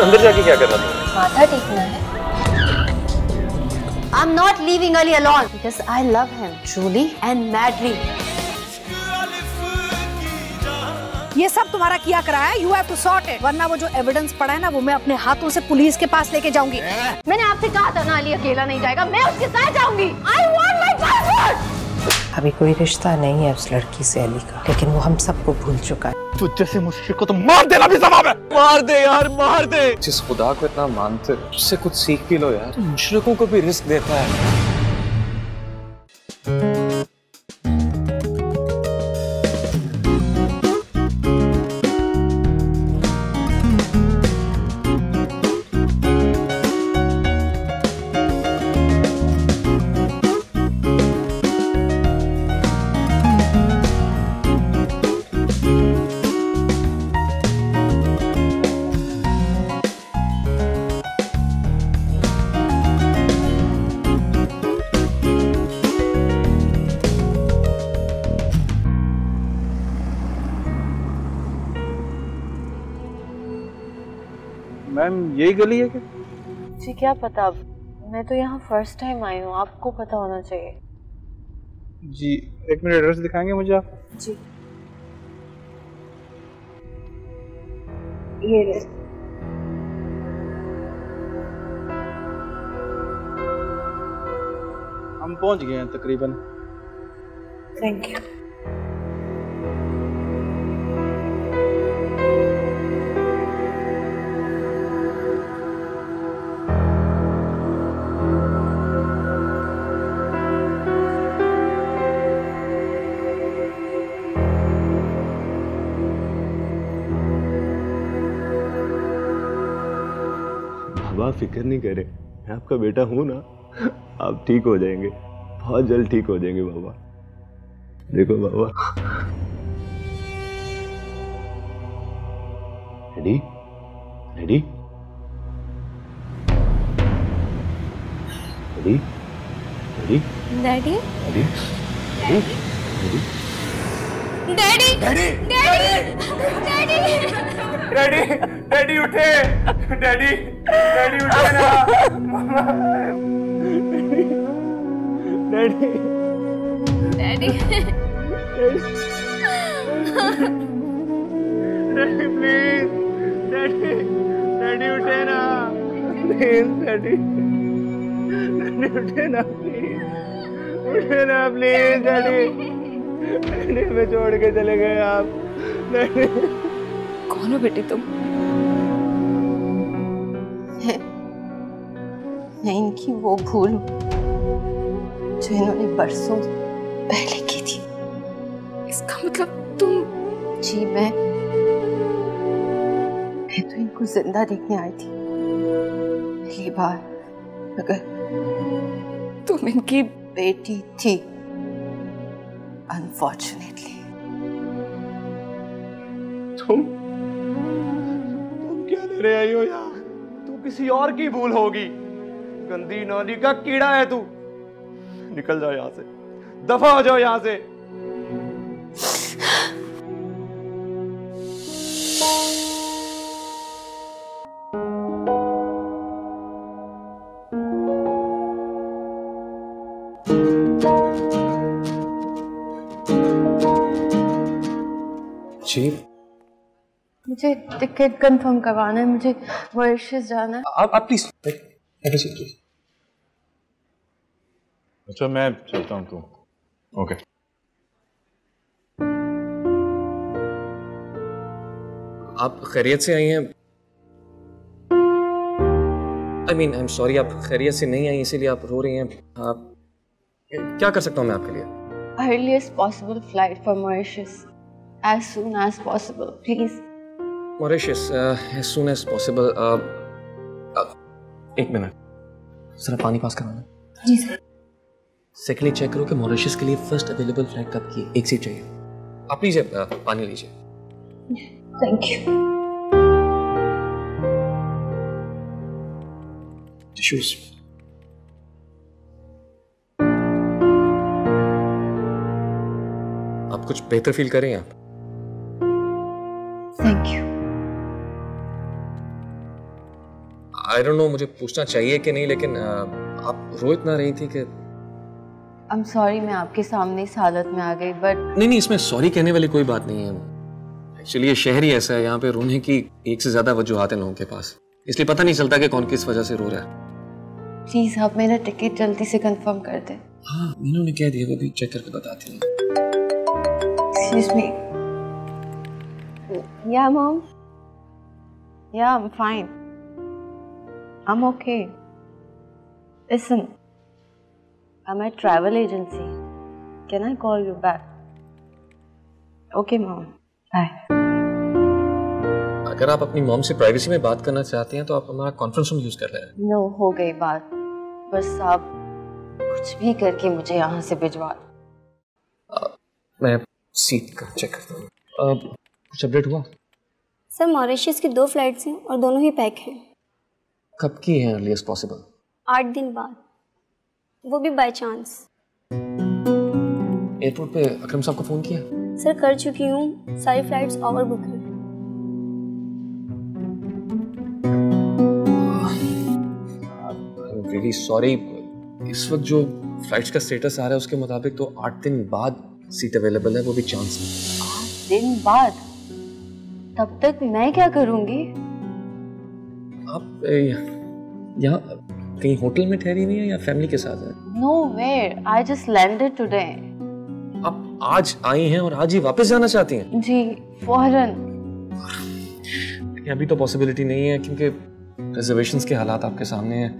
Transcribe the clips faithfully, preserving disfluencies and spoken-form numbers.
अंदर जाके क्या करना तुम्हें? माथा टेकना है। I'm not leaving Ali alone because I love him truly and madly. ये सब तुम्हारा किया करा है, you have to sort it, वरना वो जो एविडेंस पड़ा है ना वो मैं अपने हाथों से पुलिस के पास लेके जाऊंगी। मैंने आपसे कहा था ना अली अकेला नहीं जाएगा, मैं उसके साथ जाऊंगी। I want my passport. अभी कोई रिश्ता नहीं है उस लड़की से अली का, लेकिन वो हम सबको भूल चुका है। तू जैसे मुश्किल को तो मार देना भी सवाब है। मार दे यार, मार दे। जिस खुदा को इतना मानते हो उससे कुछ सीख भी लो यार। तो मुशरिकों को भी रिस्क देता है। मैम यही गली है क्या? जी क्या पता, मैं तो यहाँ फर्स्ट टाइम आई हूँ, आपको पता होना चाहिए। जी एक मिनट, एड्रेस दिखाएंगे मुझे आप? जी ये ले। हम पहुंच गए हैं तकरीबन। Thank you. आप फिक्र नहीं करें, मैं आपका बेटा हूं ना, आप ठीक हो जाएंगे, बहुत जल्द ठीक हो जाएंगे बाबा। देखो बाबा, ready ready ready ready daddy ready ready daddy daddy daddy daddy daddy उठे, डैडी डैडी उठे ना। Daddy daddy daddy please, daddy daddy उठे ना प्लीज, डैडी डैडी उठे ना प्लीज, उठे ना प्लीज डैडी। डैडी में छोड़ के चले गए आप। डैडी कौन हो बेटे तुम? मैं, मैं इनकी वो भूल हूँ जो इन्होंने बरसों पहले की थी। इसका मतलब तुम? जी मैं मैं तो इनको जिंदा देखने आई थी पहली बार, मगर तुम इनकी बेटी थी अनफॉर्चुनेटली। तुम तुम क्या ले आई हो यहाँ? तू किसी और की भूल होगी, गंदी नाली का कीड़ा है तू। निकल जाओ यहाँ से, दफा हो जाओ यहाँ से। जी मुझे टिकट कंफर्म करवाना है, मुझे मॉरिशस जाना है। आप आप प्लीज प्लीज। अच्छा मैं चलता हूँ, तू ओके। आप खैरियत से आई हैं? I mean I am sorry, आप खैरियत से नहीं आई इसीलिए आप रो रही हैं। आप क्या कर सकता हूँ मैं आपके लिए? Earliest possible flight for Mauritius, as soon as possible, please. Mauritius as soon as possible. uh, uh, एक मिनट, जरा पानी पास करवाना। जी सर। सेकेंडली चेक करो कि मॉरिशस के लिए फर्स्ट अवेलेबल फ्लाइट कब की है। एक सीट चाहिए। आप लीजिए, uh, पानी लीजिए। Thank you. टिश्यूज। आप कुछ बेहतर फील करें आप? Thank you. I don't know मुझे पूछना चाहिए कि नहीं, लेकिन uh, आप रो इतना रही थी कि आई एम सॉरी, मैं आपके सामने इस हालत में आ गई, बट नहीं नहीं इसमें सॉरी कहने वाली कोई बात नहीं है। एक्चुअली ये शहर ही ऐसा है, यहाँ पे रोने की एक से ज्यादा वजूहात हैं लोगों के पास, इसलिए पता नहीं चलता कि कौन किस वजह से रो रहा है। प्लीज आप मेरा टिकट जल्दी से कंफर्म कर दें। हाँ इन्होंने कह दिया, वो भी चेक करके बताती हैं। Excuse me. Yeah mom, yeah I am fine, I am okay. Listen, I am at travel agency, can I call you back? Okay mom, bye. अगर आप अपनी मॉम से प्राइवेसी में बात करना चाहती हैं तो आप हमारा कॉन्फ्रेंस रूम यूज कर रहे हैं। नो, हो गई बात, बस आप कुछ भी करके मुझे यहाँ से भिजवा। मैं सीट का चेक करता हूँ। कुछ अपडेट हुआ? सर मॉरिशस की दो फ्लाइट्स हैं और दोनों ही पैक हैं। कब की हैं अर्लीस्ट पॉसिबल? आठ दिन बाद, वो भी बाय चांस। एयरपोर्ट पे अकरम साहब को फोन किया? सर कर चुकी हूँ, सारी फ्लाइट्स ओवर बुक हैं। रियली सॉरी, इस वक्त जो फ्लाइट्स का स्टेटस आ रहा है उसके मुताबिक तो आठ दिन बाद सीट अवेलेबल है, वो भी चांस में। आठ दिन बाद? तब तक मैं क्या करूंगी? आप यहाँ कहीं होटल में ठहरी हुई है या फैमिली के साथ है? Nowhere, I just landed today. आप आज आई हैं और आज ही वापस जाना चाहती हैं? जी, फौरन। अभी तो पॉसिबिलिटी नहीं है क्योंकि रिजर्वेशंस के हालात आपके सामने हैं।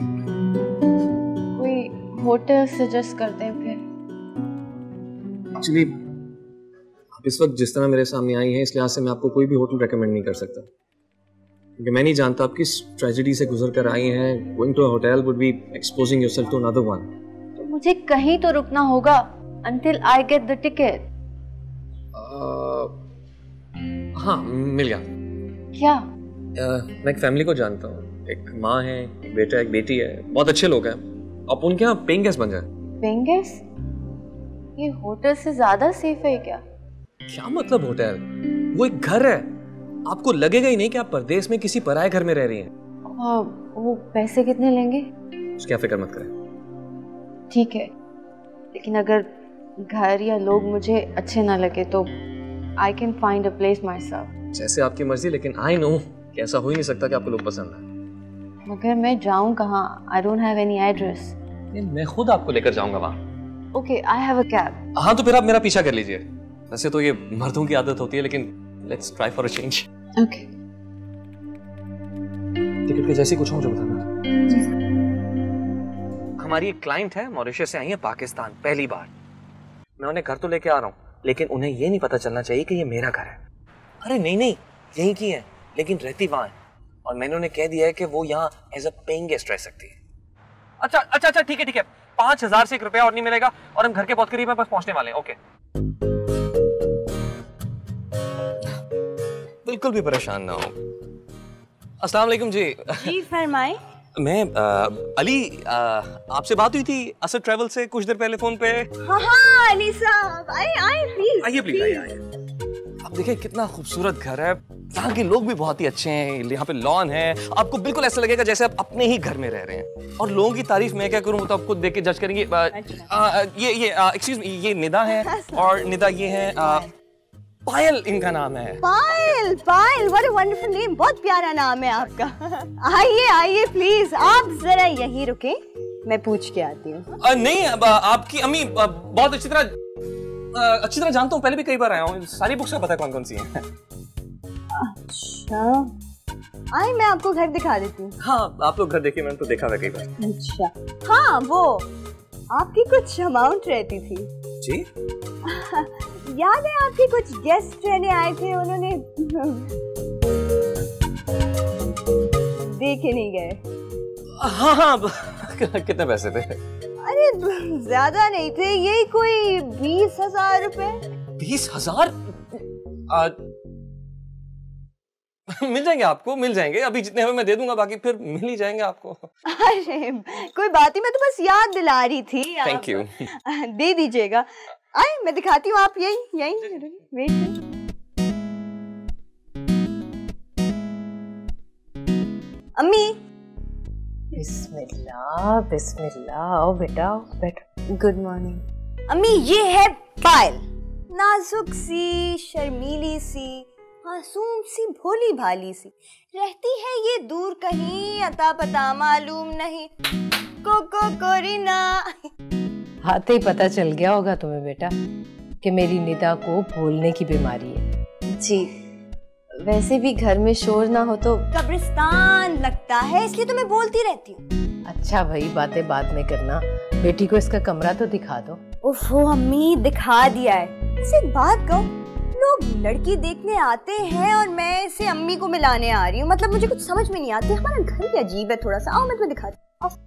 कोई होटल सजेस्ट कर दें फिर। एक्चुअली आप इस वक्त जिस तरह मेरे सामने आई हैं इस लिहाज से मैं आपको कोई भी होटल रेकमेंड नहीं कर सकता, क्योंकि मैं नहीं जानता आप किस ट्रेजेडी से गुजर कर आई हैं। Going to a hotel would be exposing yourself to another one. तो मुझे कहीं तो रुकना होगा until I get the ticket. uh, हाँ मिल गया। क्या? uh, मैं एक फैमिली को जानता हूँ, एक माँ है, एक बेटा, एक बेटी है, बहुत अच्छे लोग हैं। आप उनके यहाँ पेइंग गेस्ट बन जाए। Paying guest? ये होटल से ज्यादा सेफ है क्या? क्या मतलब होटल? वो एक घर है, आपको लगेगा ही नहीं कि आप परदेश में किसी पराये घर में रह रही हैं। आ, वो पैसे कितने लेंगे? उसकी आप फिक्र मत करें। ठीक है, लेकिन अगर घर या लोग मुझे अच्छे ना लगे तो I can find a place myself. जैसे आपकी मर्जी, लेकिन आई नो कि ऐसा हो ही नहीं सकता कि आपको लोग पसंद आए। मगर मैं जाऊं कहाँ? I don't have any address. मैं खुद आपको लेकर जाऊंगा वहाँ। Okay, I have a cab. हाँ तो फिर आप मेरा पीछा कर लीजिए। वैसे तो ये मर्दों की आदत होती है, लेकिन let's try for a change. Okay. Ticket के जैसे कुछ हो जो बताना। हमारी एक क्लाइंट है, मॉरिशस से आई है पाकिस्तान, पहली बार। मैं उन्हें घर तो लेके आ रहा हूँ, लेकिन उन्हें ये नहीं पता चलना चाहिए कि ये मेरा घर है। अरे नहीं नहीं, यहीं की है, लेकिन रहती वहाँ है। और मैंने उन्हें कह दिया है कि वो यहाँ एज अ पेइंग गेस्ट रह सकती है। अच्छा अच्छा अच्छा, ठीक है ठीक है, पांच हजार से एक रुपया और नहीं मिलेगा, और हम घर के बहुत करीब हैं, बस पहुंचने वाले हैं। ओके। बिल्कुल भी परेशान ना हो। अस्सलाम वालेकुम जी। जी फरमाए। मैं आ, अली, आ, आपसे बात हुई थी असद ट्रैवल से कुछ देर पहले फोन पे। हाँ हाँ अली साहब, आइए आइए प्लीज। आइए प्लीज आइए आइए। आप देखिए कितना खूबसूरत घर है, यहाँ के लोग भी बहुत ही अच्छे हैं, यहाँ पे लॉन है, आपको बिल्कुल ऐसा लगेगा जैसे आप अपने ही घर में रह रहे हैं। और लोगों की तारीफ मैं क्या करूँ, तो आपको देख के जज करेंगे। आ, आ, ये ये एक्सक्यूज मी, ये निदा है, और निदा ये है आ, पायल इनका नाम है। Payal, Payal, what a wonderful name, बहुत प्यारा नाम है आपका। आइए आइए प्लीज, आप जरा यहीं रुके, मैं पूछ के आती हूँ। नहीं, अब आपकी अम्मी बहुत अच्छी तरह अच्छी तरह जानता हूँ, पहले भी कई बार आया हूँ, सारी बुक्स का पता है कौन कौन सी हैं। अच्छा, आइए मैं आपको घर दिखा देती हूँ। हाँ आप लोग घर देखिए, मैंने तो देखा है कई बार। अच्छा, हाँ वो आपकी कुछ अमाउंट रहती थी जी। याद है आपके कुछ गेस्ट रहने आए थे, उन्होंने देखे नहीं गए। हाँ हाँ कितने पैसे थे? अरे ज्यादा नहीं थे, यही कोई बीस हजार रुपए। बीस हजार? मिल जाएंगे आपको, मिल जाएंगे। अभी जितने हमें मैं दे दूंगा, बाकी फिर मिल ही जाएंगे आपको। अरे कोई बात नहीं, मैं तो बस याद दिला रही थी। Thank you. दे दीजिएगा। आए मैं दिखाती हूँ, आप यही यही वेट करें। अम्मी बिस्मिल्लाह बिस्मिल्लाह। आओ बेटा आओ, बैठो। गुड मॉर्निंग अम्मी। ये है पायल, नाजुक सी, शर्मीली सी, मासूम सी, भोली भाली सी। रहती है ये दूर कहीं, अता पता मालूम नहीं। कोको कोरिना। आते ही पता चल गया होगा तुम्हें बेटा कि मेरी निदा को भूलने की बीमारी है। जी, वैसे भी घर में शोर ना हो तो कब्रिस्तान लगता है, इसलिए तो मैं बोलती रहती हूँ। अच्छा भाई, बातें बाद में करना, बेटी को इसका कमरा तो दिखा दो। ओफो अम्मी, दिखा दिया है। वैसे एक बात कहूँ, लोग लड़की देखने आते हैं और मैं इसे अम्मी को मिलाने आ रही हूँ। मतलब मुझे कुछ समझ में नहीं आती। हमारा घर ही अजीब है थोड़ा सा। आओ मैं तुम्हें दिखाती हूँ।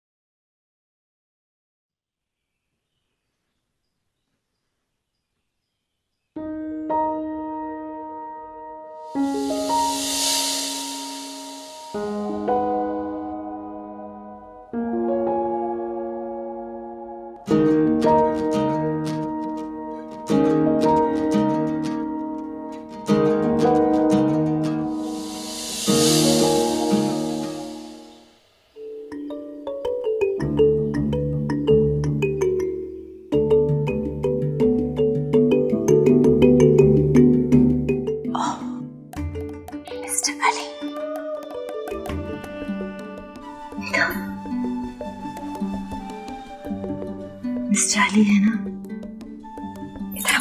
मिस चार्ली है ना? इधर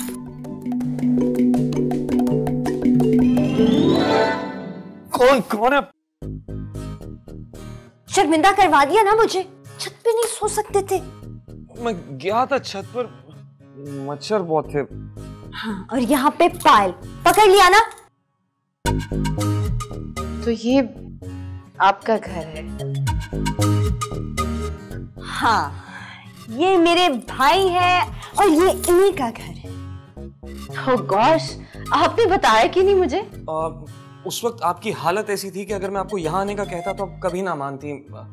कौन कौन है? शर्मिंदा करवा दिया ना मुझे। छत पे नहीं सो सकते थे। मैं गया था छत पर, मच्छर बहुत थे। हाँ, और यहाँ पे पायल पकड़ लिया ना। तो ये आपका घर है? हाँ, ये मेरे भाई है और ये इन्हीं का घर है। Oh gosh, आपने बताया कि नहीं मुझे? आ, उस वक्त आपकी हालत ऐसी थी कि अगर मैं आपको यहाँ आने का कहता तो आप कभी ना मानती।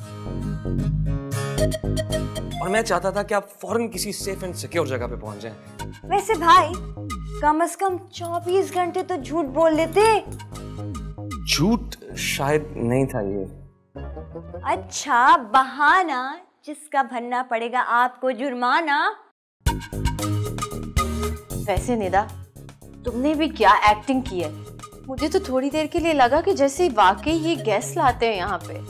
और मैं चाहता था कि आप फौरन किसी सेफ एंड सिक्योर जगह पे पहुंच जाएं। वैसे भाई, कम से कम चौबीस घंटे तो झूठ बोल लेते। झूठ शायद नहीं था ये। अच्छा, बहाना जिसका भरना पड़ेगा आपको जुर्माना। वैसे निदा, तुमने भी क्या एक्टिंग की है। मुझे तो थोड़ी देर के लिए लगा कि जैसे वाकई ये गेस्ट लाते हैं यहाँ पे।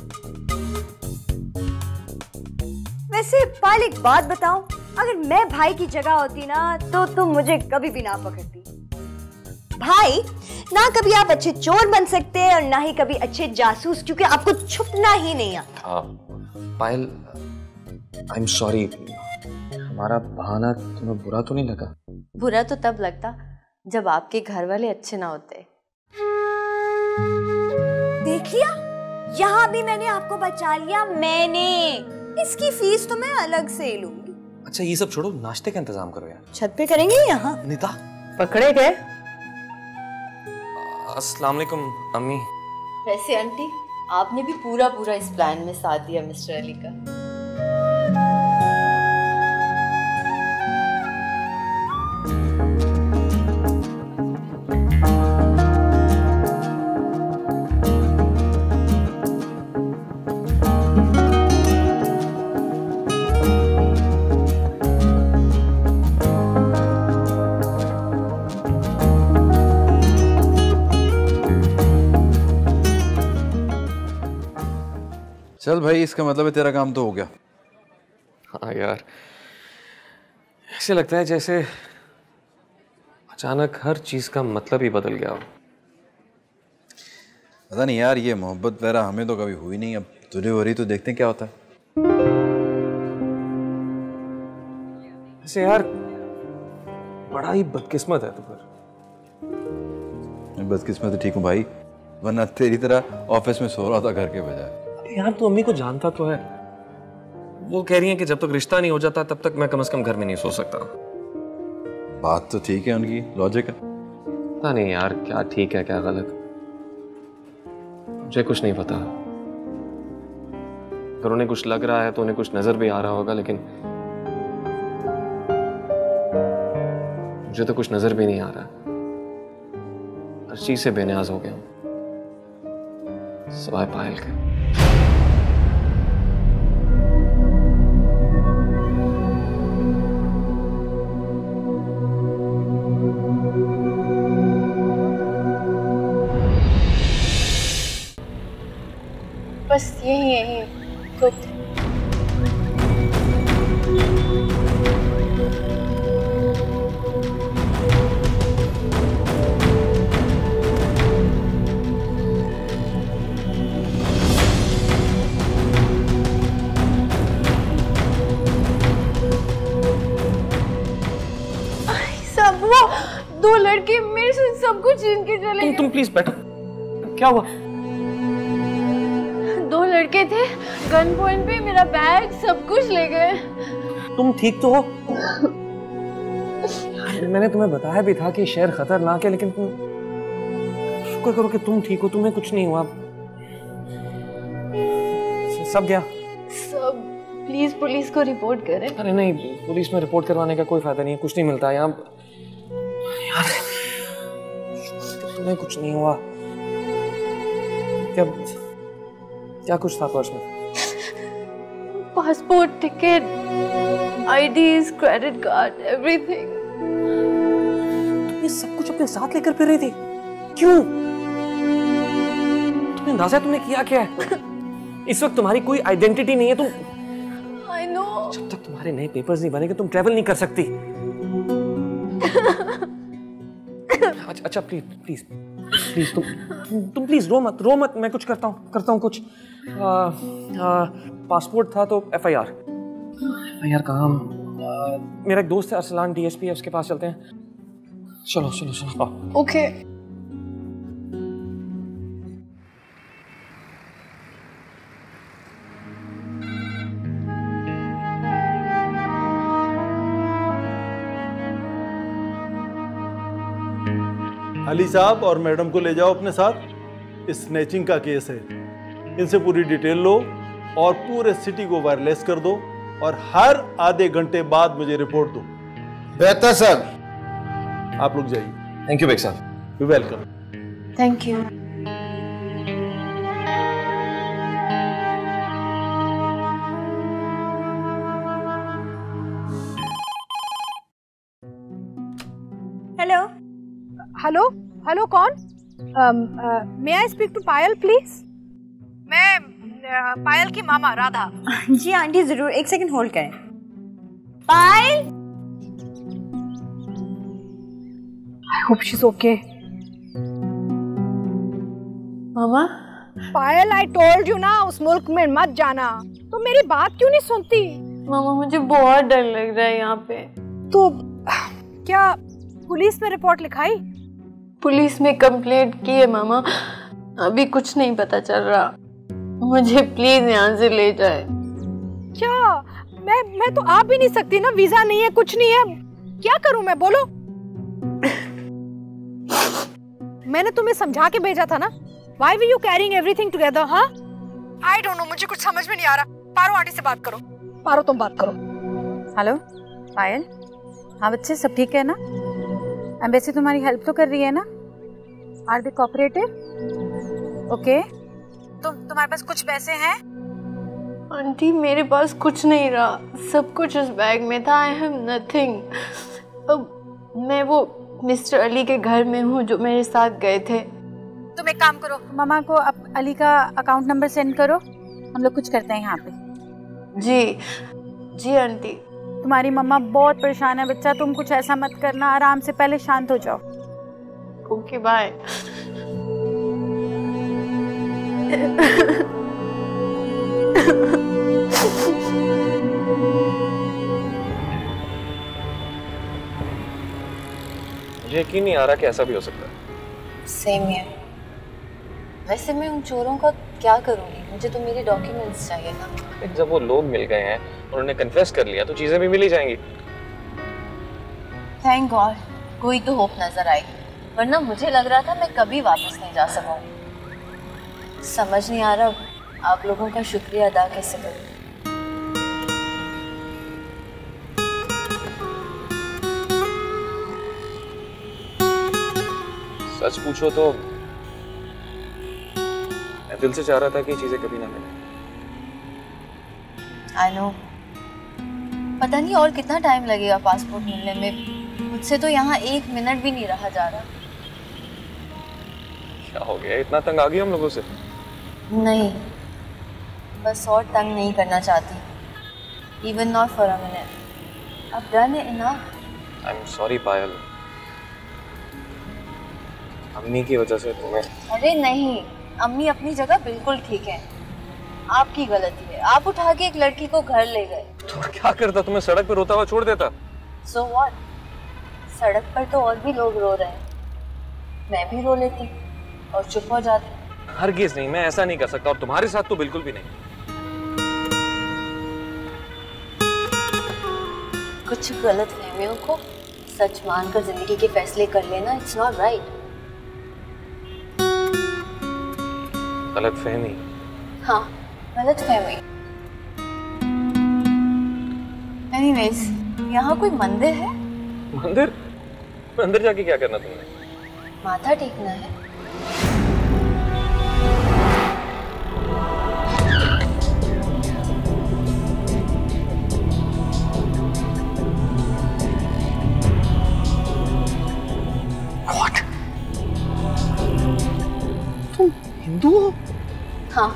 वैसे पाल, एक बात बताओ, अगर मैं भाई की जगह होती ना तो तुम मुझे कभी भी ना पकड़ती। भाई, ना कभी आप अच्छे चोर बन सकते हैं और ना ही कभी अच्छे जासूस, क्योंकि आपको छुपना ही नहीं आता। Payal, I am sorry. हमारा बहाना तुम्हें बुरा तो नहीं लगा? बुरा तो तब लगता जब आपके घर वाले अच्छे ना होते। देख लिया, यहाँ भी मैंने आपको बचा लिया। मैंने इसकी फीस तो मैं अलग से लूंगी। अच्छा ये सब छोड़ो, नाश्ते का इंतजाम करो यार। छत पे करेंगे यहाँ। निदा, पकड़े गए। अस्सलाम वालेकुम अम्मी। वैसे आंटी, आपने भी पूरा पूरा इस प्लान में साथ दिया मिस्टर अली का। चल भाई, इसका मतलब है तेरा काम तो हो गया। हाँ यार, ऐसे लगता है जैसे अचानक हर चीज का मतलब ही बदल गया हो। पता नहीं यार, ये मोहब्बत वगैरह हमें तो कभी हुई नहीं। अब तुझे हो रही तो देखते हैं क्या होता है। ऐसे यार बड़ा ही बदकिस्मत है तू। फिर मैं बदकिस्मत ठीक हूँ भाई, वरना तेरी तरह ऑफिस में सो रहा था घर के बजाय। यार तू अम्मी को जानता तो है, वो कह रही है कि जब तक रिश्ता नहीं हो जाता तब तक मैं कम से कम घर में नहीं सो सकता। बात तो ठीक है उनकी, लॉजिक है। पता नहीं यार क्या ठीक है क्या गलत, मुझे कुछ नहीं पता। अगर उन्हें कुछ लग रहा है तो उन्हें कुछ नजर भी आ रहा होगा, लेकिन मुझे तो कुछ नजर भी नहीं आ रहा। हर चीज से बेनियाज हो गया हूं, सिवाय पायल के। देख लिया, यहाँ भी मैंने आपको बचा लिया। मैंने इसकी फीस तो मैं अलग से लूंगी। अच्छा ये बताओ, बस यही यही गुड। सब वो दो लड़के मेरे से सब कुछ छीन के चले तुम गए। तुम प्लीज बैठो। क्या हुआ? दो लड़के थे, गन पॉइंट पे मेरा बैग सब कुछ ले गए। तुम ठीक तो हो? मैंने तुम्हें बताया भी था कि शहर खतरनाक है, लेकिन तुम शुक्र करो कि तुम ठीक हो, तुम्हें कुछ नहीं हुआ। सब गया? सब प्लीज पुलिस को रिपोर्ट करें। अरे नहीं, पुलिस में रिपोर्ट करवाने का कोई फायदा नहीं है, कुछ नहीं मिलता यहाँ। यार तुम्हें कुछ नहीं हुआ? क्या क्या कुछ था पर्स में? Passport, ticket, IDs, credit card, everything. तुम ये सब कुछ अपने साथ लेकर फिर रही थी? क्यों? तुम्हें अंदाजा है तुमने किया क्या है? इस वक्त तुम्हारी कोई आइडेंटिटी नहीं है। तुम आई नो। जब तक तुम्हारे नए पेपर्स नहीं बनेंगे तुम ट्रैवल नहीं कर सकती। अच्छा अच्छा प्लीज प्लीज प्लीज तुम तुम प्लीज रो मत, रो मत। मैं कुछ करता हूँ करता हूँ कुछ। आ, आ, पासपोर्ट था तो F I R. F I R कहाँ? मेरा एक दोस्त है अरसलान, डीएसपी है, उसके पास चलते हैं। चलो चलो चलो। ओके। अली साहब और मैडम को ले जाओ अपने साथ। स्नैचिंग का केस है, इनसे पूरी डिटेल लो और पूरे सिटी को वायरलेस कर दो और हर आधे घंटे बाद मुझे रिपोर्ट दो। बेहतर सर। आप लोग जाइए। थैंक यू बेग साहब। Welcome. Thank you. Hello hello hello, कौन? May I speak to Payal please? मैं uh, पायल की मामा राधा। जी आंटी जरूर, एक सेकंड होल्ड करें। Payal, I hope she is okay. मामा। पायल, आई टोल्ड यू ना उस मुल्क में मत जाना। तो मेरी बात क्यों नहीं सुनती? मामा मुझे बहुत डर लग रहा है यहाँ पे। तो क्या पुलिस में रिपोर्ट लिखाई? पुलिस में कंप्लेंट की है मामा, अभी कुछ नहीं पता चल रहा। मुझे प्लीज यहाँ से ले जाए। क्या? मैं मैं तो आ भी नहीं सकती ना, वीजा नहीं है, कुछ नहीं है। क्या करूं मैं, बोलो? मैंने तुम्हें समझा के भेजा था ना। Why were you carrying everything together, हाँ? I don't know, मुझे कुछ समझ में नहीं आ रहा। पारो आंटी से बात करो। पारो तुम बात करो। हेलो पायल, हाँ बच्चे सब ठीक है ना? एम्बेसी तुम्हारी हेल्प तो कर रही है ना? Are they cooperative? ओके। तुम तुम्हारे पास कुछ पैसे हैं? आंटी मेरे पास कुछ नहीं रहा, सब कुछ उस बैग में था। I have nothing. अब मैं वो मिस्टर अली के घर में हूँ जो मेरे साथ गए थे। तुम एक काम करो, मामा को अब अली का अकाउंट नंबर सेंड करो, हम लोग कुछ करते हैं यहाँ पे। जी जी आंटी। तुम्हारी मम्मा बहुत परेशान है बच्चा, तुम कुछ ऐसा मत करना, आराम से पहले शांत हो जाओ। Okay bye. मुझे यकीन नहीं आ रहा कि ऐसा भी हो सकता है। सेम है। वैसे मैं उन चोरों का क्या करूँगी? मुझे तो मेरे डॉक्यूमेंट्स चाहिए ना। जब वो लोग मिल गए हैं, उन्होंने कन्फेस कर लिया, तो चीजें भी मिल ही जाएंगी। थैंक गॉड, कोई तो होप नजर आई, वरना मुझे लग रहा था मैं कभी वापस नहीं जा सकूंगी। समझ नहीं आ रहा आप लोगों का शुक्रिया अदा कैसे करूं। सच पूछो तो मैं दिल से चाह रहा था कि चीजें कभी ना मिले। आई नो, पता नहीं और कितना टाइम लगेगा पासपोर्ट मिलने में। मुझसे तो यहाँ एक मिनट भी नहीं रहा जा रहा। क्या हो गया, इतना तंग आ गई हम लोगों से? नहीं, बस और तंग नहीं करना चाहती, even not for a minute. अब डन है enough. I am sorry Payal, अम्मी की वजह से तुम्हें। अरे नहीं, अम्मी अपनी जगह बिल्कुल ठीक है, आपकी गलती है। आप उठा के एक लड़की को घर ले गए। तो क्या करता, तुम्हें सड़क पे रोता हुआ छोड़ देता? सो व्हाट, सड़क पर तो और भी लोग रो रहे हैं, मैं भी रो लेती और चुप हो जाती। हरगिज़ नहीं, मैं ऐसा नहीं कर सकता, और तुम्हारे साथ तो बिल्कुल भी नहीं। कुछ गलत फहमियों को सच मानकर जिंदगी के फैसले कर लेना, इट्स नॉट राइट। गलत फहमी? हाँ, गलत फहमी। एनीवेज, यहाँ कोई मंदिर है? मंदिर? मंदिर जाके क्या करना तुमने? माथा टेकना है। What? तुम हिंदू हो? हाँ।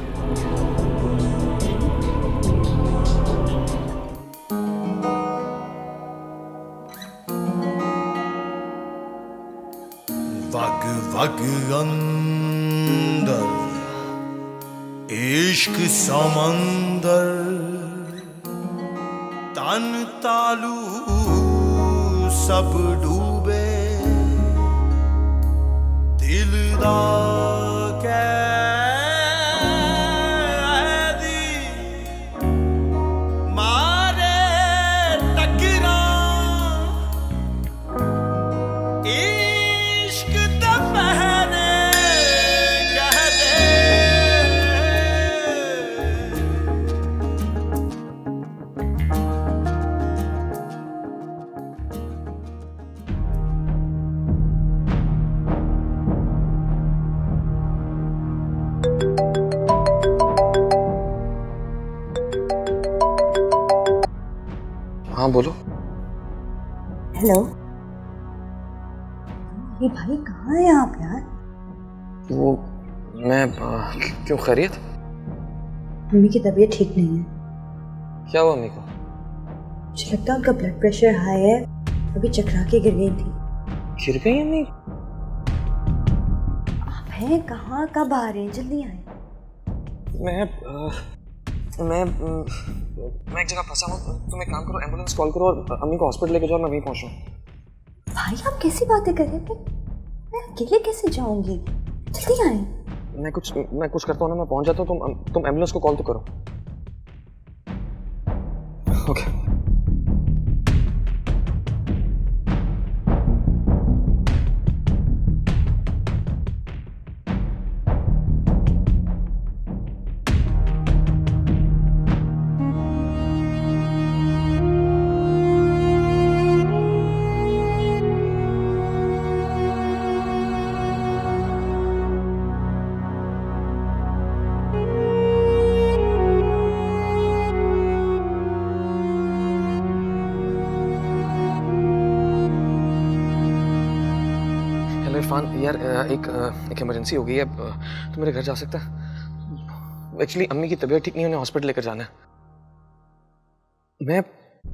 वग वग अंदर इश्क समंदर, तन तालू सब डूबे, दिल दा हाँ बोलो। हेलो, ये भाई कहाँ हैं आप यार? वो मैं आ, क्यों, खैरियत? मम्मी की तबीयत ठीक नहीं है। क्या हुआ मम्मी को? मुझे लगता है उनका ब्लड प्रेशर हाई है, अभी चकरा के गिर गई थी। गिर गई मम्मी? आप हैं कहाँ, कब आ रहे हैं? जल्दी आए। मैं आ, मैं मैं एक जगह फंसा हूँ, तुम एक काम करो, एम्बुलेंस कॉल करो और अम्मी को हॉस्पिटल लेके जाओ, मैं वहीं पहुँचूँ। भाई आप कैसी बातें कर रहे हैं? मैं अकेले कैसे जाऊंगी? जल्दी आए। मैं कुछ मैं कुछ करता हूँ ना, मैं पहुँच जाता हूँ, तुम तुम एम्बुलेंस को कॉल तो करो। ओके। इरफान यार, एक एक इमरजेंसी हो गई है, तू मेरे घर जा सकता है? एक्चुअली अम्मी की तबीयत ठीक नहीं है, उन्हें हॉस्पिटल लेकर जाना है। मैं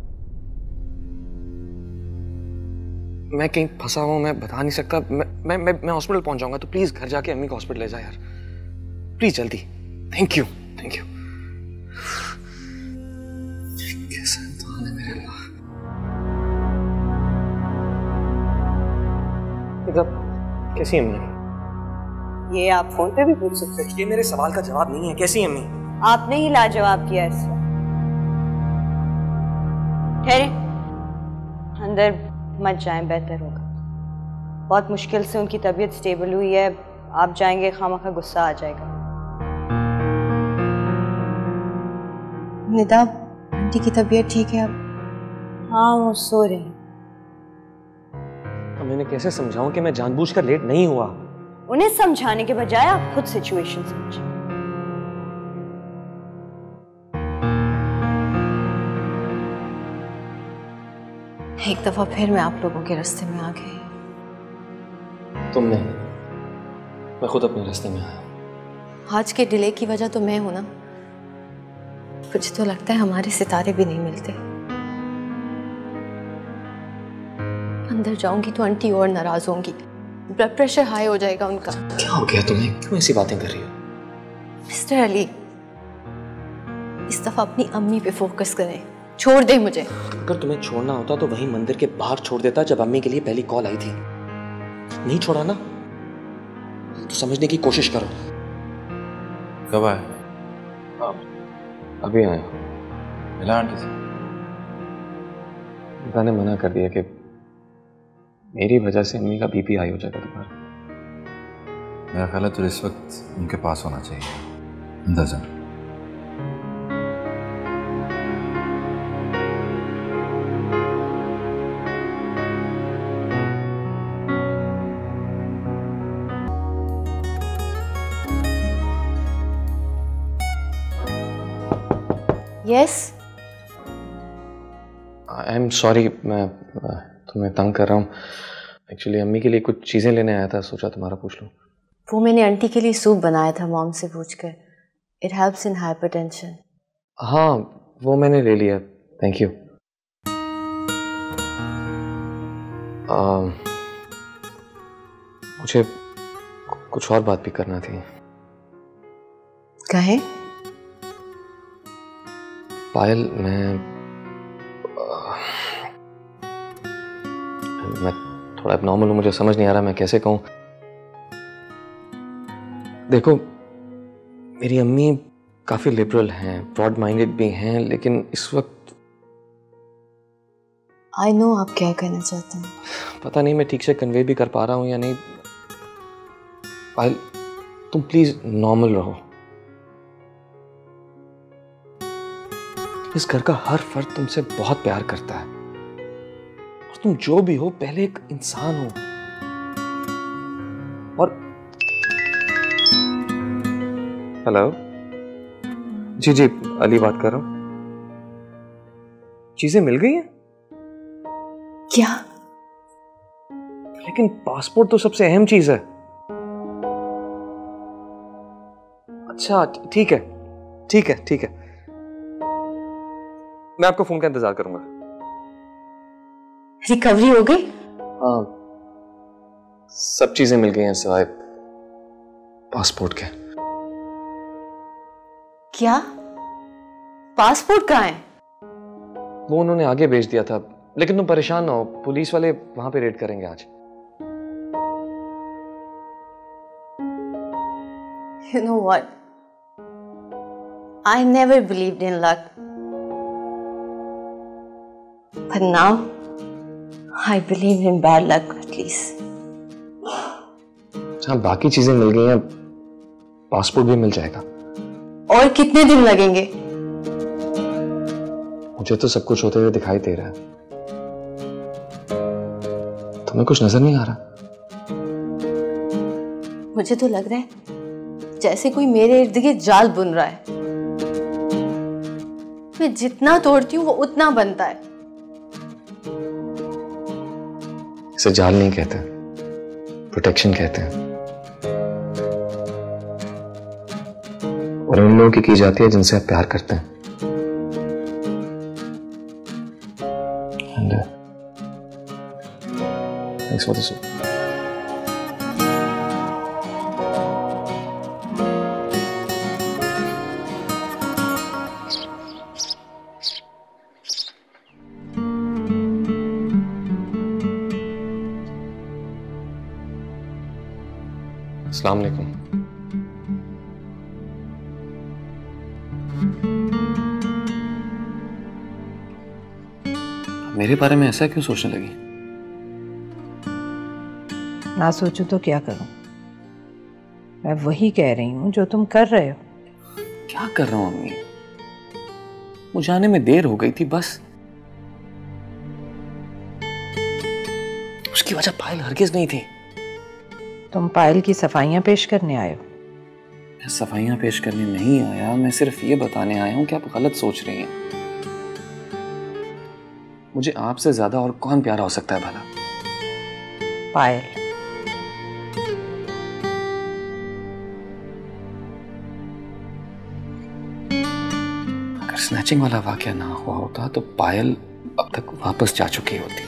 मैं कहीं फंसा हूँ, मैं बता नहीं सकता। मैं मैं मैं, मैं हॉस्पिटल पहुंच जाऊंगा, तो प्लीज घर जाके अम्मी को हॉस्पिटल ले जा यार, प्लीज जल्दी। Thank you thank you. कैसा इंसान है मेरे अल्लाह। कैसी है अम्मी? ये आप फोन पे भी पूछ सकते हैं। ये मेरे सवाल का जवाब नहीं है। कैसी है अम्मी? आपने ही लाजवाब किया इससे। ठहरे, अंदर मत जाएं, बेहतर होगा। बहुत मुश्किल से उनकी तबीयत स्टेबल हुई है, आप जाएंगे खामखा गुस्सा आ जाएगा। निदा, आंटी की तबीयत ठीक है अब? हाँ, वो सो रहे हैं। मैंने कैसे समझाऊं कि मैं जानबूझकर लेट नहीं हुआ? उन्हें समझाने के बजाय आप खुद सिचुएशन समझें। एक दफा फिर मैं आप लोगों के रास्ते में आ गई। तुम नहीं, मैं खुद अपने रास्ते में आया। आज के डिले की वजह तो मैं हूं ना। मुझे तो लगता है हमारे सितारे भी नहीं मिलते। अंदर जाऊंगी तो आंटी और नाराज होंगी, ब्लड प्रेशर हाई हो जाएगा उनका। क्या हो गया तुम्हें, क्यों ऐसी बातें कर रही हो? मिस्टर अली, इस दफा अपनी अम्मी पे फोकस करें, छोड़ दे मुझे। अगर तुम्हें छोड़ना होता तो वहीं मंदिर के बाहर छोड़ देता जब अम्मी के लिए पहली कॉल आई थी। नहीं छोड़ा ना, तो समझने की कोशिश करो। कब आए? अभी आया। मिला आंटी से? पिता ने मना कर दिया कि मेरी वजह से अम्मी का बीपी हाई हो जाएगा दोबारा। मेरा ख्याल है तो इस वक्त उनके पास होना चाहिए। अंदर जा। यस। आई एम सॉरी, मैं तुम्हें तंग कर रहा हूँ। एक्चुअली अम्मी के लिए कुछ चीज़ें लेने आया था, सोचा तुम्हारा पूछ लूँ। वो मैंने आंटी के लिए सूप बनाया था मॉम से पूछकर। It helps in hypertension. हाँ, वो मैंने ले लिया, थैंक यू। मुझे कुछ और बात भी करना थी। कहे? पायल, मैं मैं थोड़ा एबनॉर्मल हूँ, मुझे समझ नहीं आ रहा मैं कैसे कहूँ। देखो, मेरी अम्मी काफ़ी लिबरल हैं, ब्रॉड माइंडेड भी हैं, लेकिन इस वक्त आई नो आप क्या कहना चाहते हैं। पता नहीं मैं ठीक से कन्वे भी कर पा रहा हूँ या नहीं। पायल, तुम प्लीज नॉर्मल रहो। इस घर का हर फर्द तुमसे बहुत प्यार करता है, और तुम जो भी हो पहले एक इंसान हो। और हेलो, जी जी अली बात कर रहा हूं। चीजें मिल गई हैं? क्या? लेकिन पासपोर्ट तो सबसे अहम चीज है। अच्छा ठीक है, ठीक है, ठीक है, मैं आपको फोन का इंतजार करूंगा। रिकवरी हो गई? हाँ, सब चीजें मिल गई हैं सिवाय पासपोर्ट के। क्या? पासपोर्ट कहाँ है? वो उन्होंने आगे भेज दिया था, लेकिन तुम परेशान ना हो, पुलिस वाले वहां पे रेड करेंगे आज। You know what? I never believed in luck. But now, I believe in bad luck at least. हाँ, बाकी चीजें मिल गई हैं, पासपोर्ट भी मिल जाएगा। और कितने दिन लगेंगे? मुझे तो सब कुछ होते हुए दिखाई दे रहा है, तुम्हें कुछ नजर नहीं आ रहा? मुझे तो लग रहा है जैसे कोई मेरे इर्द गिर्द जाल बुन रहा है। मैं जितना तोड़ती हूँ वो उतना बनता है। इसे जाल नहीं कहते, प्रोटेक्शन कहते हैं, और उन लोगों की की जाती है जिनसे आप प्यार करते हैं। And, uh, thanks for the soup. अस्सलाम वालेकुम। मेरे बारे में ऐसा क्यों सोचने लगी? ना सोचूं तो क्या करूं? मैं वही कह रही हूं जो तुम कर रहे हो। क्या कर रहा हूं अम्मी? मुझे आने में देर हो गई थी बस। उसकी वजह पायल हरगिज नहीं थी। तुम पायल की सफाइयां पेश करने आए हो? मैं सफाइयां पेश करने नहीं आया, मैं सिर्फ ये बताने आया हूं कि आप गलत सोच रही हैं। मुझे आपसे ज्यादा और कौन प्यारा हो सकता है भला? पायल, अगर स्नैचिंग वाला वाकया ना हुआ होता तो पायल अब तक वापस जा चुकी होती।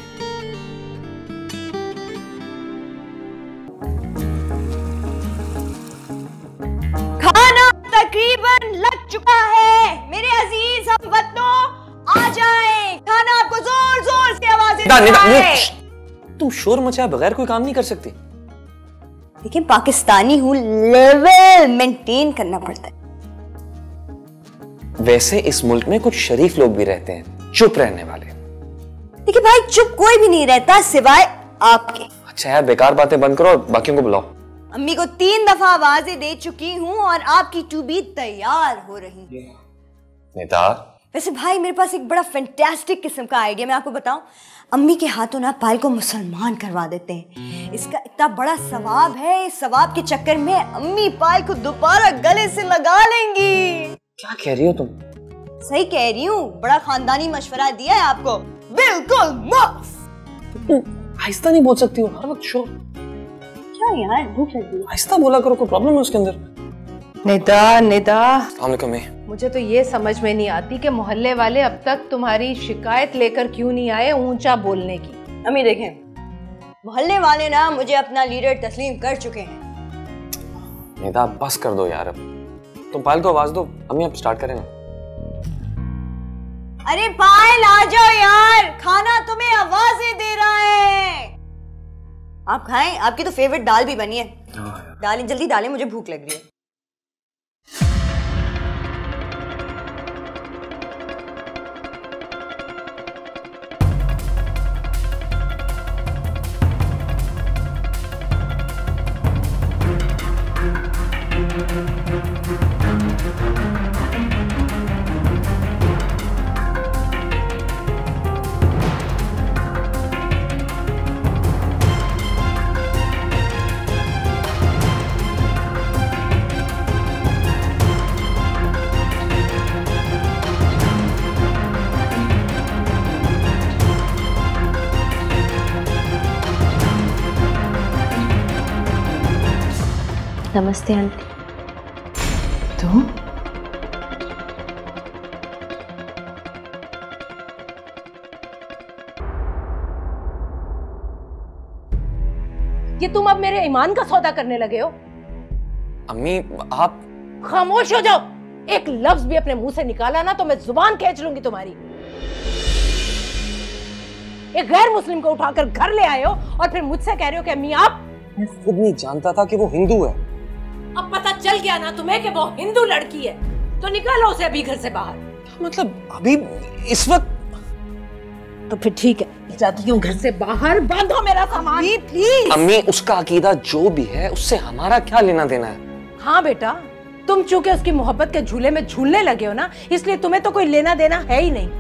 खाना तकरीबन लग चुका है मेरे अजीज हमवतनों, आ जाएं। खाना आपको जोर जोर से आवाजें दे रहा है। तुम शोर मचाए बगैर कोई काम नहीं कर सकती। लेकिन पाकिस्तानी हूँ, लेवल मेंटेन करना पड़ता है। वैसे इस मुल्क में कुछ शरीफ लोग भी रहते हैं, चुप रहने वाले। देखिए भाई, चुप कोई भी नहीं रहता सिवाय आपके। अच्छा यार, बेकार बातें बंद करो और बाकियों को बुलाओ। अम्मी को तीन दफा आवाजें दे चुकी हूँ और आपकी टू बी तैयार हो रही है। नेता, वैसे भाई मेरे पास एक बड़ा फैंटास्टिक किस्म का आइडिया, मैं आपको बताऊं। अम्मी के हाथों ना पायल को मुसलमान करवा देते हैं। इसका इतना बड़ा सवाब है, इस सवाब के चक्कर में अम्मी पायल को दोबारा गले से लगा लेंगी। क्या कह रही हो तुम? सही कह रही हूँ, बड़ा खानदानी मशवरा दिया है आपको। बिल्कुल मुफ्त। आहिस्ता नहीं बोल सकती हो, हर वक्त शोर। क्या यार, भूख लगी है। आहिस्ता बोला करो, कोई प्रॉब्लम है उसके अंदर? निदा निदा, मुझे तो ये समझ में नहीं आती कि मोहल्ले वाले अब तक तुम्हारी शिकायत लेकर क्यों नहीं आए ऊंचा बोलने की। अम्मी देखें, मोहल्ले वाले ना मुझे अपना लीडर तस्लीम कर चुके हैं। निदा बस कर दो यार, अब तुम पायल को आवाज दो, अम्मी अब स्टार्ट करें ना। अरे पायल आ जाओ यार, खाना तुम्हें आवाजें दे रहा है। आप खाएं, आपकी तो फेवरेट दाल भी बनी है। डालें, जल्दी डालें, मुझे भूख लग रही है। नमस्ते आंटी। तुम? ये तुम अब मेरे ईमान का सौदा करने लगे हो? अम्मी आप खामोश हो जाओ। एक लफ्ज भी अपने मुंह से निकाला ना तो मैं जुबान खींच लूंगी तुम्हारी। एक गैर मुस्लिम को उठाकर घर ले आए हो और फिर मुझसे कह रहे हो कि अम्मी आप। मैं खुद नहीं जानता था कि वो हिंदू है। अब पता चल गया ना तुम्हें कि वो हिंदू लड़की है, तो निकालो उसे अभी घर से बाहर। मतलब अभी इस वक्त? तो फिर ठीक है, जाती हूँ घर से बाहर। बांधो मेरा सामान प्लीज। अम्मी उसका अकीदा जो भी है उससे हमारा क्या लेना देना है? हाँ बेटा, तुम चूंकि उसकी मोहब्बत के झूले में झूलने लगे हो ना, इसलिए तुम्हें तो कोई लेना देना है ही नहीं।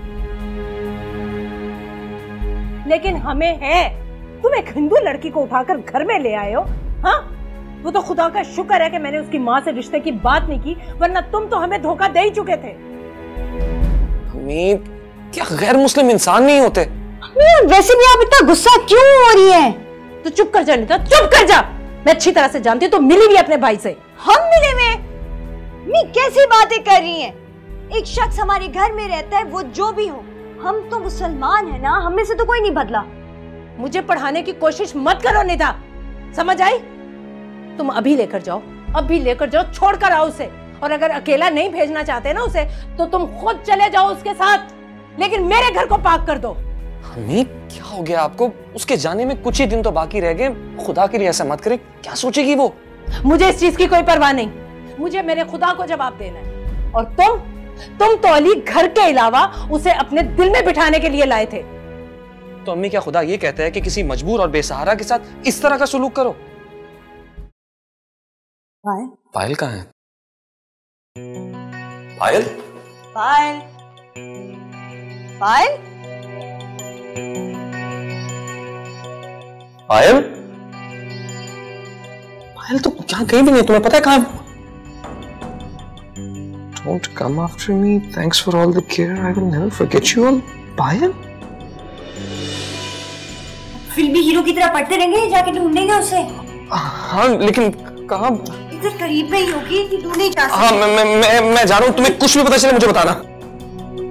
लेकिन हमें है। तुम एक हिंदू लड़की को उठाकर घर में ले आए हो। हाँ, वो तो खुदा का शुक्र है कि मैंने उसकी माँ से रिश्ते की बात नहीं की, वरना तुम तो हमें धोखा दे ही चुके थे। अम्मी क्या गैर मुस्लिम इंसान नहीं होते? वैसे भी आप इतना गुस्सा क्यों हो रही है? तो चुप कर जा नीता, चुप कर जा। मैं अच्छी तरह से जानती हूँ, तो मिली भी अपने भाई से। हम मिले हुए? मैं कैसी बातें कर रही हैं? एक शख्स हमारे घर में रहता है, वो जो भी हो, हम तो मुसलमान है ना, हम में से तो कोई नहीं बदला। मुझे पढ़ाने की कोशिश मत करो निदा, समझ आई? तुम अभी लेकर जाओ, अभी लेकर जाओ, छोड़ कर आओ उसे। और अगर अकेला नहीं भेजना चाहते ना उसे, तो तुम खुद चले जाओ उसके साथ, लेकिन मेरे घर को पाक कर दो। अम्मी क्या हो गया आपको? उसके जाने में कुछ ही दिन तो बाकी रह गए, खुदा के लिए ऐसा मत करें। क्या सोचेगी वो? मुझे इस चीज की कोई परवाह नहीं, मुझे मेरे खुदा को जवाब देना है। और तुम तुम तो अली घर के अलावा उसे अपने दिल में बिठाने के लिए लाए थे। तो अम्मी क्या खुदा ये कहता है कि किसी मजबूर और बेसहारा के साथ इस तरह का सलूक करो? पायल? पायल कहाँ है? पायल? पायल? पायल? पायल? पायल तो क्या कहीं भी नहीं, तुम्हें पता है कहाँ? Don't come after me. Thanks for all the care. I will never forget you all. पायल? फिल्मी हीरो की तरह पढ़ते रहेंगे, जाके ढूंढेंगे उसे। हाँ लेकिन कहाँ? इधर करीब में ही होगी, ढूंढने जा सकते। हाँ मैं मैं मैं मैं जा रहा हूँ, तुम्हें कुछ भी पता चले मुझे बताना।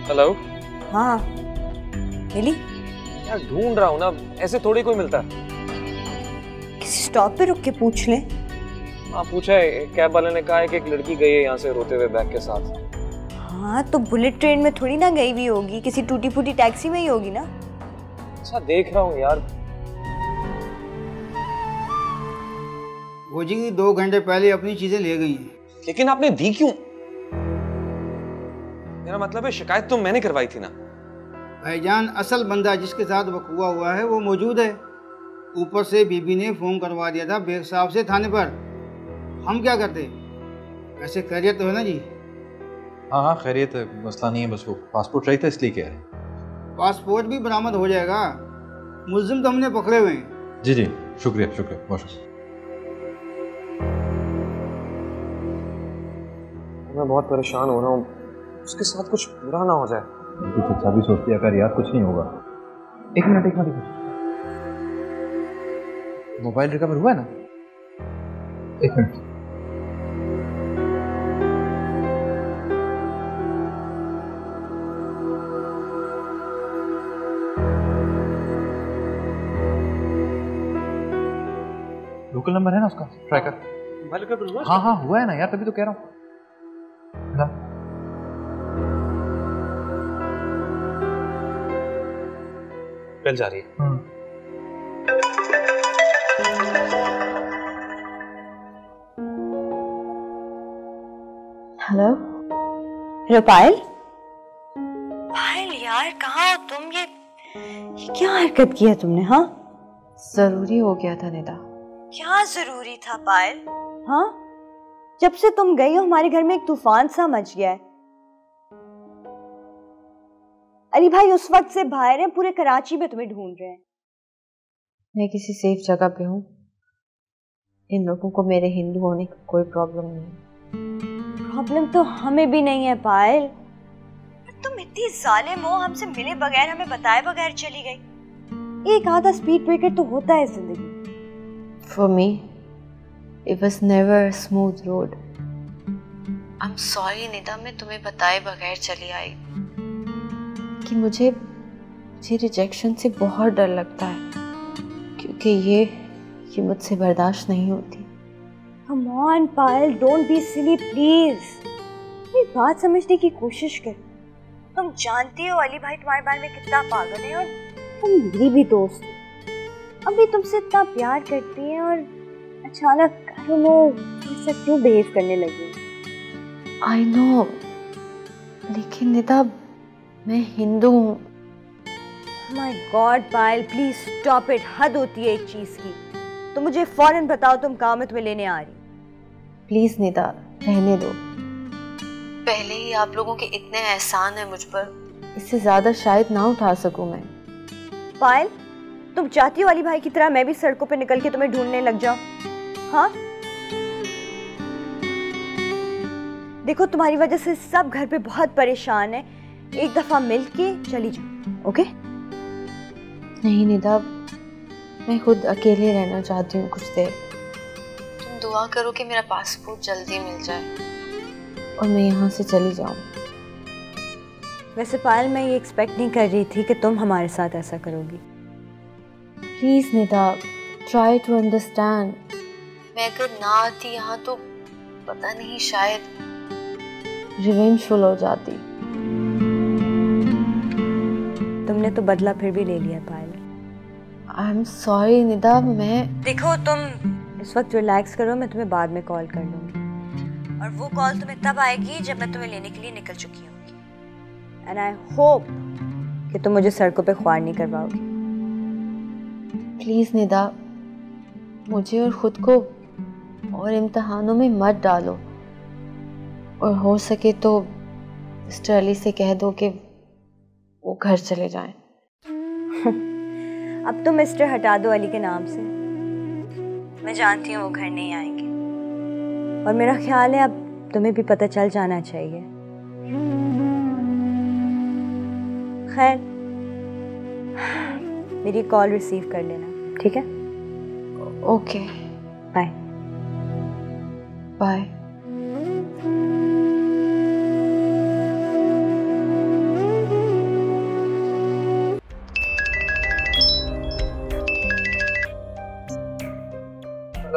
हेलो। हाँ मिली? यार ढूंढ रहा हूँ ना, ऐसे थोड़ी कोई मिलता है। किसी स्टॉप पे रुक के पूछ ले। हाँ पूछा है, कैब वाले ने कहा है कि एक लड़की गई है यहाँ से रोते हुए बैग के साथ। हाँ तो बुलेट ट्रेन में थोड़ी ना गई हुई होगी, किसी टूटी फूटी टैक्सी में ही होगी ना। अच्छा देख रहा हूँ यार। वो जी दो घंटे पहले अपनी चीजें ले गई हैं। लेकिन आपने दी क्यों? मेरा मतलब है शिकायत तो मैंने करवाई थी ना। भाईजान असल बंदा जिसके साथ वकूआ हुआ है वो मौजूद है। ऊपर से बीबी ने फोन करवा दिया था बेग साहब से थाने पर। हम क्या करते? वैसे खैरियत तो है ना जी? हाँ हाँ खैरियत है, मसला नहीं है, बस वो पासपोर्ट चाहिए था इसलिए कह रहे हैं। पासपोर्ट भी बरामद हो जाएगा, मुल्जिम तो हमने पकड़े हुए हैं। जी जी शुक्रिया शुक्रिया बहुत शुक्रिया। मैं बहुत परेशान हो रहा हूँ, उसके साथ कुछ बुरा ना हो जाए। कुछ अच्छा भी सोचती है अगर यार, कुछ नहीं होगा। एक मिनट एक मिनट, मोबाइल रिकवर हुआ है ना? एक मिनट। लोकल नंबर है ना उसका, ट्राई कर। मोबाइल रिकवर हुआ? हाँ हाँ हुआ है ना यार, तभी तो कह रहा हूँ। बेल जा रही है। हेलो हेलो पायल। पायल यार कहाँ हो तुम? ये ये क्या हरकत किया तुमने? हाँ जरूरी हो गया था निदा। क्या जरूरी था पायल? हाँ जब से तुम गई हो हमारे घर में एक तूफान सा मच गया है। अली भाई उस वक्त से बाहर हैं, पूरे कराची में तुम्हें ढूंढ रहे हैं। मैं किसी सेफ जगह पे हूँ। इन लोगों को मेरे हिंदू होने का कोई प्रॉब्लम नहीं। प्रॉब्लम तो हमें भी नहीं है पायल, तुम इतनी जालिम हो, हमसे मिले बगैर हमें बताए बगैर चली गई। एक आधा स्पीड ब्रेकर तो होता है जिंदगी। For me, it was never a smooth road. I'm sorry Nida, मैं तुम्हें बताए बगैर चली आई कि मुझे मुझे रिजेक्शन से बहुत डर लगता है, क्योंकि ये ये मुझसे बर्दाश्त नहीं होती। Come on Payal, don't be silly please। मेरी बात समझने की कोशिश कर। तुम जानती हो अली भाई तुम्हारे बारे में कितना पागल है, और तुम मेरी भी दोस्त हो। अभी तुमसे इतना प्यार करती हैं और अचानक घर में ऐसा क्यों बिहेव करने लगी? I know, लेकिन निदा मैं हिंदू हूँ। My God Payal please stop it, हद होती है एक चीज की। तो मुझे फौरन बताओ तुम कहाँ मैं तुम्हें लेने आ रही। प्लीज निदा रहने दो। पहले ही आप लोगों के इतने एहसान है मुझ पर, इससे ज्यादा शायद ना उठा सकूं मैं। पायल तुम चाहती हो अली भाई की तरह मैं भी सड़कों पे निकल के तुम्हें ढूंढने लग जाऊं? हाँ देखो तुम्हारी वजह से सब घर पे बहुत परेशान है, एक दफा मिल के चली जाओ। ओके? नहीं निदा, मैं खुद अकेले रहना चाहती हूँ कुछ देर। तुम दुआ करो कि मेरा पासपोर्ट जल्दी मिल जाए और मैं यहाँ से चली जाऊँ। वैसे पायल मैं ये एक्सपेक्ट नहीं कर रही थी कि तुम हमारे साथ ऐसा करोगी। Please Nida try to understand. मैं अगर ना आती यहाँ तो पता नहीं शायद रिवेंजफुल हो जाती। तुमने तो बदला फिर भी ले लिया Payal. I am sorry Nida. मैं देखो तुम इस वक्त रिलैक्स करो, मैं तुम्हें बाद में कॉल कर लूंगी, और वो कॉल तुम्हें तब आएगी जब मैं तुम्हें लेने के लिए निकल चुकी होंगी। एंड आई होप कि तुम मुझे सड़कों पे ख्वार नहीं करवाओगी। प्लीज निदा मुझे और खुद को और इम्तिहानों में मत डालो, और हो सके तो मिस्टर अली से कह दो कि वो घर चले जाएं। अब तो मिस्टर हटा दो अली के नाम से, मैं जानती हूँ वो घर नहीं आएंगे, और मेरा ख्याल है अब तुम्हें भी पता चल जाना चाहिए। खैर मेरी कॉल रिसीव कर लेना, ठीक है? Okay bye bye.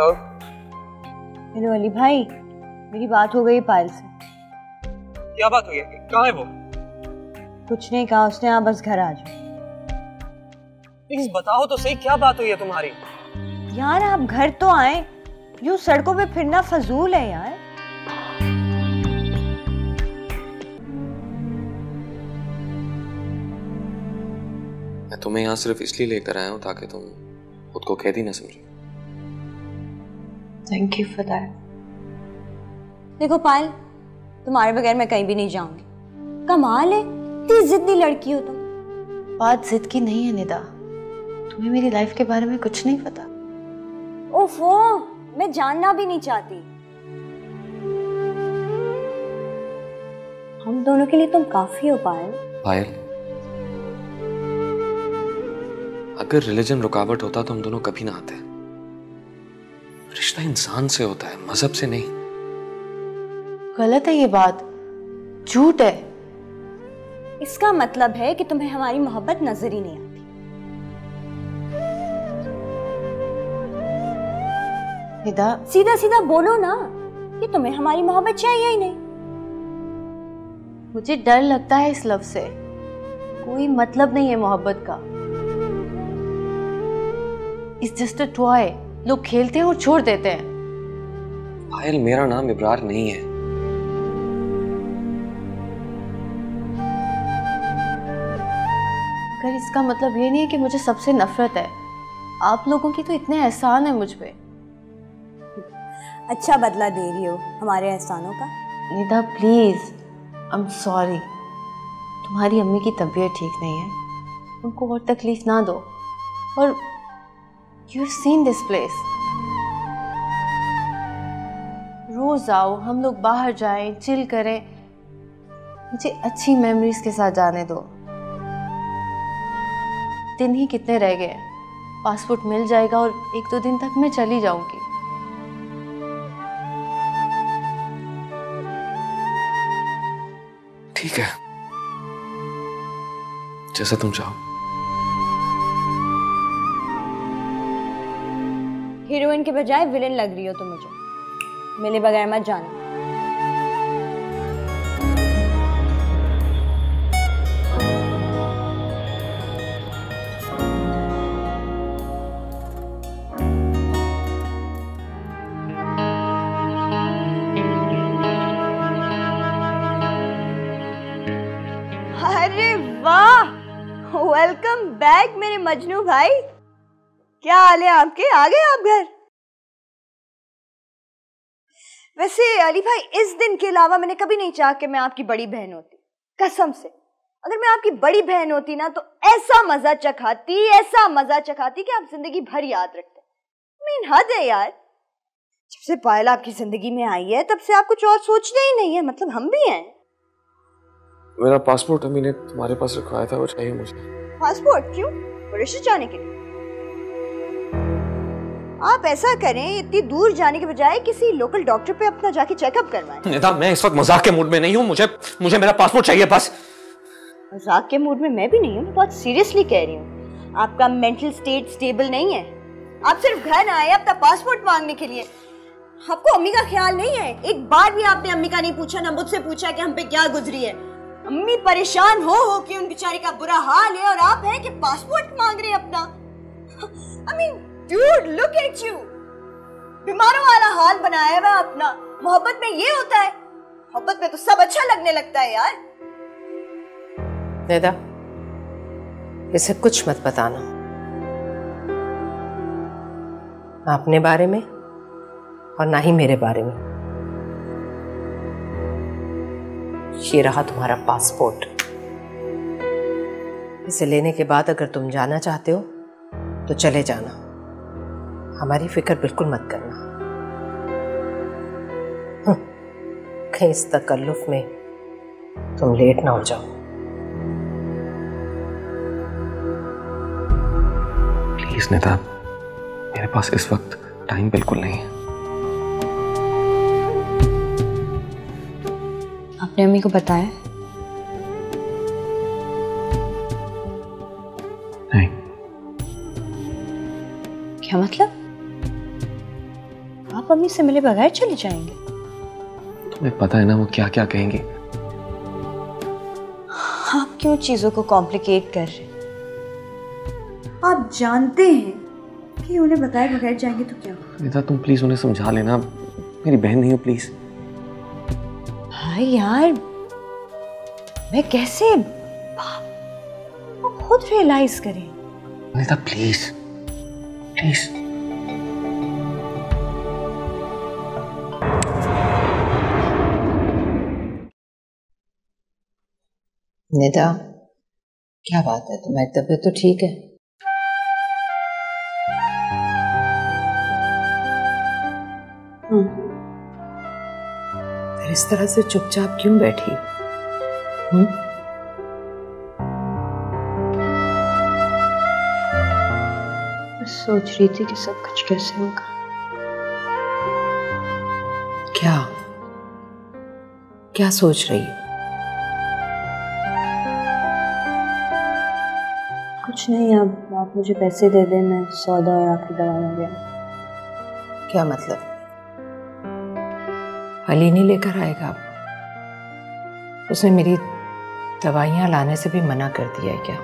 Hello hello Ali भाई, मेरी बात हो गई पायल से। क्या बात हुई है? कहाँ है वो? कुछ नहीं कहा उसने, आप बस घर आ जाओ। प्लीज बताओ तो सही, क्या बात हुई है तुम्हारी? यार आप घर तो आए, यूं सड़कों पे फिरना फजूल है यार। मैं तुम्हें यहाँ सिर्फ इसलिए लेकर आया हूँ ताकि तुम खुद को कैदी न समझो। Thank you for that. देखो पायल, तुम्हारे बगैर मैं कहीं भी नहीं जाऊंगी। कमाल है, इतनी जिद्दी लड़की हो तुम। बात जिद की नहीं है निदा, तुम्हें मेरी लाइफ के बारे में कुछ नहीं पता। ओफो, मैं जानना भी नहीं चाहती। हम दोनों के लिए तुम काफी हो पायल। पायल, अगर रिलीजन रुकावट होता तो हम दोनों कभी ना आते। रिश्ता इंसान से होता है, मजहब से नहीं। गलत है ये बात, झूठ है। इसका मतलब है कि तुम्हें हमारी मोहब्बत नजर ही नहीं आती। निदा, सीधा सीधा बोलो ना कि तुम्हें हमारी मोहब्बत चाहिए ही नहीं। मुझे डर लगता है इस लव से। कोई मतलब नहीं है मोहब्बत का। इट्स जस्ट अ टॉय, लोग खेलते हैं और छोड़ देते हैं। पायल, मेरा नाम इब्रार नहीं है। अगर इसका मतलब ये नहीं है कि मुझे सबसे नफरत है। आप लोगों की तो इतने एहसान है मुझ पे। अच्छा बदला दे रही हो हमारे एहसानों का। Nida please, I am sorry. तुम्हारी अम्मी की तबीयत ठीक नहीं है, उनको और तकलीफ ना दो। और you have seen this place. रोज आओ, हम लोग बाहर जाएं, चिल करें। मुझे अच्छी मेमोरीज के साथ जाने दो। दिन ही कितने रह गए, पासपोर्ट मिल जाएगा और एक दो दिन तक मैं चली जाऊंगी। ठीक है, जैसा तुम चाहो। हीरोइन के बजाय विलेन लग रही हो तुम मुझे। मिले बगैर मत जाना। अरे वाह, वेलकम बैक मेरे मजनू भाई। क्या हाल है आपके? आ गए आप घर? वैसे अली भाई, इस दिन के अलावा मैंने कभी नहीं चाहा कि मैं आपकी बड़ी बहन होती। कसम से, अगर मैं आपकी बड़ी बहन होती ना तो ऐसा मजा चखाती, ऐसा मजा चखाती कि आप जिंदगी भर याद रखते। मीन हद है यार। जब से पायल आपकी जिंदगी में आई है तब से आप कुछ और सोचते ही नहीं है। मतलब हम भी हैं। मेरा पासपोर्ट अम्मी ने तुम्हारे पास रखवाया था, वो चाहिए मुझे। पासपोर्ट क्यों? मॉरिशस जाने के लिए? आप ऐसा करें, इतनी दूर जाने के बजाय किसी लोकल डॉक्टर पे अपना जाके चेकअप करवाएं। निदा, मैं इस वक्त मजाक के मूड में नहीं हूँ। मुझे मुझे मेरा पासपोर्ट चाहिए बस। मजाक के मूड में मैं भी नहीं हूँ, मैं बहुत सीरियसली कह रही हूँ। आपका मेंटल स्टेट स्टेबल नहीं है। आप सिर्फ घर आए अपना पासपोर्ट मांगने के लिए। आपको अम्मी का ख्याल नहीं है? एक बार भी आपने अम्मी का नहीं पूछा, ना मुझसे पूछा कि हम पे क्या गुजरी है। अम्मी परेशान हो हो कि उन बेचारी का बुरा हाल है और आप हैं कि पासपोर्ट मांग रहे हैं अपना। I mean, dude, look at you. बीमारों वाला हाल बनाया हुआ अपना। मोहब्बत में ये होता है? मोहब्बत में तो सब अच्छा लगने लगता है यार। निदा, इसे कुछ मत बताना, ना अपने बारे में और ना ही मेरे बारे में। ये रहा तुम्हारा पासपोर्ट। इसे लेने के बाद अगर तुम जाना चाहते हो तो चले जाना, हमारी फिक्र बिल्कुल मत करना। कहीं इस तकल्लुफ में तुम लेट ना हो जाओ। प्लीज निदा, मेरे पास इस वक्त टाइम बिल्कुल नहीं है। आपने अम्मी को बताया? नहीं। क्या मतलब? मम्मी से मिले बगैर चले जाएंगे? तुम्हें पता है ना वो क्या क्या कहेंगे। आप क्यों चीजों को कॉम्प्लिकेट कर रहे हैं? आप जानते हैं कि उन्हें बताए बगैर जाएंगे तो क्या होगा। निधा तुम प्लीज उन्हें समझा लेना, मेरी बहन नहीं हो प्लीज। भाई यार मैं कैसे, आप खुद रियलाइज करें। निधा प्लीज प्लीज। निधा क्या बात है, तुम्हारी तबीयत तो ठीक है? फिर इस तरह से चुपचाप क्यों बैठी? हम्म? सोच रही थी कि सब कुछ कैसे होगा। क्या क्या सोच रही है? कुछ नहीं, अब आप मुझे पैसे दे दें, मैं सौदा और आखिरी दवा ले गया। क्या मतलब? अली नहीं लेकर आएगा अब? उसने मेरी दवाइयां लाने से भी मना कर दिया है क्या?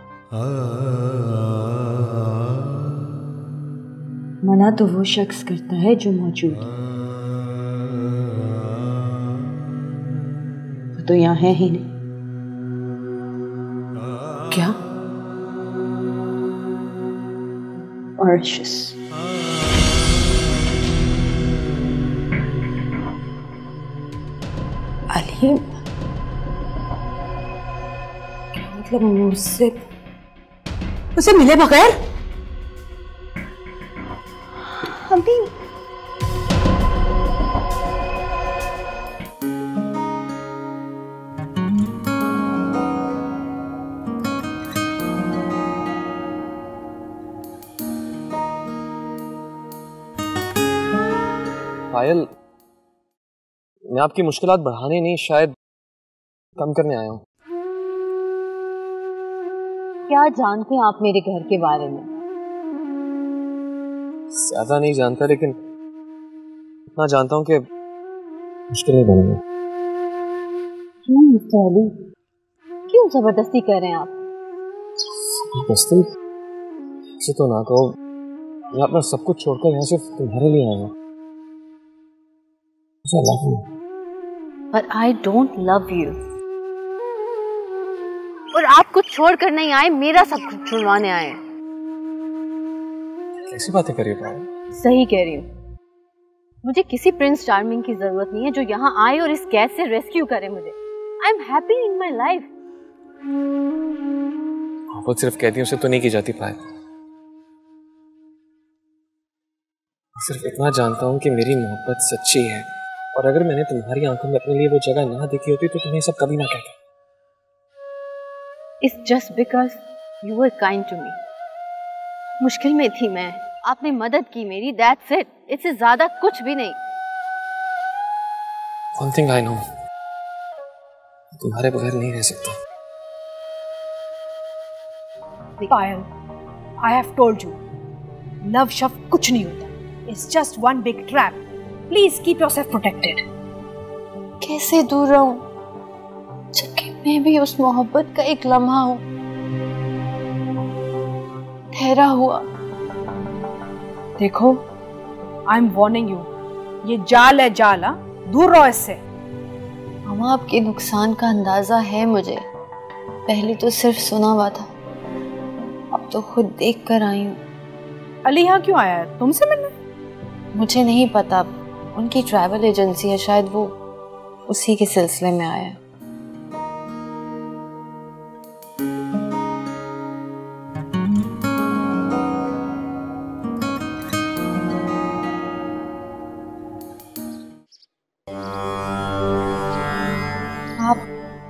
मना तो वो शख्स करता है जो मौजूद है, वो तो यहाँ है ही नहीं। क्या? मॉरिशस। अली मतलब मुझसे मुझसे मिले बगैर? अभी पायल, मैं आपकी मुश्किलात बढ़ाने नहीं शायद कम करने आया हूँ। क्या जानते हैं आप मेरे घर के बारे में? ज्यादा नहीं जानता, लेकिन इतना जानता हूँ कि मुश्किलें बनेंगी। क्यों मिस्टर अली, क्यों जबरदस्ती कर रहे हैं आप? जबरदस्ती से तो ना कहो, मैं अपना सब कुछ छोड़कर यहाँ सिर्फ तुम्हारे लिए आया हूँ। I love you. But I don't love you. और आप कुछ छोड़ कर नहीं आए, मेरा सब कुछ छुड़वाने आए। कैसी बातें कर रही हो पायल? सही कह रही हूँ। मुझे किसी प्रिंस चार्मिंग की जरूरत नहीं है जो यहाँ आए और इस कैद से रेस्क्यू करे मुझे। I am happy in my life. मोहब्बत सिर्फ कैदियों से तो नहीं की जाती पायल। सिर्फ इतना जानता हूँ कि मेरी मोहब्बत सच्ची है, और अगर मैंने तुम्हारी आंखों में अपने लिए वो जगह ना देखी होती तो तुम्हें सब कभी ना कहता। It's just because you were kind to me. मुश्किल में थी मैं, आपने मदद की मेरी, that's it. इससे ज्यादा कुछ भी नहीं। One thing I know, तुम्हारे बगैर नहीं रह सकता। पायल, I have told you, love शब्द कुछ नहीं होता। It's just one big trap. Please keep yourself protected. कैसे दूर रहूं, जबकि मैं भी उस मोहब्बत का एक लम्हा हूं, ठहरा हुआ। देखो, I'm warning you, ये जाल है जाल, हाँ? दूर रहो इससे। मामा, आपके नुकसान का अंदाजा है मुझे। पहले तो सिर्फ सुना हुआ था, अब तो खुद देख कर आई हूँ। अली यहाँ क्यों आया है? तुमसे मिलने? मुझे नहीं पता, उनकी ट्रैवल एजेंसी है, शायद वो उसी के सिलसिले में आया है। आप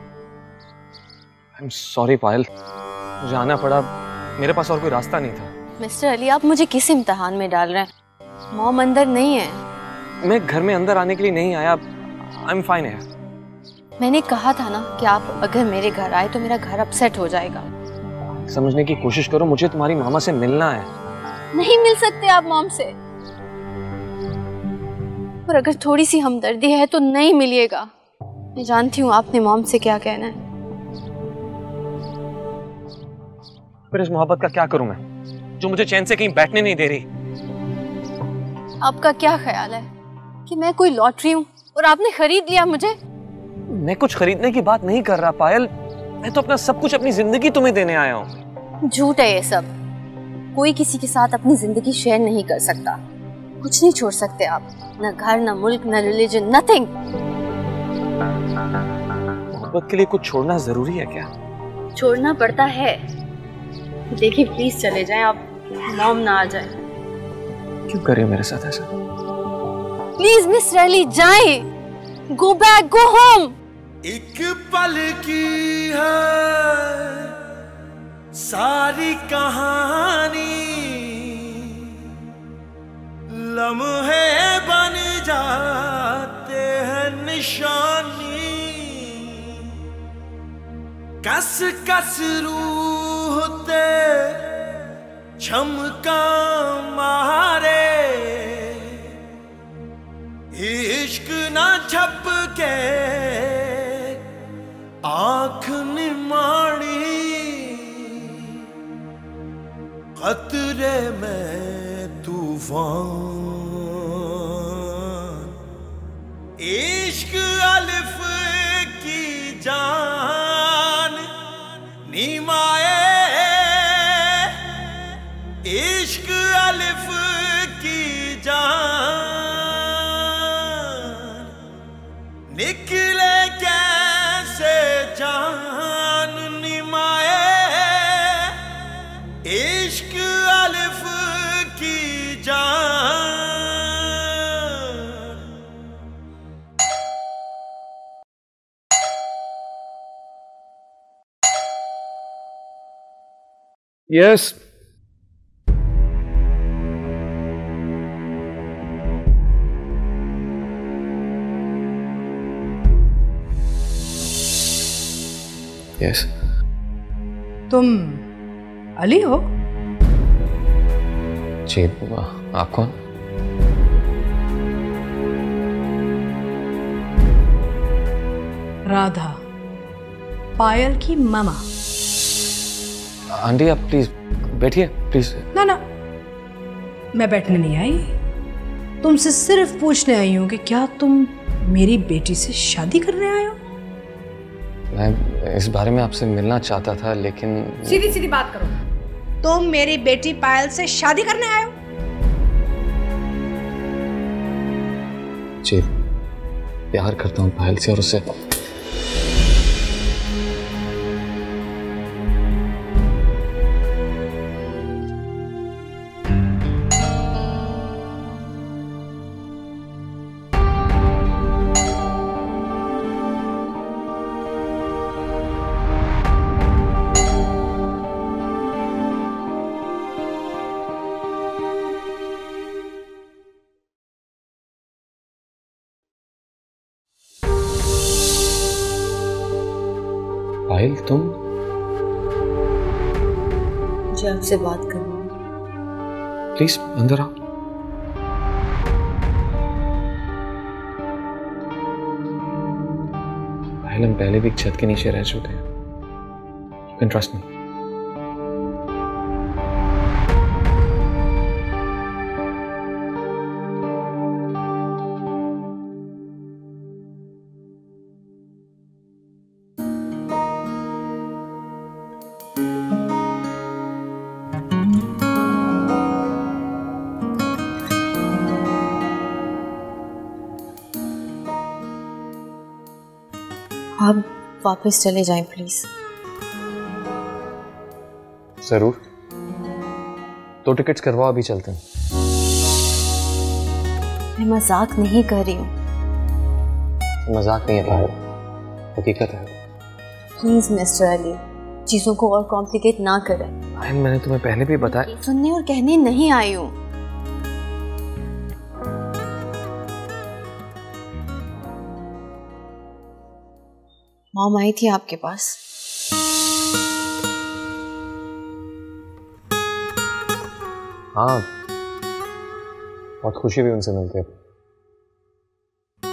I'm sorry पायल, मुझे आना पड़ा, मेरे पास और कोई रास्ता नहीं था। मिस्टर अली, आप मुझे किस इम्तिहान में डाल रहे हैं? मॉम अंदर नहीं है। मैं घर में अंदर आने के लिए नहीं आया, I'm fine है। मैंने कहा था ना कि आप अगर मेरे घर आए तो मेरा घर अपसेट हो जाएगा। समझने की कोशिश करो, मुझे तुम्हारी मामा से मिलना है। नहीं मिल सकते आप मॉम से। और अगर थोड़ी सी हमदर्दी है तो नहीं मिलिएगा। मैं जानती हूँ आपने मॉम से क्या कहना है। फिर इस मोहब्बत का क्या करूं मैं, जो मुझे चैन से कहीं बैठने नहीं दे रही? आपका क्या ख्याल है कि मैं कोई लॉटरी हूँ और आपने खरीद लिया मुझे? मैं कुछ खरीदने की बात नहीं कर रहा पायल, मैं तो अपना सब कुछ, अपनी जिंदगी तुम्हें देने आया हूँ। झूठ है ये सब। कोई किसी के साथ अपनी जिंदगी शेयर नहीं कर सकता। कुछ नहीं छोड़ सकते आप, न घर, न मुल्क, न रिलीजन, नथिंग। मोहब्बत के लिए कुछ छोड़ना जरूरी है क्या? छोड़ना पड़ता है। देखिए प्लीज चले जाएं आप, मॉम ना आ जाए। क्यों कर रही हो मेरे साथ ऐसा? प्लीज मिस रैली जाएं। Go back, go home. एक पल की है सारी कहानी, लम्हे बन जाते हैं निशानी, कस कस रूह ते झमका मारे, इश्क ना झपके आँख निमाड़ी, खतरे में तूफान, इश्क अलिफ की जान नीमाए, इश्क अलिफ की जान निकले कैसे जान निमाए, इश्क अलिफ की जान। Yes yes. तुम अली हो? जी, आप कौन? राधा, पायल की मामा। आंटी आप प्लीज बैठिए प्लीज। ना ना, मैं बैठने नहीं आई, तुमसे सिर्फ पूछने आई हूँ कि क्या तुम मेरी बेटी से शादी करने आए हो? मैं इस बारे में आपसे मिलना चाहता था लेकिन। सीधी सीधी बात करो, तुम मेरी बेटी पायल से शादी करने आए हो? जी, प्यार करता हूँ पायल से और उससे। पायल तुम? मुझे आपसे बात करनी है। प्लीज अंदर आओ। पायल हम पहले भी एक छत के नीचे रह चुके हैं, यू कैन ट्रस्ट मी। आप वापस चले जाएं प्लीज। जरूर, दो टिकट्स करवाओ, अभी चलते हैं। मैं मजाक नहीं कर रही हूँ। मजाक नहीं है पायल, हकीकत है। प्लीज मिस्टर अली, चीजों को और कॉम्प्लिकेट ना करें। पायल मैंने तुम्हें पहले भी बताया। सुनने और कहने नहीं आई हूँ। मॉम आई थी आपके पास। हाँ, बहुत खुशी हुई उनसे मिलकर।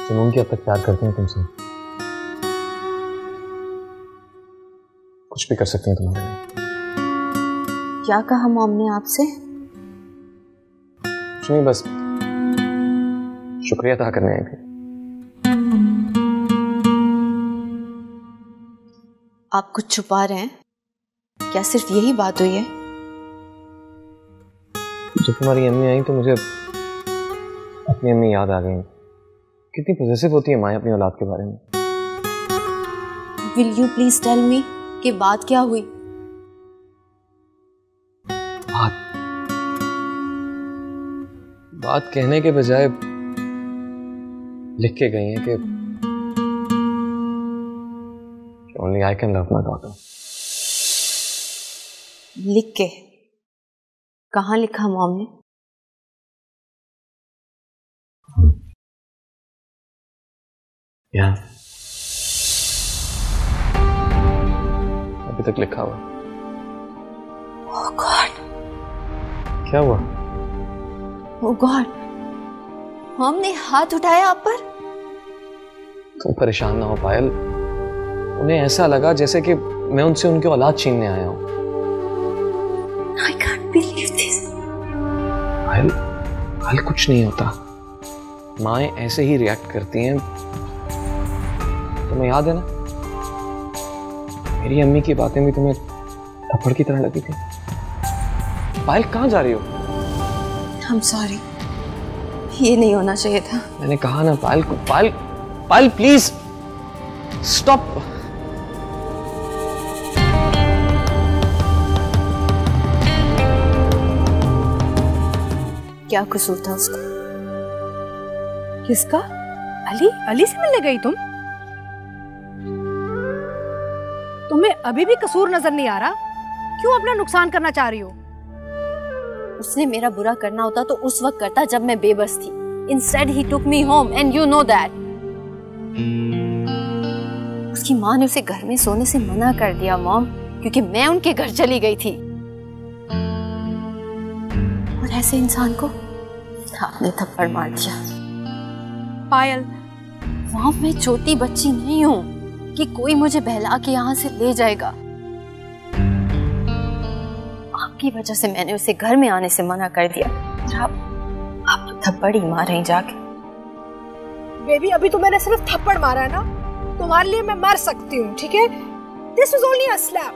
जुनून की हद तक प्यार करती हैं तुमसे, कुछ भी कर सकती हैं तुम्हारे लिए। क्या कहा मॉम ने आपसे? कुछ नहीं, बस शुक्रिया अदा करने आई थी। आप कुछ छुपा रहे हैं क्या? सिर्फ यही बात हुई है? जब तुम्हारी अम्मी आई तो मुझे अपनी अम्मी याद आ गई। कितनी पॉजिटिव होती है माएं अपनी औलाद के बारे में। Will you please tell me कि बात क्या हुई? बात बात कहने के बजाय लिख के गई है कि only I can love my daughter. लिख के? कहाँ लिखा मॉम ने? यहाँ अभी तक लिखा हुआ। ओह गॉड, क्या हुआ? ओह गॉड, मॉम ने हाथ उठाया आप पर? तुम परेशान ना हो पायल, उन्हें ऐसा लगा जैसे कि मैं उनसे उनकी औलाद छीनने आया हूं। I can't believe this. पायल, पायल कुछ नहीं होता, माएं ऐसे ही रिएक्ट करती हैं। तुम्हें याद है ना, मेरी अम्मी की बातें भी तुम्हें थप्पड़ की तरह लगी थी। पायल कहाँ जा रही हो? I'm sorry, ये नहीं होना चाहिए था। मैंने कहा ना पायल को, पायल पायल प्लीज स्टॉप। क्या कसूर था उसका? किसका? अली? अली से मिलने गई तुम? तुम्हें अभी भी कसूर नजर नहीं आ रहा? क्यों अपना नुकसान करना चाह रही हो? उसने मेरा बुरा करना होता तो उस वक्त करता जब मैं बेबस थी। Instead he took me home and you know that. उसकी माँ ने उसे घर में सोने से मना कर दिया मॉम, क्योंकि मैं उनके घर चली गई थी। और ऐसे इंसान को आपने थप्पड़ मार दिया। पायल, मॉम मैं छोटी बच्ची नहीं हूँ कि कोई मुझे बहला के यहाँ से ले जाएगा। आपकी वजह से मैंने उसे घर में आने से मना कर दिया। आप आप तो थप्पड़ ही मार रही जाके। बेबी अभी तो मैंने सिर्फ थप्पड़ मारा है ना, तुम्हारे लिए मैं मर सकती हूँ, ठीक है? This was only a slap.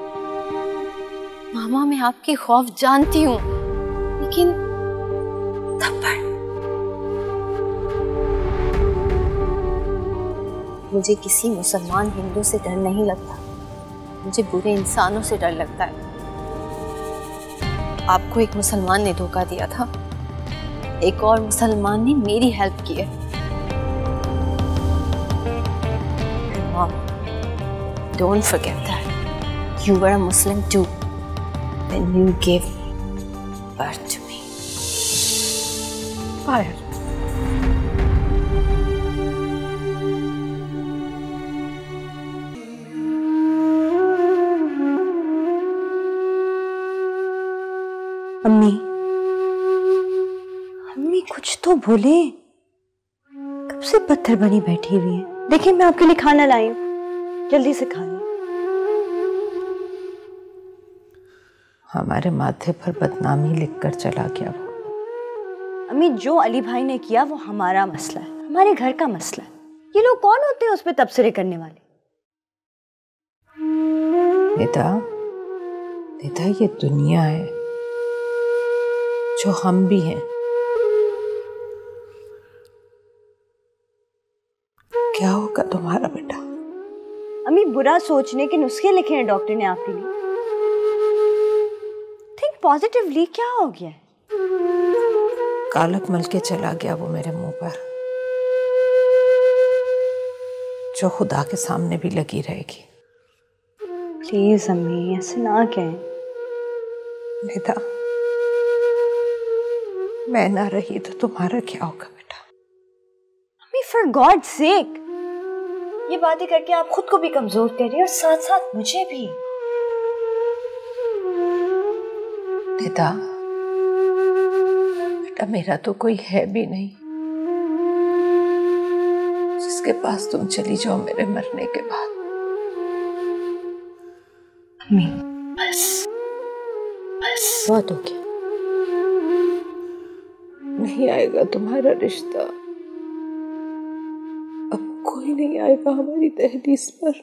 मामा मैं आपके खौफ जानती हूँ, लेकिन थप्पड़। मुझे किसी मुसलमान हिंदू से डर नहीं लगता, मुझे बुरे इंसानों से डर लगता है। आपको एक मुसलमान ने धोखा दिया था, एक और मुसलमान ने मेरी हेल्प की है। Mom, don't forget that you were a Muslim too when you gave birth to me. Fire. अम्मी, अम्मी कुछ तो बोले। कब से पत्थर बनी बैठी हुई है। देखिए मैं आपके लिए खाना लाई हूं, जल्दी से खा लो। हमारे माथे पर बदनामी लिखकर चला गया वो। अम्मी जो अली भाई ने किया वो हमारा मसला है, हमारे घर का मसला है। ये लोग कौन होते हैं उस पर तबसरे करने वाले? नेता, नेता ये दुनिया है जो हम भी हैं। क्या होगा तुम्हारा बेटा? अम्मी बुरा सोचने के नुस्खे लिखे हैं डॉक्टर ने आपके लिए। थिंक पॉजिटिवली, क्या हो गया है? कालक मल के चला गया वो मेरे मुंह पर, जो खुदा के सामने भी लगी रहेगी। प्लीज अम्मी ऐसे ना कहें। बेटा मैं ना रही तो तुम्हारा क्या होगा बेटा? अम्मी फॉर गॉड सेक, ये बातें करके आप खुद को भी कमजोर कर रही हैं और साथ साथ मुझे भी। बेटा बेटा मेरा तो कोई है भी नहीं, जिसके पास तुम चली जाओ मेरे मरने के बाद। अम्मी बस बस बहुत हो गया। नहीं आएगा तुम्हारा रिश्ता, अब कोई नहीं आएगा हमारी दहलीज पर।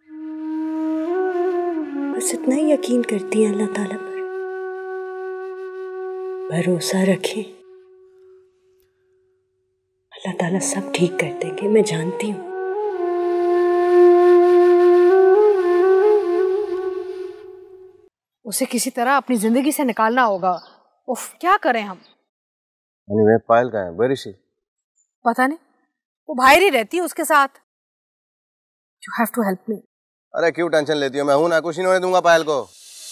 बस इतना ही यकीन करती हैं अल्लाह ताला पर, भरोसा रखें, अल्लाह ताला सब ठीक कर देंगे, मैं जानती हूँ। उसे किसी तरह अपनी जिंदगी से निकालना होगा। उफ, क्या करें हम? anyway, पायल कहाँ है? Where is she? पता नहीं, वो बाहर ही रहती है उसके साथ। You have to help me. अरे क्यों टेंशन लेती हो? मैं हूं ना, कुछ नहीं होने दूंगा पायल को।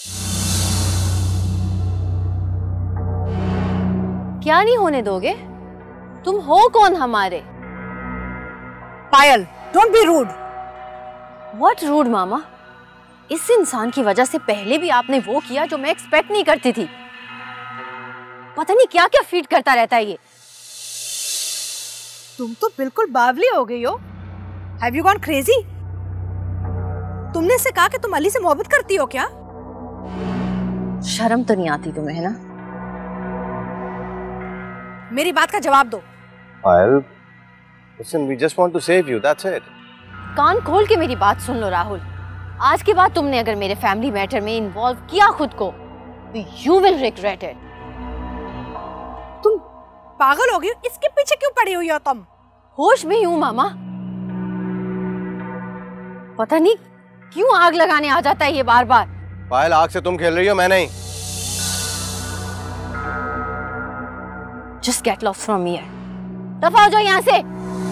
क्या नहीं होने दोगे? तुम हो कौन हमारे? पायल, don't be rude. What rude मामा? इस इंसान की वजह से पहले भी आपने वो किया जो मैं एक्सपेक्ट नहीं करती थी। पता नहीं क्या क्या फीड करता रहता है ये। तुम तो बिल्कुल बावली हो गई हो। Have you gone crazy? तुमने से कहा कि तुम अली से मोहब्बत करती हो क्या? शर्म तो नहीं आती तुम्हें, है ना? मेरी बात का जवाब दो। पायल, listen, we just want to save you, that's it. कान खोल के मेरी बात सुन लो राहुल। आज के बाद तुमने अगर मेरे फैमिली मैटर में इन्वॉल्व किया खुद को, तो you will regret it. तुम पागल हो गई हो? इसके पीछे क्यों पड़ी हुई हो तुम? होश में हूँ मामा। पता नहीं क्यों आग लगाने आ जाता है ये बार बार। पायल, आग से तुम खेल रही हो, मैं नहीं। Just get lost from here. दफा हो जाओ यहाँ से।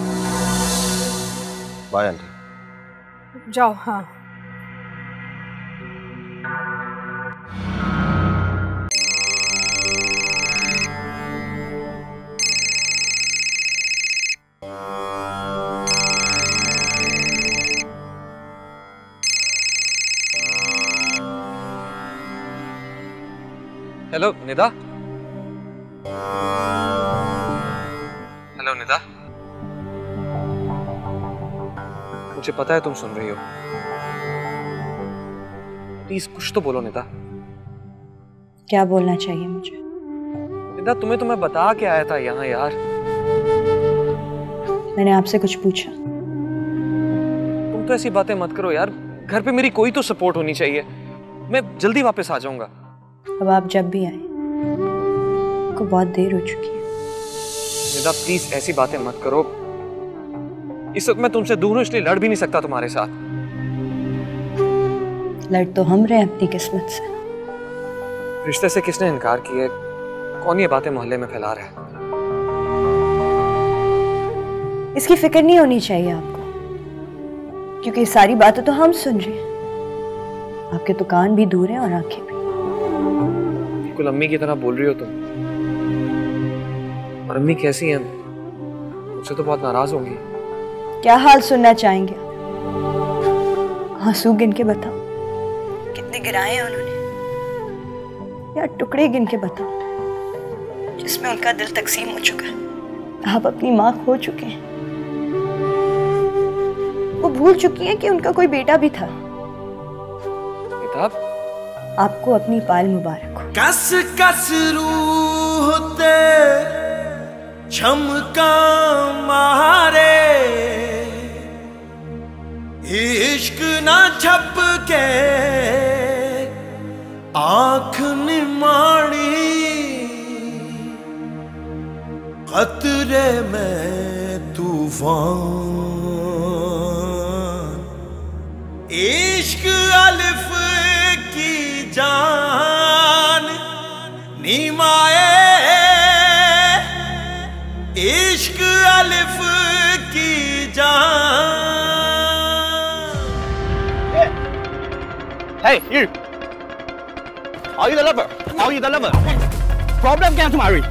Bye aunty. जाओ। हाँ। हेलो निदा। हेलो निदा, मुझे पता है तुम सुन रही हो। प्लीज कुछ तो बोलो निदा। क्या बोलना चाहिए मुझे? निदा, तुम्हें तो मैं बता के आया था यहाँ यार। मैंने आपसे कुछ पूछा? तुम तो ऐसी बातें मत करो यार। घर पे मेरी कोई तो सपोर्ट होनी चाहिए। मैं जल्दी वापस आ जाऊंगा। अब आप जब भी आए, को बहुत देर हो चुकी है। निदा प्लीज ऐसी बातें मत करो। इस वक्त मैं तुमसे दूर हूं, इसलिए लड़ भी नहीं सकता तुम्हारे साथ। लड़ तो हम रहे अपनी किस्मत से। रिश्ते से किसने इनकार किया? कौन ये बातें मोहल्ले में फैला रहा है? इसकी फिक्र नहीं होनी चाहिए आपको, क्योंकि सारी बातें तो हम सुन रहे हैं। आपके तो कान भी दूर हैं और आंखें भी। बिल्कुल अम्मी की तरह बोल रही हो तुम। और अम्मी कैसी हैं? मुझसे तो बहुत नाराज होंगी। क्या हाल सुनना चाहेंगे? आंसू गिन के बताओ कितने गिराए हैं उन्होंने, या टुकड़े गिन के बताओ जिसमें उनका दिल तकसीम हो चुका है। आप अपनी माँ खो चुके हैं। वो भूल चुकी हैं कि उनका कोई बेटा भी था। किताब आपको अपनी पायल मुबारक हो। कस कस रूह ते झमका मारे, इश्क ना छप के आँख निमाड़ी, खतरे में तूफान, इश्क अलिफ की जान नीमाए, इश्क अलिफ की जान। Hey, you! Are you the lover? Are you the lover? Problem क्या है तुम्हारी?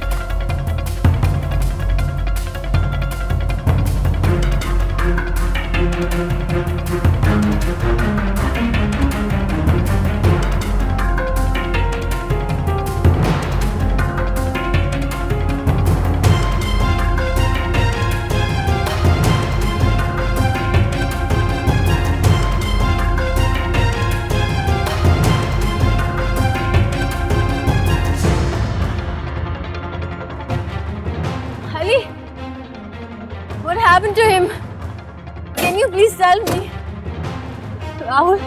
happened to him? Can you please tell me? Rahul?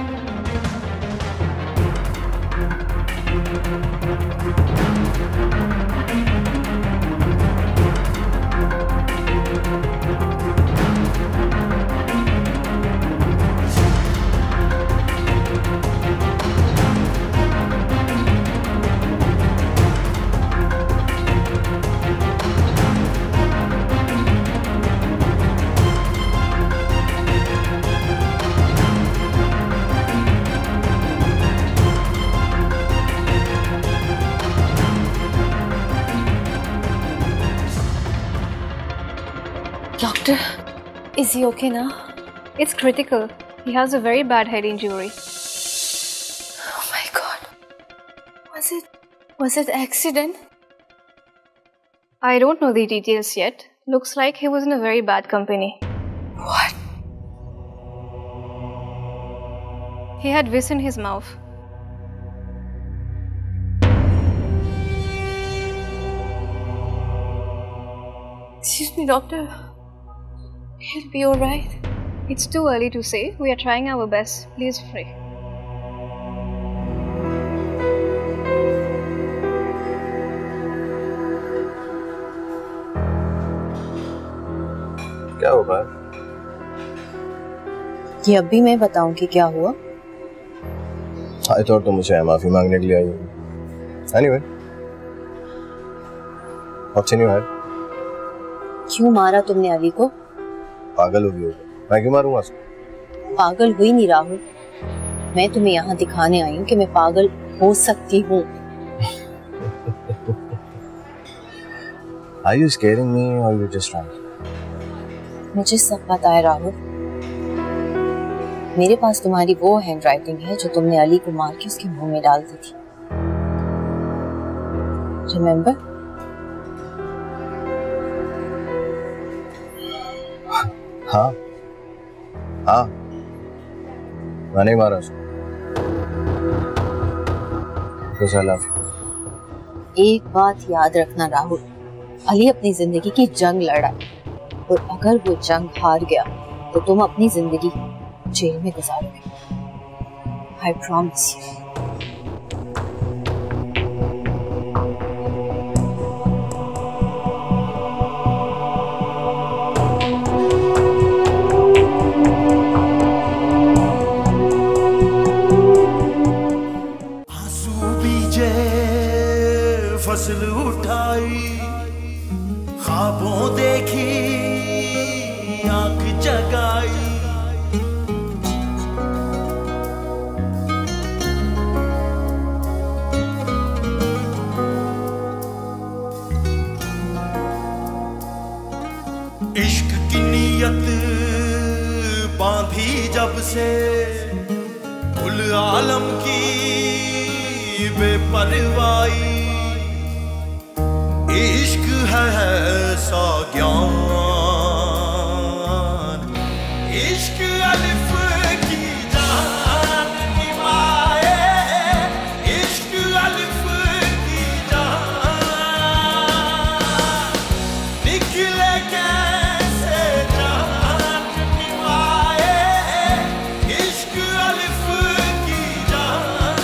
Doctor, is he okay now? It's critical. He has a very bad head injury. Oh my God. Was it, was it accident? I don't know the details yet. Looks like he was in a very bad company. What? He had vis in his mouth. Excuse me, doctor. He'll be alright. It's too early to say. We are trying our best. Please pray. क्या हुआ? ये अभी मैं बताऊं कि क्या हुआ? I thought तुम मुझे माफी मांगने के लिए आई हो. Anyway, what's in your head? क्यों मारा तुमने अली को? पागल हो गई होगी. मैं क्यों मारूंगा उसको? पागल हुई नहीं राहुल. मैं तुम्हें यहाँ दिखाने आई हूँ कि मैं पागल हो सकती हूँ. Are you scaring me or you just trying? मुझे सब पता है राहुल. मेरे पास तुम्हारी वो हैंड राइटिंग है जो तुमने अली को मार के उसके मुंह में डाल दी थी. रिमेम्बर? हाँ हाँ मैंने ही मारा उसको. Because I love you. एक बात याद रखना राहुल. अली अपनी जिंदगी की जंग लड़ा और अगर वो जंग हार गया तो तुम अपनी जिंदगी जेल में गुजारोगे. I promise you. फसल उठाई ख्वाबों देखी आंख जगाई इश्क की नीयत बांधी जब से कुल आलम की बेपरवाही. इश्क है ऐसा ज्ञान. इश्क अलिफ की जान निभाए. इश्क अलिफ की जान निकले कैसे जान निभाए. इश्क अलिफ की जान.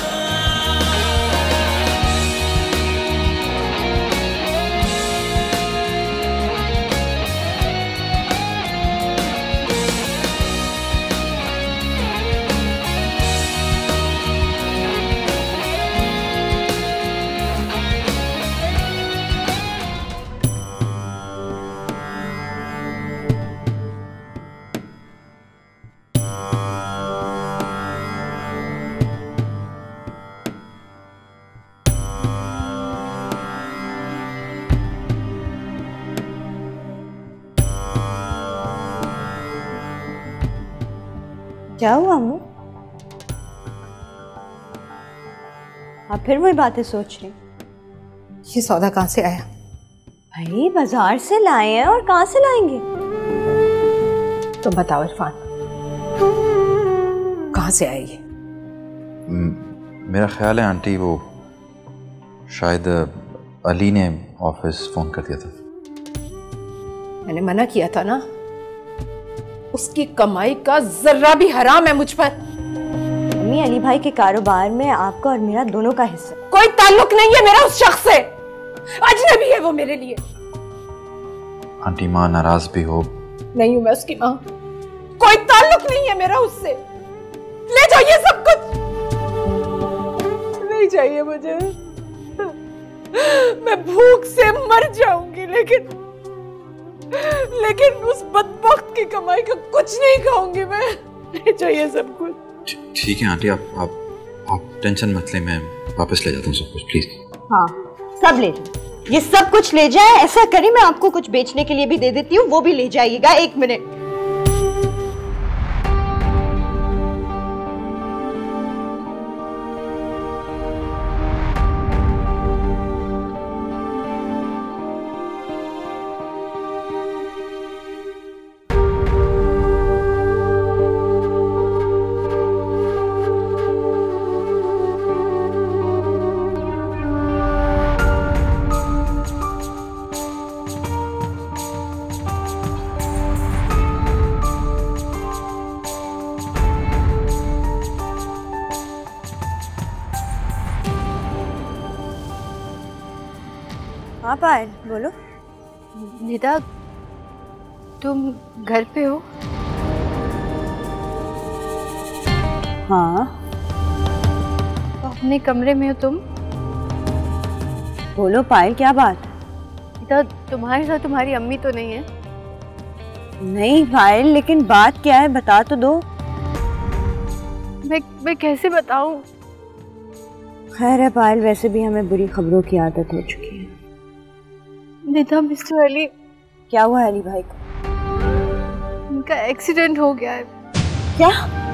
क्या हुआ अम्मू? आप फिर वही बातें सोच रही? ये सौदा कहाँ से आया? भाई बाजार से लाए हैं. और कहाँ से लाएंगे? तुम बताओ इरफान, कहाँ से आई ये? मेरा ख्याल है आंटी वो शायद अली ने ऑफिस फोन कर दिया था. मैंने मना किया था ना उसकी कमाई का जर्रा भी हराम है मुझ पर। मम्मी, अली भाई के कारोबार में आपका और मेरा दोनों का हिस्सा। कोई ताल्लुक नहीं है मेरा उस शख्स से, अजनबी है वो मेरे लिए। आंटी माँ नाराज भी हो। नहीं हूं मैं उसकी माँ, कोई ताल्लुक नहीं है मेरा उससे। ले जाइए सब कुछ, नहीं चाहिए मुझे। मैं भूख से मर जाऊंगी लेकिन लेकिन उस बदबख्त की कमाई का कुछ नहीं खाऊंगी मैं। नहीं चाहिए सब कुछ। ठीक है आंटी, आप आप आप टेंशन मत ले, मैं वापस ले जाता हूँ सब कुछ, प्लीज। हाँ, सब ले जाए, ये सब कुछ ले जाए। ऐसा करिए, मैं आपको कुछ बेचने के लिए भी दे देती हूँ, वो भी ले जाइएगा। एक मिनट। हाँ पायल, बोलो। निदा, तुम घर पे हो? हाँ। अपने कमरे में हो तुम? बोलो पायल, क्या बात? निदा, तुम्हारे साथ तुम्हारी अम्मी तो नहीं है? नहीं पायल, लेकिन बात क्या है, बता तो दो। मैं मैं कैसे बताऊं? खैर है पायल, वैसे भी हमें बुरी खबरों की आदत हो चुकी है। निदा, मिस्टर अली। क्या हुआ अली भाई को? उनका एक्सीडेंट हो गया है। क्या?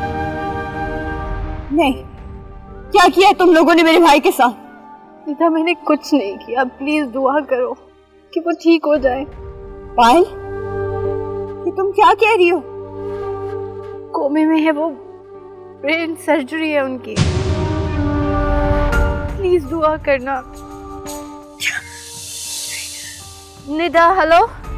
नहीं, क्या किया है तुम लोगों ने मेरे भाई के साथ? निदा, मैंने कुछ नहीं किया, प्लीज दुआ करो कि वो ठीक हो जाए। पायल, ये तुम क्या कह रही हो? कोमे में है वो, ब्रेन सर्जरी है उनकी, प्लीज दुआ करना। निदा, हेलो।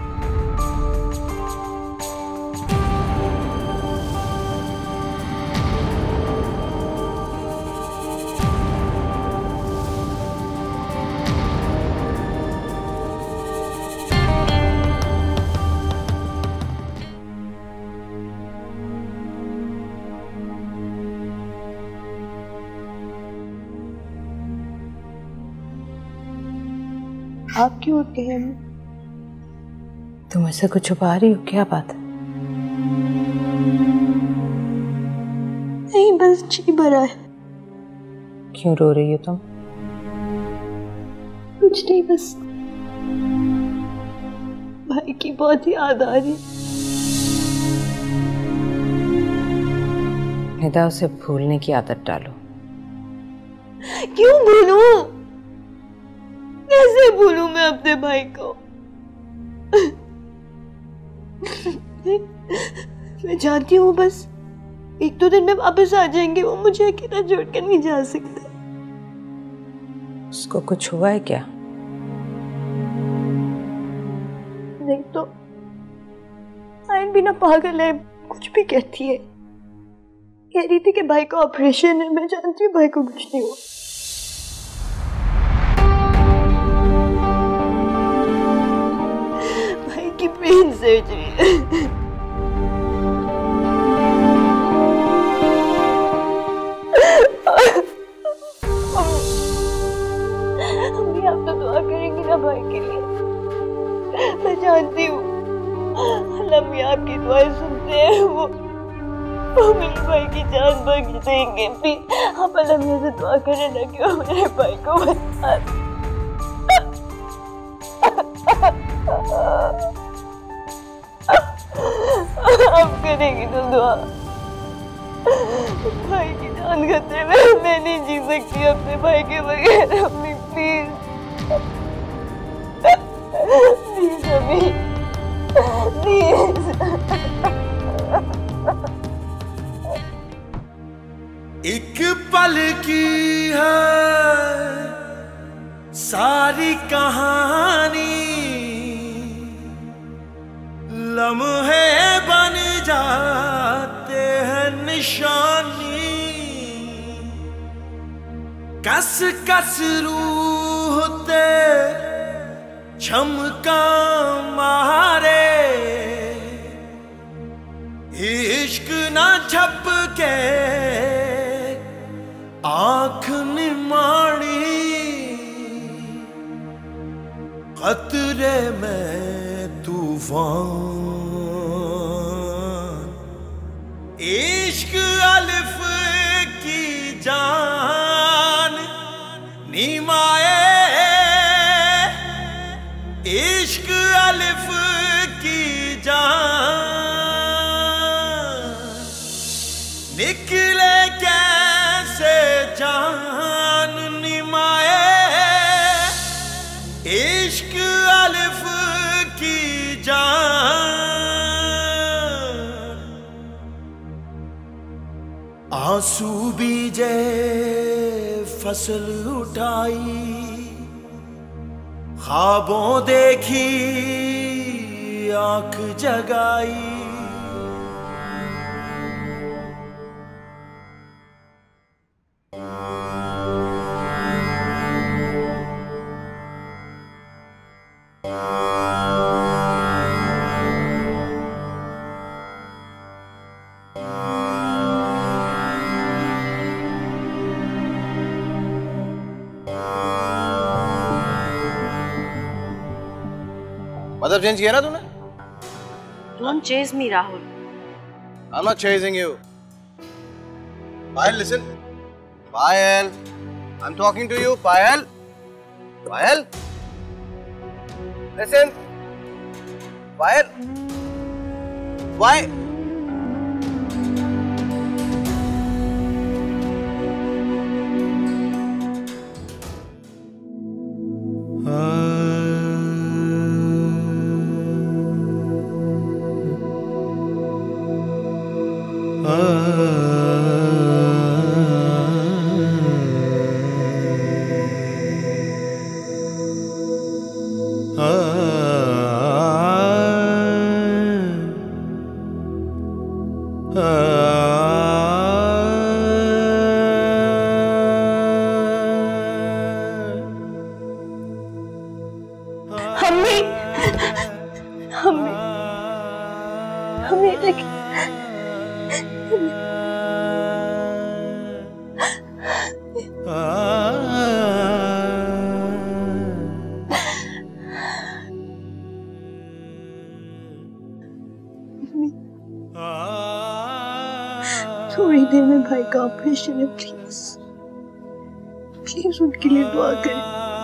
आप क्यों उठ गए? तुम मुझसे कुछ छुपा रही हो, क्या बात है? नहीं, बस जी भरा है। क्यों रो रही हो तुम? कुछ नहीं, बस भाई की बहुत याद आ रही। निदा, उसे भूलने की आदत डालो। क्यों भूलूं? कैसे भूलूं मैं अपने भाई को? मैं जानती हूँ, बस एक दो दिन में वापस आ जाएंगे, वो मुझे अकेला छोड़ कर नहीं जा सकते। उसको कुछ हुआ है क्या? नहीं तो आयन भी ना पागल है, कुछ भी कहती है। कह रही थी कि भाई का ऑपरेशन है। मैं जानती हूँ भाई को कुछ नहीं हुआ। भाई की ब्रेन सर्जरी है। मम्मी, आप तो दुआ करेंगी ना भाई के लिए? मैं जानती हूँ अल्लाह भी आपकी दुआएं सुनते हैं। वो वो मेरे भाई की जान बख्श देंगे। प्लीज आप अल्लाह मियां से दुआ करें ना कि वो मेरे भाई को बचा दे। आप करेंगी तो दुआ। भाई की जान खतरे में, मैं नहीं जी सकती अपने भाई के बगैर। अम्मी प्लीज प्लीज अम्मी प्लीज। एक पल की है सारी कहानी, लम्हे बन जा परेशानी कस कस रूह ते झमका मारे इश्क ना छप के आँख निमाड़ी खतरे में तूफान इश्क अलिफ की जान नीमाए इश्क अलिफ की जान निकले कैसे जान निमाए इश्क अलिफ की जान आंसू बीजे फसल उठाई ख्वाबों देखी आंख जगाई मतलब चेंज किया ना तूने? Don't chase me, Rahul. I'm not chasing you. Payal, listen. Payal, I'm talking to you. Payal, Payal, listen. Payal, why? हमें हमें हमें लेकिन थोड़ी देर में भाई का ऑपरेशन है, प्लीज प्लीज उनके लिए दुआ करें।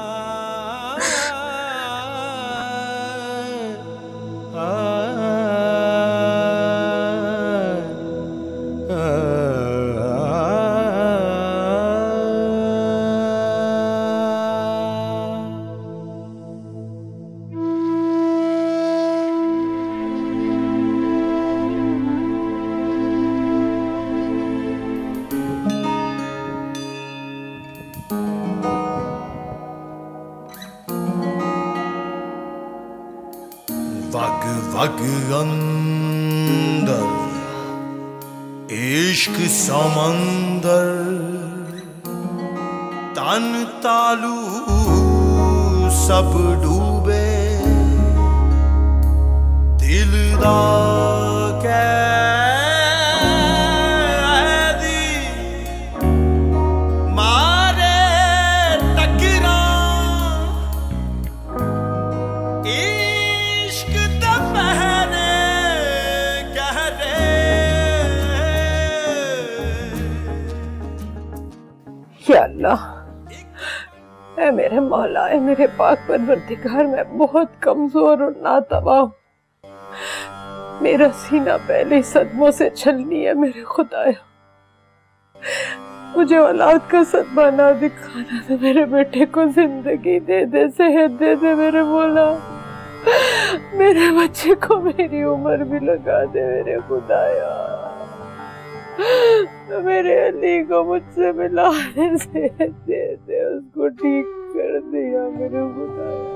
वग वग अंदर इश्क समंदर तन तालू सब डूबे दिल दा कैदी मारे टकरा इश्क दा पहरे गहरे। या अल्लाह, ऐ मेरे मौला, ऐ मेरे पाक परवरदिगार, मैं बहुत कमजोर और नातवा हूँ। मेरा सीना पहले ही सदमों से छलनी है मेरे खुदाया। मुझे औलाद का सदमा ना दिखाना, तो मेरे बेटे को जिंदगी दे दे, सेहत दे दे मेरे मौला। मेरे बच्चे को मेरी उम्र भी लगा दे मेरे खुदाया। तो मेरे अली को मुझसे मिला दे, सेहत दे दे, उसको ठीक कर दिया मेरे खुदाया।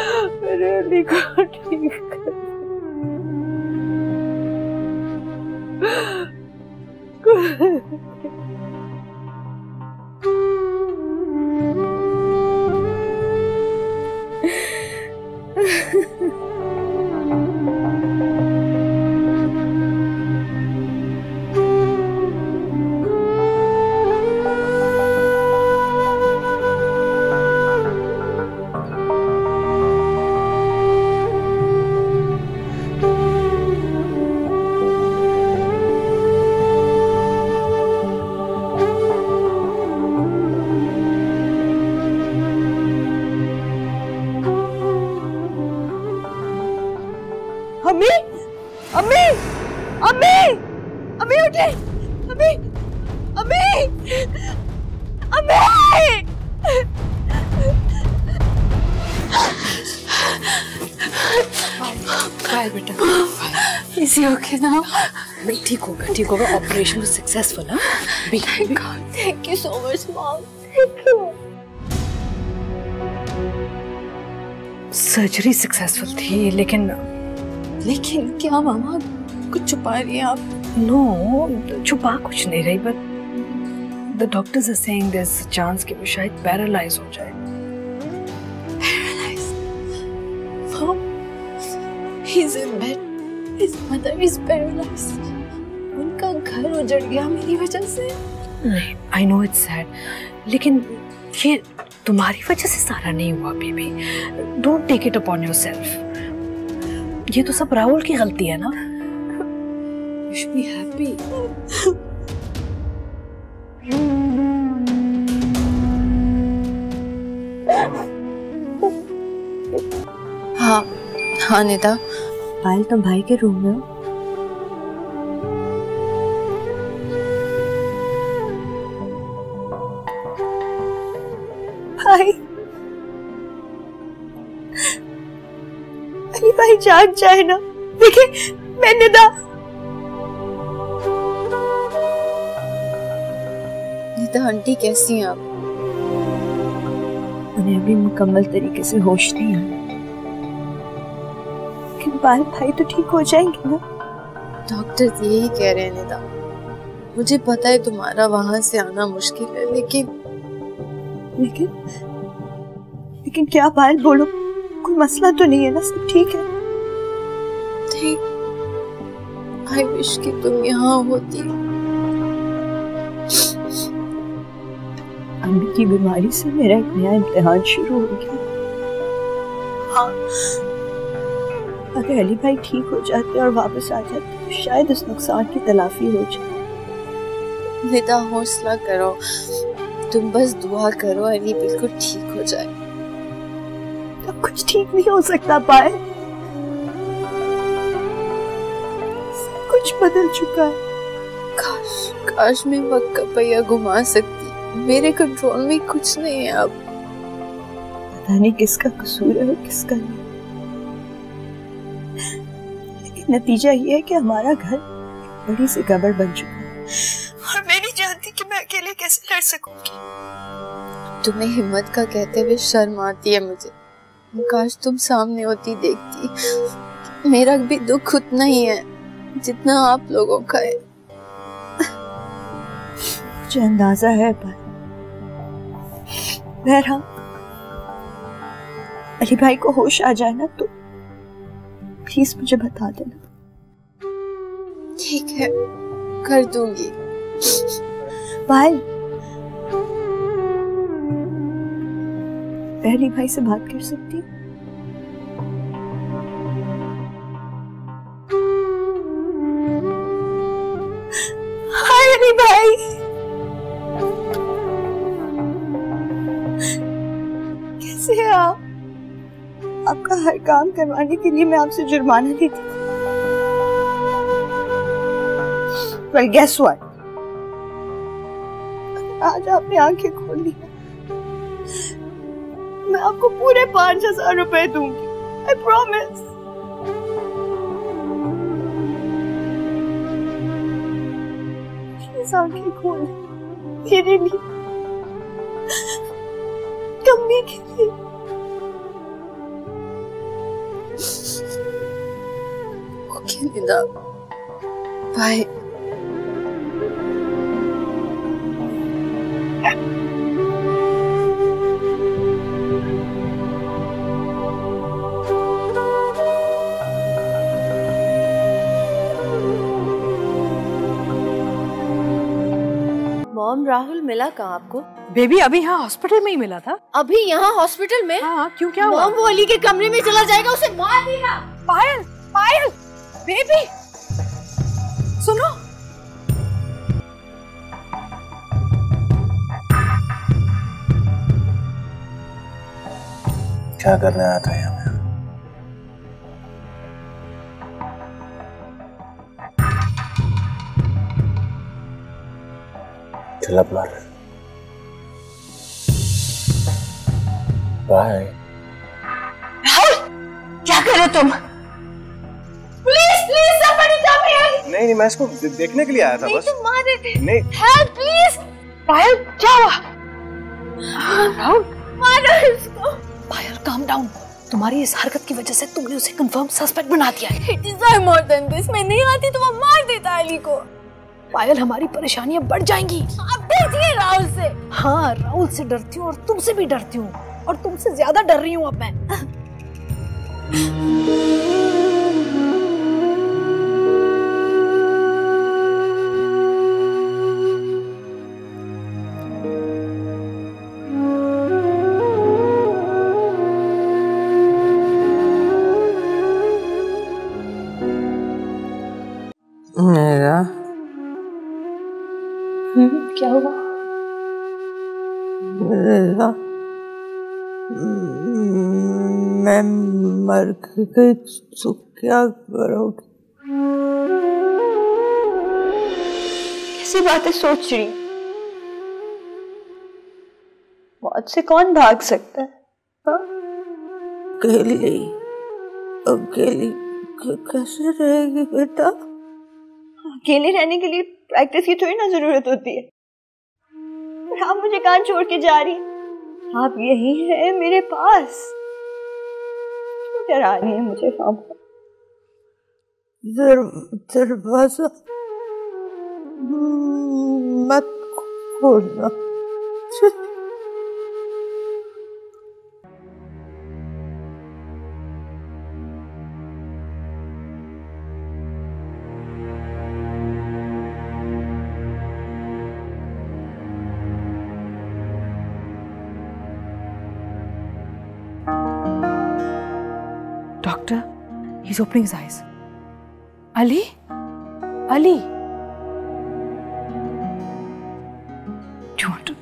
मेरे अली को ठीक कर अम्मी, अम्मी, अम्मी, अम्मी उठे, अम्मी, अम्मी, अम्मी। पायल बेटा, इसी ओके ना? नहीं, ठीक होगा, ठीक होगा। ऑपरेशन सक्सेसफुल है। Thank you so much mom, thank you. Surgery successful थी, लेकिन लेकिन क्या मामा, कुछ छुपा रही हैं आप? नो, छुपा कुछ नहीं रही, but the doctors are saying there is a chance कि वो शायद पैरालाइज हो जाए। Paralyse? Mom, he is in bed, his mother is paralysed. उनका घर उजड़ गया मेरी वजह से। नहीं, आई नो इट्स सैड, लेकिन ये तुम्हारी वजह से सारा नहीं हुआ baby. Don't take it upon yourself. ये तो सब राहुल की गलती है ना। You should be happy. हाँ हाँ निदा, पायल तुम भाई के रूम में हो? भाई, अरे भाई जाग जाए ना। देखिए मैं निदा। निदा आंटी कैसी हैं आप? उन्हें अभी मुकम्मल तरीके से होश नहीं आया, लेकिन पायल भाई तो ठीक हो जाएंगे ना? डॉक्टर यही कह रहे हैं निदा। मुझे पता है तुम्हारा वहां से आना मुश्किल है, लेकिन लेकिन लेकिन क्या पायल, बोलो, कोई मसला तो नहीं है ना? सब ठीक है? ठीक। आई विश कि तुम यहाँ होती। अम्मी की बीमारी से मेरा एक नया इम्तिहान शुरू हो गया। हाँ, अगर अली भाई ठीक हो जाते और वापस आ जाते तो शायद उस नुकसान की तलाफी हो जाए। निदा हौसला करो, तुम बस दुआ करो अली बिल्कुल ठीक हो जाए। अब कुछ ठीक नहीं हो सकता पायल, कुछ बदल चुका है। काश काश मैं वक्त का पहिया घुमा सकती। मेरे कंट्रोल में कुछ नहीं है अब। पता नहीं किसका कसूर है और किसका नहीं, लेकिन नतीजा ये है कि हमारा घर बड़ी सी गड़बड़ बन चुका है और मैं नहीं जानती कि मैं अकेले कैसे लड़ सकूंगी। तुम्हें हिम्मत का कहते हुए शर्म आती है मुझे। काश तुम सामने होती, देखती। मेरा भी दुख उतना ही है जितना आप लोगों का है। मुझे अंदाजा है पर बहरहाल अली भाई को होश आ जाए ना तो प्लीज मुझे बता देना। ठीक है, कर दूंगी। पायल, अली भाई से बात कर सकती हूँ? हाय अली भाई, कैसे हैं आप? आपका हर काम करवाने के लिए मैं आपसे जुर्माना देती थी। Well, guess what? आज आपने आंखें खोल ली, मैं आपको पूरे पांच हजार रुपए दूंगी। I promise. प्लीज आंखें खोल मेरे लिए, कम्मी के लिए। Okay Nida, bye. मिला कहाँ आपको? बेबी अभी यहाँ हॉस्पिटल में ही मिला था। अभी यहाँ हॉस्पिटल में? हाँ, क्यों क्या हुआ? मॉम वो अली के कमरे में चला जाएगा, उसे मार देगा। पायल, पायल, बेबी, सुनो। क्या करने आया था यहाँ मैं? चिल्लप मार। बाय। राहुल, क्या कर रहे तुम? Please please somebody come here। नहीं नहीं, मैं इसको दे- देखने के लिए आया था नहीं, बस। तुम मार रहे थे। नहीं। Help please. पायल क्या हुआ? राहुल मारो इसको। पायल काम डाउन। तुम्हारी इस हरकत की वजह से तुमने उसे कंफर्म सस्पेक्ट बना दिया है। It deserve more than this। मैं नहीं आती तो वो मार देता अली को। पायल हमारी परेशानियां बढ़ जाएंगी। आप डरती राहुल से? हाँ, राहुल से डरती हूँ और तुमसे भी डरती हूँ, और तुमसे ज्यादा डर रही हूँ अब मैं। मेरा क्या हुआ? मेरा मैं मर गई तो क्या करोगे? कैसी बातें सोच रही? मौत से कौन भाग सकता है? हाँ? अकेली अकेली कैसे रहेगी बेटा? अकेले रहने के लिए प्रैक्टिस की थोड़ी ना जरूरत होती है। और आप मुझे कहाँ छोड़ के जा रही? आप यही है मेरे पास। क्यों डरा रही है मुझे? दर, दरवाजा मत खोलना। Doctor, he's opening his eyes. Ali? Ali? Do you want to?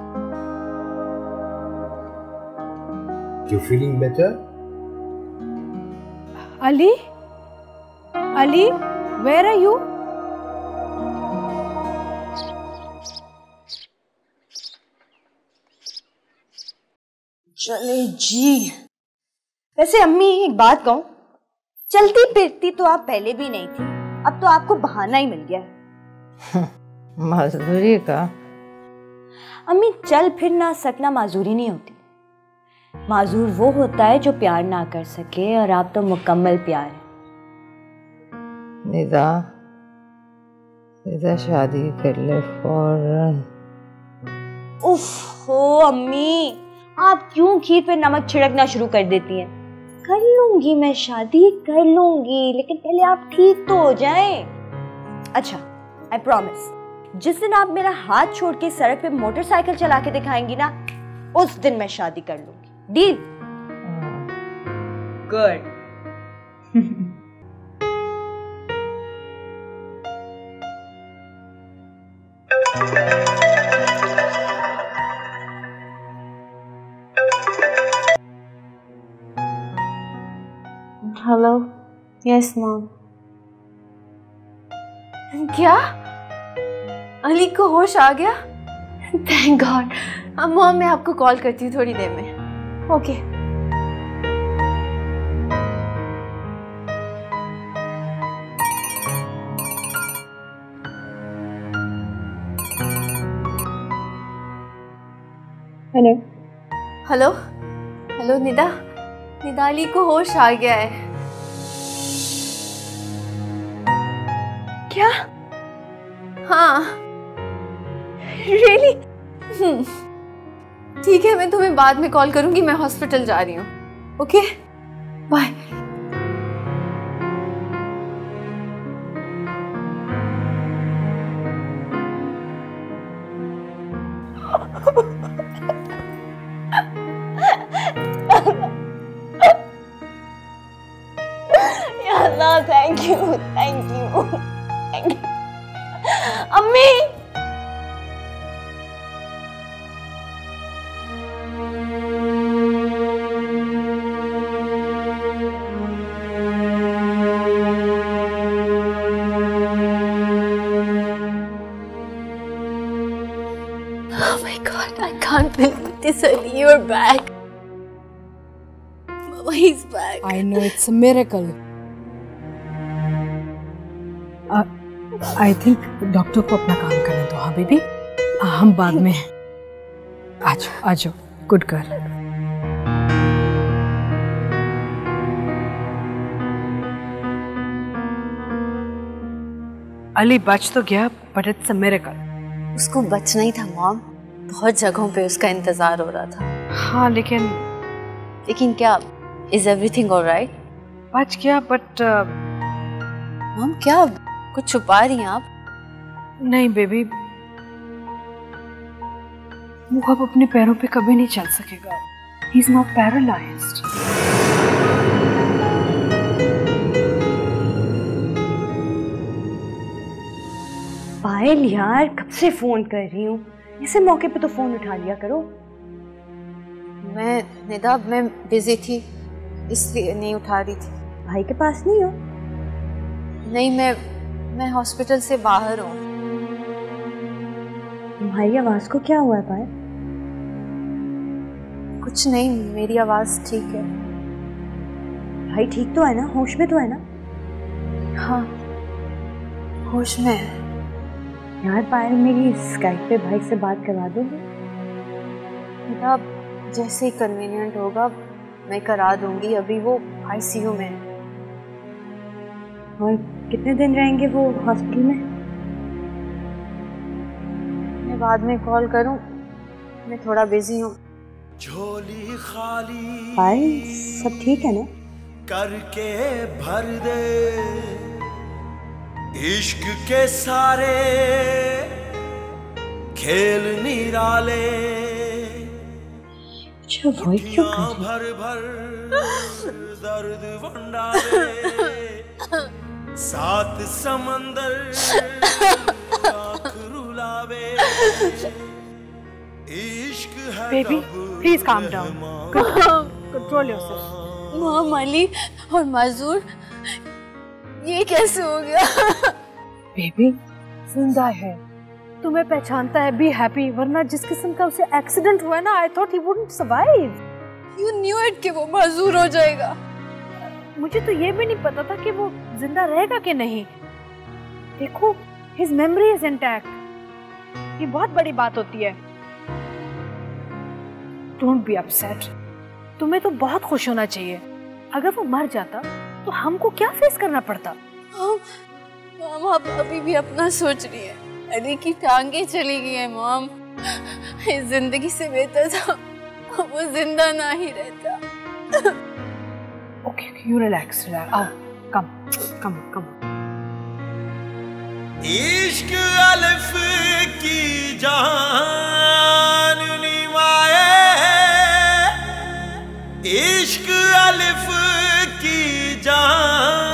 You feeling better? Ali? Ali? Where are you? चले जी। वैसे अम्मी एक बात कहूं, चलती फिरती तो आप पहले भी नहीं थी, अब तो आपको बहाना ही मिल गया। माजूरी का? अम्मी, चल फिर ना सकना माजूरी नहीं होती। माजूर वो होता है जो प्यार ना कर सके, और आप तो मुकम्मल प्यार है। निदा, निदा शादी कर ले फौरन। उफ हो अम्मी, आप क्यों खीर पे नमक छिड़कना शुरू कर देती हैं? कर लूंगी मैं शादी, कर लूंगी, लेकिन पहले आप ठीक तो हो जाएं। अच्छा, आई प्रॉमिस, जिस दिन आप मेरा हाथ छोड़ के सड़क पे मोटरसाइकिल चला के दिखाएंगी ना, उस दिन मैं शादी कर लूंगी। Deal? Good. Hello. Yes mom. क्या? अली को होश आ गया? Thank God. अब मॉम, मैं आपको कॉल करती हूँ थोड़ी देर में। Okay. Hello. Hello hello Nida, Nida, Ali को होश आ गया है। क्या? हाँ। रियली? ठीक है, मैं तुम्हें बाद में कॉल करूंगी, मैं हॉस्पिटल जा रही हूँ। Okay, bye. या Allah, thank you, thank you, thank you. अम्मी, oh my God, I can't believe this, Ali, you're back. Mama, he's back. I know, it's a miracle. I think doctor को अपना काम करने दो। हाँ बेबी, हम बाद में हैं। आ जाओ, आ जाओ, गुड गर्ल। अली बच तो गया, बट इट्स अ मिरेकल। उसको बचना ही था मॉम, बहुत जगहों पे उसका इंतजार हो रहा था। हाँ लेकिन लेकिन क्या, इज एवरीथिंग ऑलराइट? बच गया, बट मॉम क्या कुछ छुपा रही हैं आप? नहीं बेबी, वो अब अपने पैरों पे कभी नहीं चल सकेगा। He is not paralysed. Payal यार, कब से फोन कर रही हूँ, इसे मौके पे तो फोन उठा लिया करो। मैं निदा, मैं बिजी थी इसलिए नहीं उठा रही थी। भाई के पास नहीं हो? नहीं, मैं मैं हॉस्पिटल से बाहर हूँ। तुम्हारी आवाज को क्या हुआ है पायल? कुछ नहीं, मेरी आवाज ठीक है। भाई ठीक तो है ना, होश में तो है ना? हाँ, होश में है। यार पायल, मेरी स्काइप पे भाई से बात करवा दोगे? निदा, जैसे ही कन्वीनियंट होगा मैं करा दूंगी। अभी वो आईसीयू में है। और कितने दिन रहेंगे वो हॉस्पिटल में? मैं बाद में कॉल करूं, मैं थोड़ा बिजी हूँ। झोली खाली पायल, सब ठीक है ना? करके भर दे इश्क के सारे खेल निराले। अच्छा, वो क्यों कर रही? भर भर दर्द वंडाले, सात समंदर रुलावे। इश्क है baby, please calm down, control yourself. Mom, Ali और माजूर, ये कैसे हो गया? बेबी जिंदा है, तुम्हें पहचानता है, बी हैप्पी। वरना जिस किस्म का उसे एक्सीडेंट हुआ है ना, I thought he wouldn't survive. You knew it कि वो माजूर हो जाएगा। मुझे तो ये भी नहीं पता था कि वो जिंदा रहेगा कि नहीं। देखो, हिज मेमोरी इज इंटैक्ट। ये बहुत बड़ी बात होती है। डोंट बी अपसेट, तुम्हें तो बहुत खुश होना चाहिए। अगर वो मर जाता तो हमको क्या फेस करना पड़ता? मॉम, आप अभी भी अपना सोच रही है। अली की टांगे चली गई है मॉम। इस जिंदगी से बेहतर था वो जिंदा ना ही रहता। Okay, you relax, relax. आओ, come, come, come. इश्क अल्फ की जान निमाए, इश्क अल्फ की जान।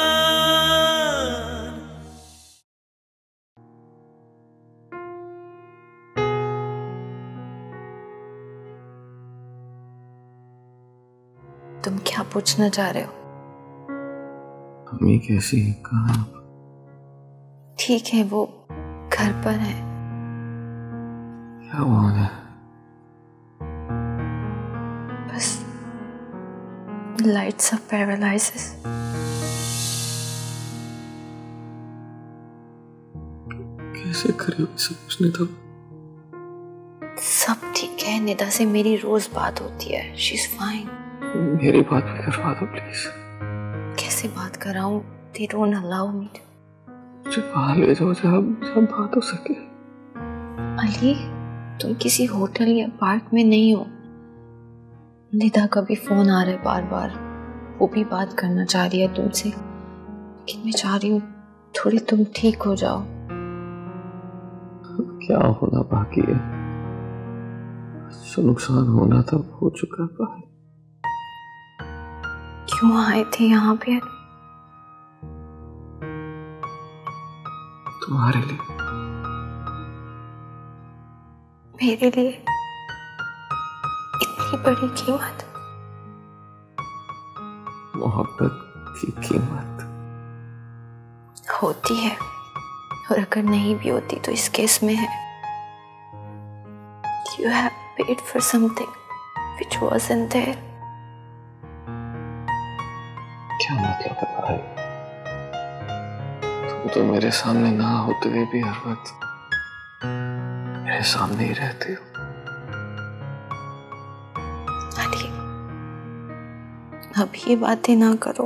तुम क्या पूछना चाह रहे हो? अम्मी कैसी है? कहाँ है आप? ठीक है, वो घर पर है। क्या हुआ है? बस लाइट्स ऑफ पैरालाइसिस। कैसे करे सब उसने? तो सब ठीक है, निदा से मेरी रोज बात होती है। She is fine. मेरी बात भी करवा दो प्लीज। कैसे बात कराऊं? They don't allow me to. मुझे वहां ले जाओ जहाँ जहाँ बात हो सके। अली, तुम किसी होटल या पार्क में नहीं हो। निदा का भी फोन आ रहा है बार बार। वो भी बात करना चाह रही है तुमसे, लेकिन मैं चाह रही हूँ थोड़ी तुम ठीक हो जाओ। क्या होना बाकी है? जो नुकसान होना था हो चुका पायल। क्यों आए थे यहाँ पे? तुम्हारे लिए। मेरे लिए? इतनी बड़ी कीमत? मोहब्बत की कीमत होती है, और अगर नहीं भी होती तो इस केस में है। You have paid for something which wasn't there. क्या मतलब है भाई? तुम तो मेरे सामने ना होते हुए भी हर वक्त मेरे सामने ही रहते हो। अली, अब ये बातें ना करो।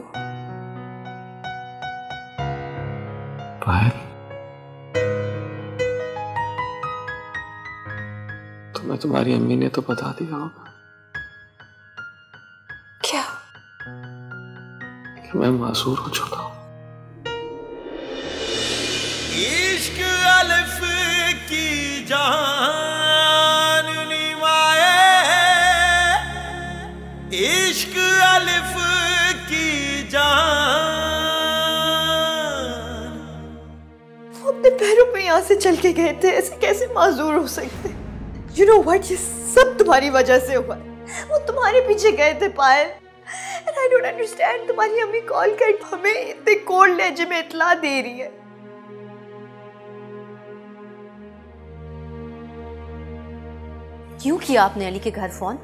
पायल, तुम्हें तुम्हारी अम्मी ने तो बता दिया होगा। क्या? कि मैं मासूर हो चुका हूं। इश्क अलिफ की जान निमाए, इश्क अलिफ की जान। वो अपने पैरों पे यहाँ से चल के गए थे, ऐसे कैसे माजूर हो सकते? You know what? ये सब तुम्हारी वजह से हुआ। वो तुम्हारे पीछे गए थे पायल। And I don't understand, तुम्हारी अम्मी कॉल कर हमें इतने कोल्ड लहजे में इतला दे रही है। क्यों किया आपने अली के घर फोन?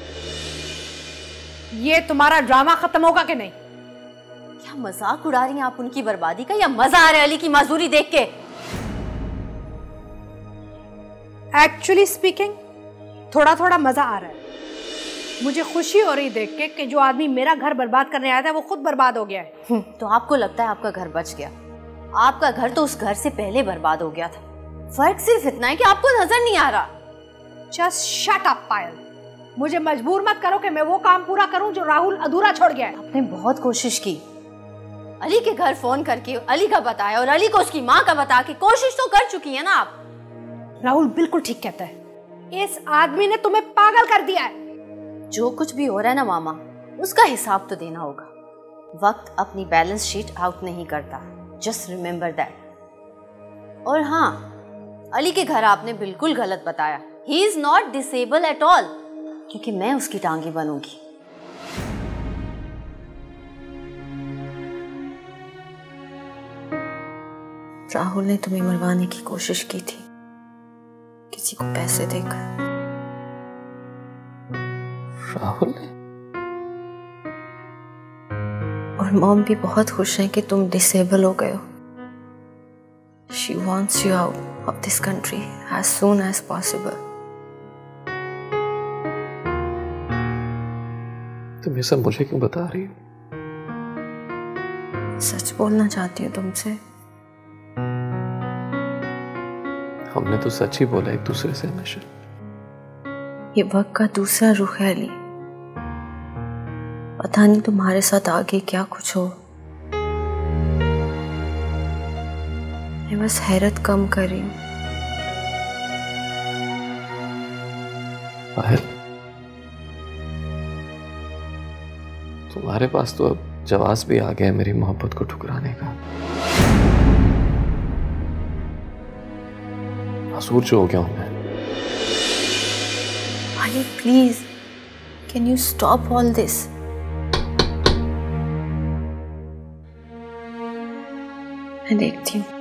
ये तुम्हारा ड्रामा खत्म होगा कि नहीं? क्या मजाक उड़ा रही हैं आप उनकी बर्बादी का, या मजा आ रहा है अली की माजूरी देख के? एक्चुअली स्पीकिंग, थोड़ा थोड़ा मजा आ रहा है। मुझे खुशी हो रही देख के कि जो आदमी मेरा घर बर्बाद करने आया था वो खुद बर्बाद हो गया है। तो आपको लगता है आपका घर बच गया? आपका घर तो उस घर से पहले बर्बाद हो गया था। फर्क सिर्फ इतना है कि आपको नजर नहीं आ रहा। Just shut up Payal. मुझे मजबूर मत करो कि मैं वो काम पूरा करूं जो राहुल अधूरा छोड़ गया है। आपने बहुत कोशिश की, अली के घर फोन करके अली का बताया और अली को उसकी माँ का बता के कोशिश तो कर चुकी है ना आप। राहुल बिल्कुल ठीक कहता है, इस आदमी ने तुम्हें पागल कर दिया है। जो कुछ भी हो रहा है ना मामा, उसका हिसाब तो देना होगा। वक्त अपनी बैलेंस शीट आउट नहीं करता, जस्ट रिमेम्बर दैट। और हाँ, अली के घर आपने बिल्कुल गलत बताया। He is not disable at all, क्योंकि मैं उसकी टांगी बनूंगी। राहुल ने तुम्हें मरवाने की कोशिश की थी, किसी को पैसे देकर। राहुल? और मॉम भी बहुत खुश हैं कि तुम डिसेबल हो गए हो। She wants you out of this country as soon as possible. तुम ये सब मुझे क्यों बता रही हो? सच बोलना चाहती हूँ तुमसे। हमने तो सच ही बोला एक दूसरे से हमेशा। ये वक्त का दूसरा रुख है अली। पता नहीं तुम्हारे साथ आगे क्या कुछ हो। मैं बस हैरत कम कर रही हूँ। पायल, तुम्हारे पास तो अब जवाब भी आ गया मेरी मोहब्बत को ठुकराने का। मासूर जो हो गया हूं मैं। Ali please, can you stop all this? मैं देखती हूँ।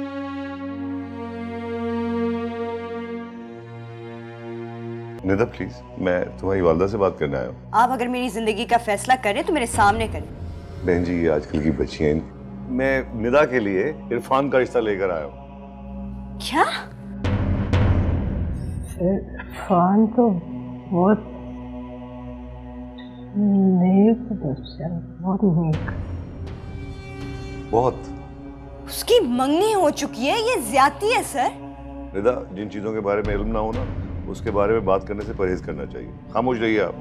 निदा प्लीज, मैं तुम्हारी वालदा से बात करने आया हूँ। आप अगर मेरी जिंदगी का फैसला करें तो मेरे सामने करें। बहन जी, ये आजकल की बच्चियां, मैं निदा के लिए इरफान का रिश्ता लेकर आया हूँ। क्या? इरफान तो बहुत नेक बच्चा, बहुत नेक। बहुत। उसकी मंगनी हो चुकी है, ये ज्यादती है सर। निदा, जिन चीजों के बारे में इल्म ना हो ना, उसके बारे में बात करने से परहेज करना चाहिए। खामोश रहिए आप।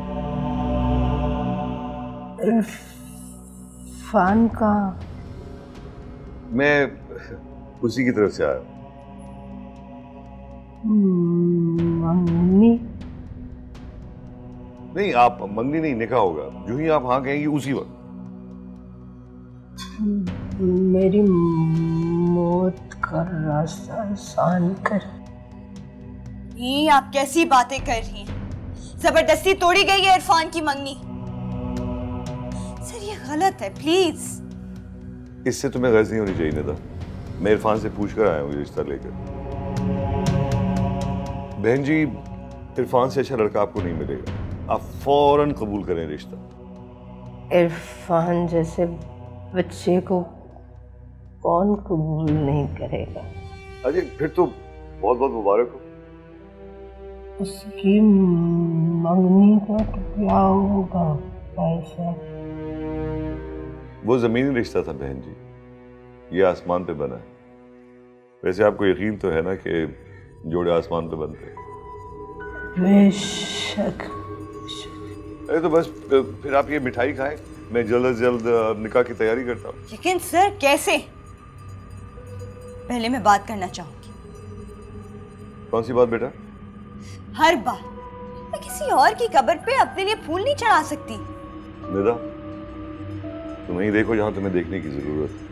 इरफान का? मैं उसी की तरफ से आया। मंगनी? नहीं, आप मंगनी नहीं, निकाह होगा। जो ही आप हाँ कहेंगी उसी वक्त। मेरी मौत का रास्ता आसान कर। ये आप कैसी बातें कर रही हैं? जबरदस्ती तोड़ी गई है इरफान की मंगनी। सर ये गलत है, प्लीज। इससे तुम्हें गर्ज नहीं होनी चाहिए निदा। मैं इरफान से पूछ कर आया हूँ रिश्ता लेकर। बहन जी, इरफान से अच्छा लड़का आपको नहीं मिलेगा। आप फौरन कबूल करें रिश्ता। इरफान जैसे बच्चे को कौन कबूल नहीं करेगा? अरे फिर तो बहुत बहुत मुबारक हो। उसकी मंगनी का तो क्या होगा पैसा? वो जमीनी रिश्ता था बहन जी, ये आसमान पे बना है। वैसे आपको यकीन तो है ना कि जोड़े आसमान पे बनते हैं? बेशक। अरे तो बस फिर आप ये मिठाई खाएं, मैं जल्द से जल्द निकाह की तैयारी करता हूँ। लेकिन सर कैसे? पहले मैं बात करना चाहूंगी। कौन सी बात बेटा? हर बार मैं किसी और की कब्र पे अपने लिए फूल नहीं चढ़ा सकती। निदा, तुम वहीं देखो जहां तुम्हें देखने की जरूरत है।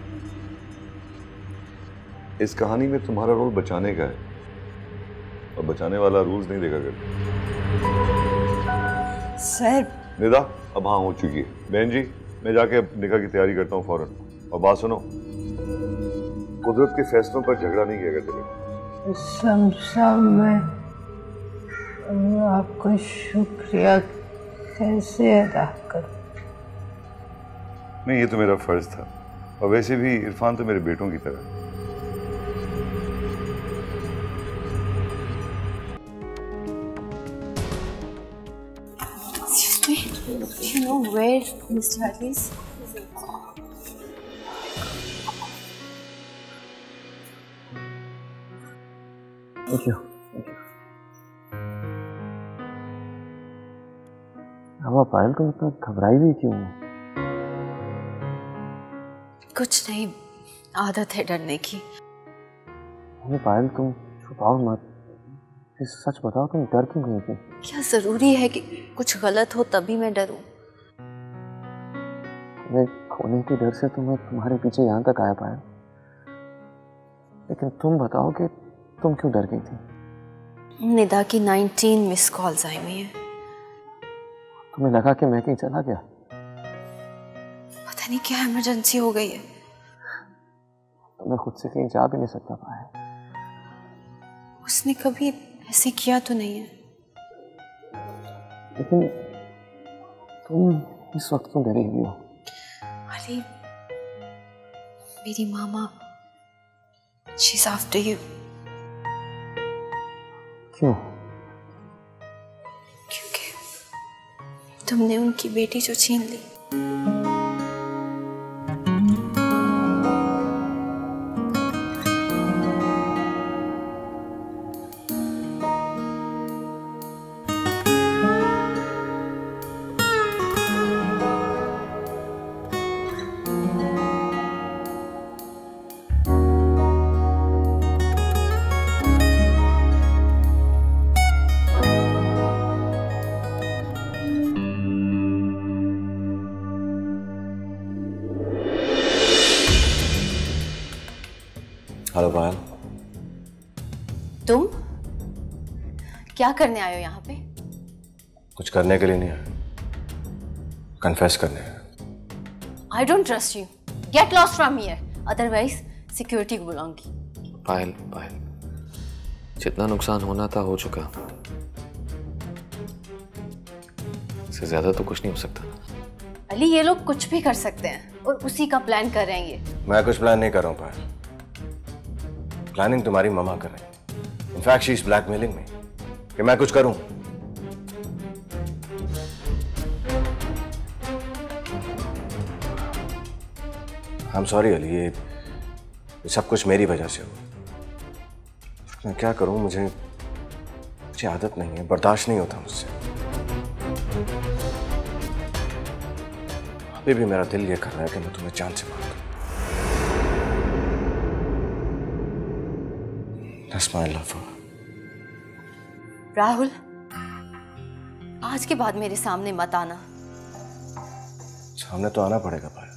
इस कहानी में तुम्हारा रोल बचाने का है, और बचाने वाला रूल्स नहीं देखा करता। सर निदा, अब हाँ हो चुकी है। बहन जी, मैं जाके निकाह की तैयारी करता हूँ फौरन। और बात सुनो, कुदरत के फैसलों पर झगड़ा नहीं किया करते। समझा मैं। आपका शुक्रिया कैसे अदा करूं? नहीं, ये तो मेरा फर्ज था। और वैसे भी इरफान तो मेरे बेटों की तरह। You know where Mister Hadley is? Thank you. Thank you. अब पायल तो इतना घबराई भी क्यों? कुछ नहीं, आदत है डरने की। अरे पायल, तुम छुपाओ मत, सच बताओ, तुम डर क्यों गई थी? क्या जरूरी है कि कुछ गलत हो तभी मैं डरूं? मैं खोने के डर से तो मैं तुम्हारे पीछे यहाँ तक आया पाया, लेकिन तुम बताओ कि तुम क्यों डर गई थी? निदा की नाइनटीन मिस कॉल्स आई हुई हैं। तुम्हें लगा कि मैं कहीं चला गया? पता नहीं क्या इमरजेंसी हो गई है। तो मैं खुद से कहीं जा भी नहीं सकता पाया। उसने कभी ऐसे किया तो नहीं है। लेकिन तुम इस वक्त क्यों डरी हुई हो? अली, मेरी मामा, she's after you। क्यों? क्योंकि तुमने उनकी बेटी जो छीन ली। हेलो पायल। तुम क्या करने आए हो यहाँ पे? कुछ करने के लिए नहीं आया, कन्फेस करने आया। I don't trust you. Get lost from here. Otherwise, security को बुलाऊंगी। पायल, पायल, जितना नुकसान होना था हो चुका। इससे ज्यादा तो कुछ नहीं हो सकता। अली, ये लोग कुछ भी कर सकते हैं और उसी का प्लान कर रहे हैं ये। मैं कुछ प्लान नहीं कर रहा हूँ पायल, प्लानिंग तुम्हारी ममा कर रही है। In fact she is blackmailing me कि मैं कुछ करूं। आई एम सॉरी अली, ये ये सब कुछ मेरी वजह से हुआ। मैं क्या करूं, मुझे मुझे आदत नहीं है, बर्दाश्त नहीं होता मुझसे। अभी भी मेरा दिल ये कर रहा है कि मैं तुम्हें जान से मार दूं। That's my love. राहुल, आज के बाद मेरे सामने मत आना। सामने तो आना पड़ेगा पायल,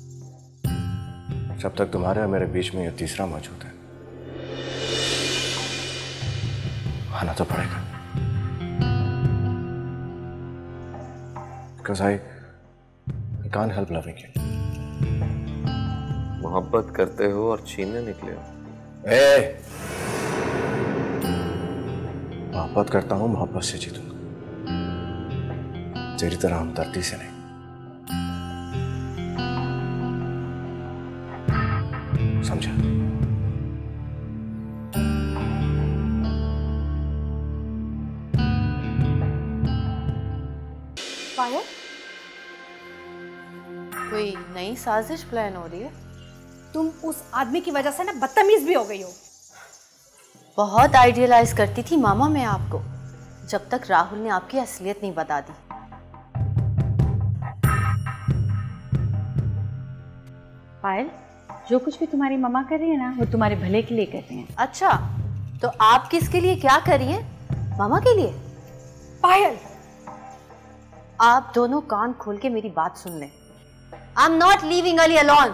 जब तक तुम्हारे और मेरे बीच में ये तीसरा मौजूद है। आना तो पड़ेगा। Because I, I can't help loving you. मोहब्बत करते हो और छीनने निकले हो। ए, मोहब्बत करता हूं, मोहब्बत से जीतूंगा, तेरी तरह हमदर्दी से नहीं। समझा? पायल, कोई नई साजिश प्लान हो रही है? तुम उस आदमी की वजह से ना बदतमीज भी हो गई हो। बहुत आइडियलाइज करती थी मामा मैं आपको, जब तक राहुल ने आपकी असलियत नहीं बता दी। पायल, जो कुछ भी तुम्हारी मम्मा कर रही है ना, वो तुम्हारे भले के लिए कर रही है। अच्छा, तो आप किसके लिए क्या कर रही हैं? मामा के लिए? पायल, आप दोनों कान खोल के मेरी बात सुन लें। I am not leaving Ali alone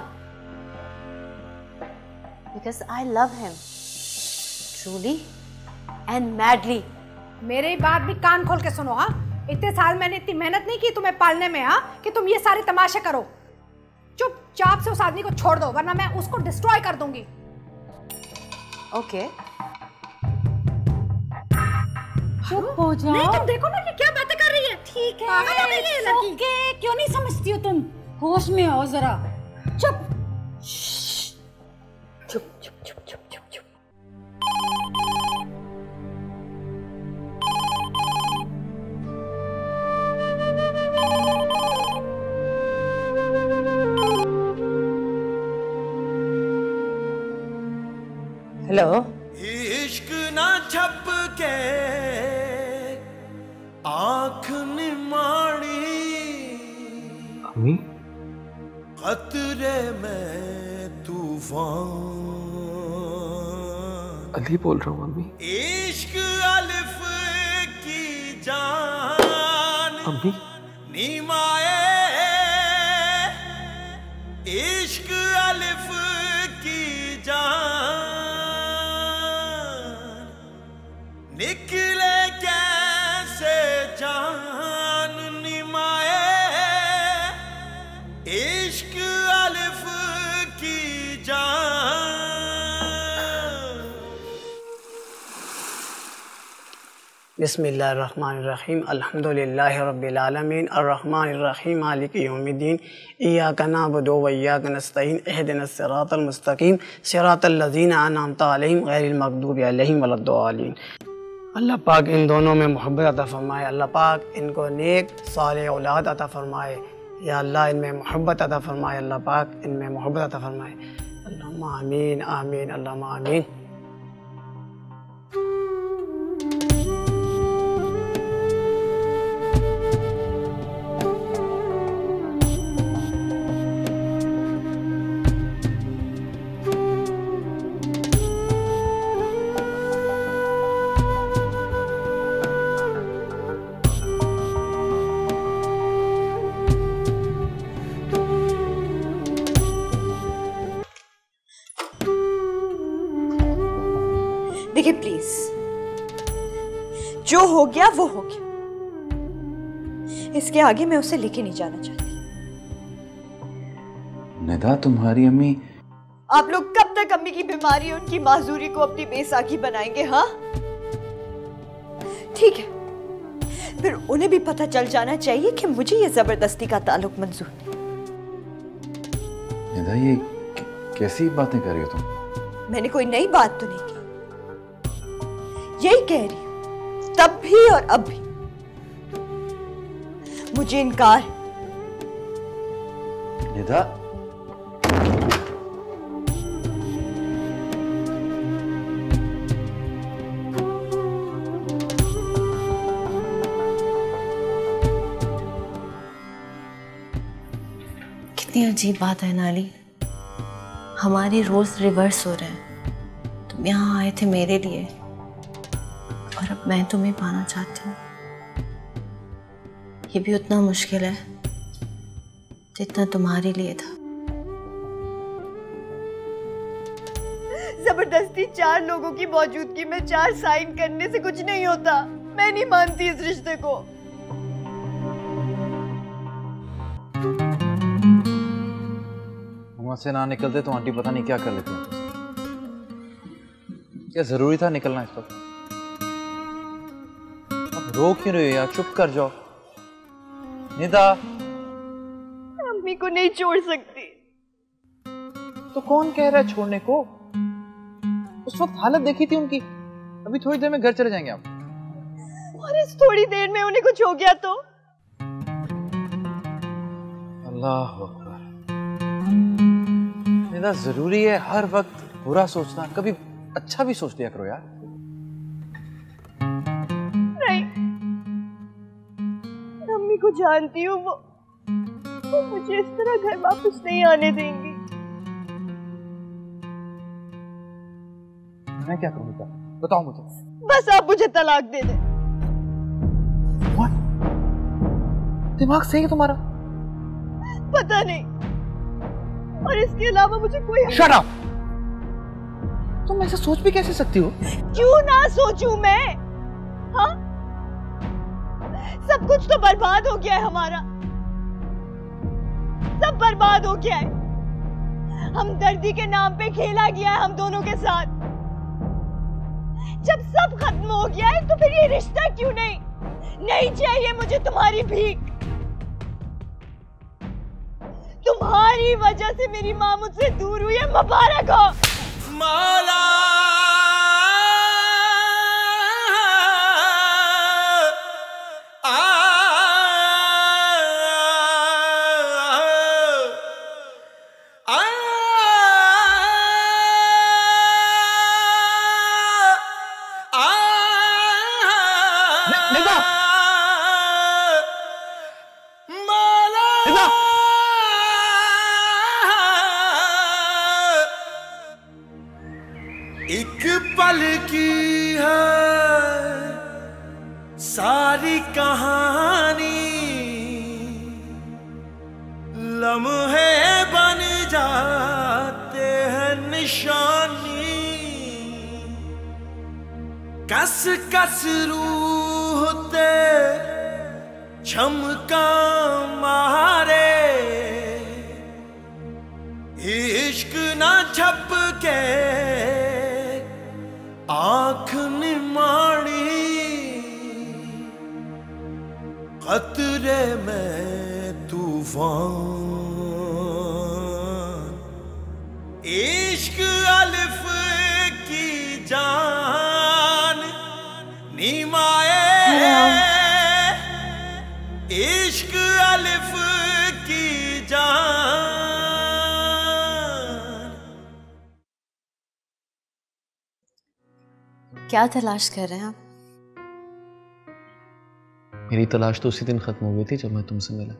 because I love him truly and madly. मेरी बात भी कान खोल के सुनो। हाँ, इतने साल मैंने इतनी मेहनत नहीं की तुम्हें पालने में, हाँ, कि तुम ये सारे तमाशे करो। चुपचाप से उस आदमी को छोड़ दो, वरना मैं उसको डिस्ट्रॉय कर दूंगी। ओके, चुप हो जाओ। नहीं, तुम देखो ना कि क्या बातें कर रही है। ठीक है, पागल हो गई है लड़की। ओके, क्यों नहीं समझती हो तुम? होश में आओ जरा। चुप चुप चुप चुप चुप चुप चुप। हेलो, इश्क ना झपके आँख निमाड़ी, अम्मी खतरे में तूफान। अली बोल रहा हूँ अम्मी। इश्क अलिफ की जान अम्मी नीमाए, इश्क अलिफ की जान निकले कैसे जान निमाए, इश्क अलिफ की जान। बिस्मिल्लाहिर्रहमानिर्रहीम, अल्हम्दुलिल्लाहि रब्बिल आलमीन, अर्रहमानिर्रहीम, मालिकि यौमिद्दीन, इय्याका नअबुदु व इय्याका नस्तईन, इहदिनस सिरातल मुस्तकीम, सिरातल लज़ीना अनअमता अलैहिम गैरिल मग़दूबि अलैहिम वलद्दालिन। अल्लाह पाक इन दोनों में मोहब्बत अता फरमाए। अल्लाह पाक इनको नेक साले औलाद अता फरमाए। या अल्लाह इनमें मोहब्बत अता फरमाए। अल्लाह पाक इनमें मोहब्बत अता फरमाए। अल्लाहुम्मा आमीन आमीन अल्लाहुम्मा आमीन। देखिए प्लीज, जो हो गया वो हो गया, इसके आगे मैं उसे लेके नहीं जाना चाहती। निदा, तुम्हारी अम्मी। आप लोग कब तक अम्मी की बीमारी, उनकी माजूरी को अपनी बेसाखी बनाएंगे? हाँ ठीक है, फिर उन्हें भी पता चल जाना चाहिए कि मुझे ये जबरदस्ती का ताल्लुक मंजूर नहीं। निदा, ये कैसी बातें कर रही हो तुम? मैंने कोई नई बात तो नहीं की, यही कह रही हूं, तब भी और अब भी मुझे इनकार। निदा, कितनी अजीब बात है नाली, हमारे रोल्स रिवर्स हो रहे हैं। तुम यहाँ आए थे मेरे लिए और अब मैं तुम्हें पाना चाहती हूँ। ये भी उतना मुश्किल है जितना तुम्हारे लिए था। जबरदस्ती चार लोगों की मौजूदगी में चार साइन करने से कुछ नहीं होता। मैं नहीं मानती इस रिश्ते को। वहां से ना निकलते तो आंटी पता नहीं क्या कर लेती हैं। क्या जरूरी था निकलना इस वक्त? अब रो क्यों रही हो यार, चुप कर जाओ। निदा, अम्मी को नहीं छोड़ सकती। तो कौन कह रहा है छोड़ने को? उस वक्त हालत देखी थी उनकी। अभी थोड़ी देर में घर चले जाएंगे आप। और इस थोड़ी देर में उन्हें कुछ हो गया तो? अल्लाह अकबर। निदा, जरूरी है हर वक्त बुरा सोचना? कभी अच्छा भी सोच लिया करो यार। नहीं, अम्मी को जानती हूँ, वो, वो मुझे इस तरह घर वापस नहीं आने देंगी। मैं क्या करूँ बेटा, बताओ मुझे। बस आप मुझे तलाक दे दें। What? दिमाग सही है तुम्हारा? पता नहीं, और इसके अलावा मुझे कोई। Shut up! तुम ऐसा सोच भी कैसे सकती हो? क्यों ना सोचूं मैं? हाँ, सब कुछ तो बर्बाद हो गया है हमारा, सब बर्बाद हो गया है। हमदर्दी के नाम पे खेला गया है हम दोनों के साथ। जब सब खत्म हो गया है तो फिर ये रिश्ता क्यों नहीं? नहीं चाहिए मुझे तुम्हारी भीख। तुम्हारी वजह से मेरी माँ मुझसे दूर हुई है, मुबारक हो। माला एक पल की है सारी कहानी, लम्हे बन जाते हैं निशानी। कस कस रूह ते झमका मारे, इश्क ना छप के आँख निमाड़ी, खतरे में तूफान। इश्क अलिफ की जान नीमाए, इश्क अलिफ की जान। क्या तलाश कर रहे हैं आप? मेरी तलाश तो उसी दिन खत्म हो गई थी जब मैं तुमसे मिला।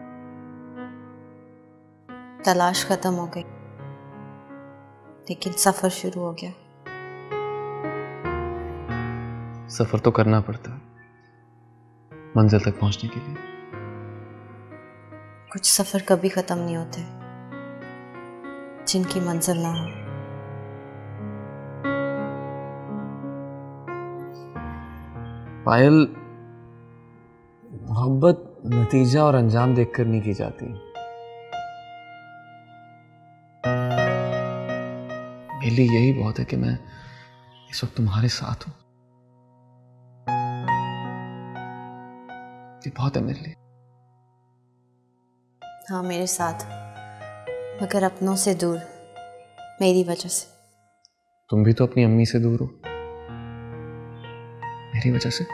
तलाश खत्म हो गई, लेकिन सफर शुरू हो गया। सफर तो करना पड़ता है मंजिल तक पहुंचने के लिए। कुछ सफर कभी खत्म नहीं होते जिनकी मंजिल ना हो। पायल, मोहब्बत नतीजा और अंजाम देखकर नहीं की जाती। मेरे लिए यही बहुत है कि मैं इस वक्त तुम्हारे साथ हूं। ये बहुत है मेरे लिए। हाँ, मेरे साथ, मगर अपनों से दूर, मेरी वजह से। तुम भी तो अपनी अम्मी से दूर हो, मेरी वजह से।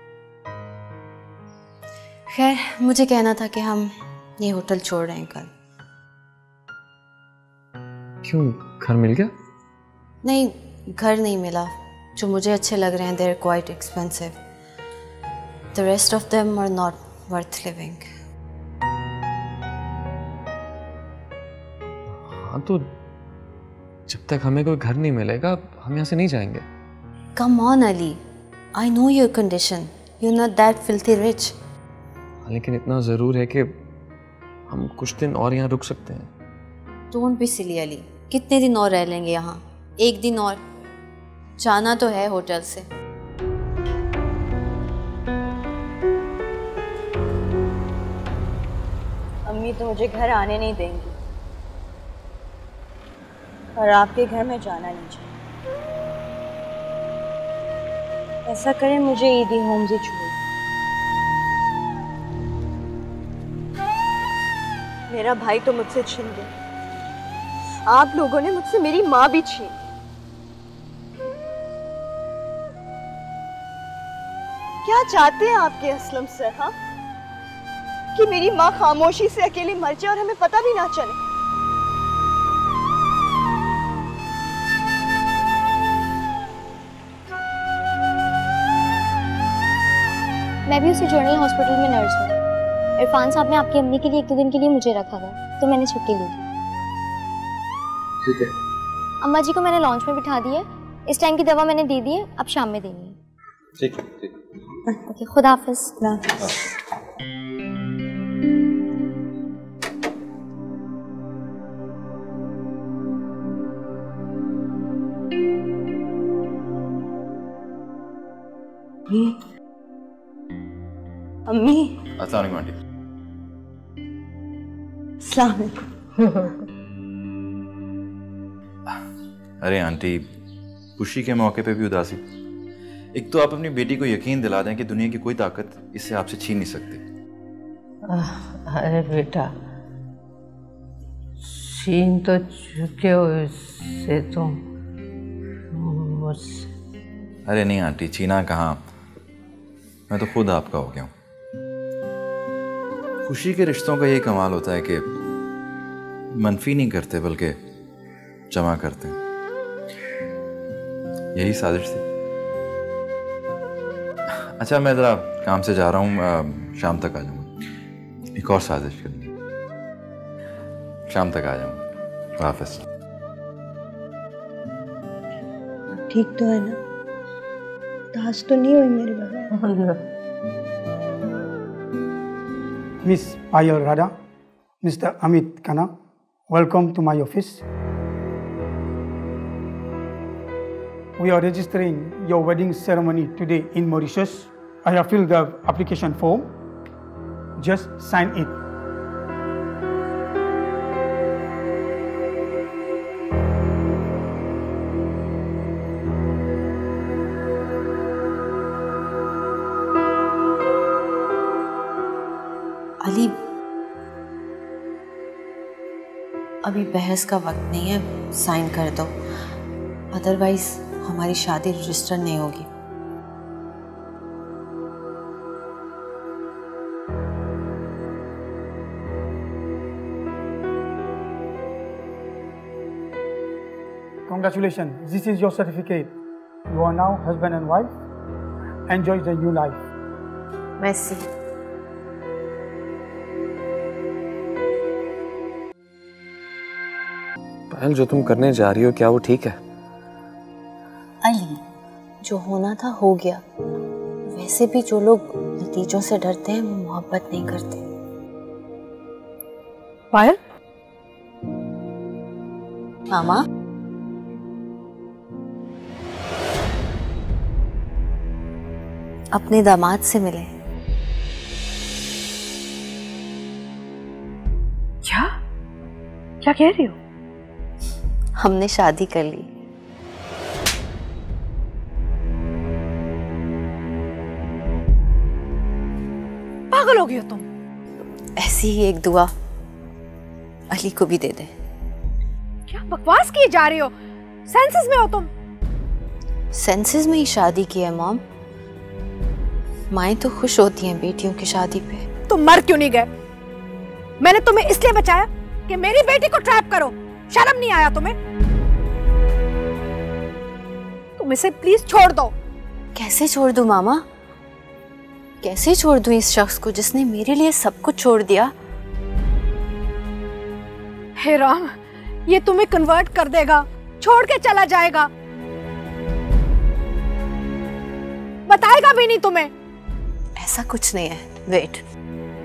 खैर, मुझे कहना था कि हम ये होटल छोड़ रहे हैं कल। क्यों, घर मिल गया? नहीं, घर नहीं मिला। जो मुझे अच्छे लग रहे हैं, they are quite expensive. The rest of them are not worth living. हाँ, तो जब तक हमें कोई घर नहीं मिलेगा हम यहाँ से नहीं जाएंगे। Come on, Ali. I know your condition. You're not that filthy rich. लेकिन इतना ज़रूर है कि हम कुछ दिन और यहाँ रुक सकते हैं। डोंट बी सिली अली, कितने दिन और रह लेंगे यहाँ? एक दिन और, जाना तो है होटल से। अम्मी तो मुझे घर आने नहीं देंगी और आपके घर में जाना नहीं चाहिए। ऐसा करें, मुझे ईदी होम से छोड़। मेरा भाई तो मुझसे छीन गया, आप लोगों ने मुझसे मेरी माँ भी छीन। क्या चाहते हैं आपके असलम सर? हाँ, कि मेरी माँ खामोशी से अकेली मर जाए और हमें पता भी ना चले। मैं भी उसी जर्नल हॉस्पिटल में नर्स हूँ। इरफान साहब ने आपकी अम्मी के लिए एक दो दिन के लिए मुझे रखा था, तो मैंने छुट्टी ली थी। ठीक है। अम्मा जी को मैंने लॉन्च में बिठा दी है। इस टाइम की दवा मैंने दे दी है, अब शाम में देनी है। ठीक है, ठीक है। ओके, खुदा हाफिज। अम्मी। अस्सलाम वालेकुम आंटी। अस्सलाम वालेकुम। अरे आंटी, खुशी के मौके पे भी उदासी। एक तो आप अपनी बेटी को यकीन दिला दें कि दुनिया की कोई ताकत इससे आपसे छीन नहीं सकती। अरे बेटा, छीन तो चुके हो इससे तुम मुझसे। अरे नहीं आंटी, छीना कहाँ, मैं तो खुद आपका हो गया हूँ। खुशी के रिश्तों का ये कमाल होता है कि मनफी नहीं करते बल्कि जमा करते हैं। यही साजिश थी। अच्छा, मैं ज़रा काम से जा रहा हूँ, शाम तक आ जाऊँगा। एक और साजिश करनी, शाम तक आ जाऊँगा। हाफिज़। ठीक तो है ना? दास तो नहीं हुई मेरे बगैर? Miss Payal Radha, Mister Amit Khanna, welcome to my office. We are registering your wedding ceremony today in Mauritius. I have filled the application form. Just sign it. Ali, अभी बहस का वक्त नहीं है, साइन कर दो, अदरवाइज हमारी शादी रजिस्टर नहीं होगी। Congratulations, this is your certificate. You are now husband and wife. Enjoy the new life. Merci. पायल, जो तुम करने जा रही हो क्या वो ठीक है? अली, जो होना था हो गया। वैसे भी जो लोग नतीजों से डरते हैं वो मोहब्बत नहीं करते। पायल? मामा, अपने दामाद से मिले। क्या क्या कह रही हो? हमने शादी कर ली। पागल हो गई हो तुम? ऐसी ही एक दुआ अली को भी दे दे। क्या बकवास किए जा रही हो? सेंसेस में हो तुम? सेंसेस में ही शादी की है मॉम। माएं तो खुश होती हैं बेटियों की शादी पे। तुम मर क्यों नहीं गए? मैंने तुम्हें इसलिए बचाया कि मेरी बेटी को ट्रैप करो। शर्म नहीं आया तुम्हें? तुम इसे प्लीज छोड़ दो। कैसे छोड़ दूं मामा? कैसे छोड़ दूं इस शख्स को जिसने मेरे लिए सब कुछ छोड़ दिया? हे राम, ये तुम्हें कन्वर्ट कर देगा, छोड़ के चला जाएगा, बताएगा भी नहीं तुम्हें। ऐसा कुछ नहीं है। Wait,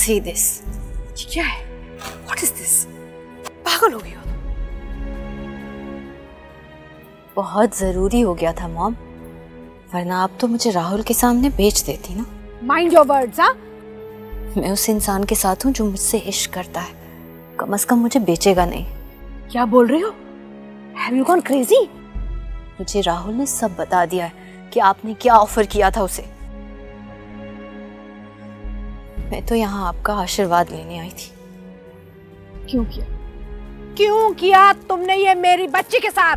see this. क्या है? What is this? पागल हो गई हो? बहुत जरूरी हो गया था मॉम, वरना आप तो मुझे राहुल के सामने बेच देती ना। Mind your words, हाँ? मैं उस इंसान के साथ हूँ जो मुझसे इश्क करता है, कम से कम मुझे बेचेगा नहीं। क्या बोल रहे हो? Have you gone crazy? मुझे राहुल ने सब बता दिया है कि आपने क्या ऑफर किया था उसे। मैं तो यहाँ आपका आशीर्वाद लेने आई थी। क्यों किया? क्यों किया तुमने ये मेरी बच्ची के साथ?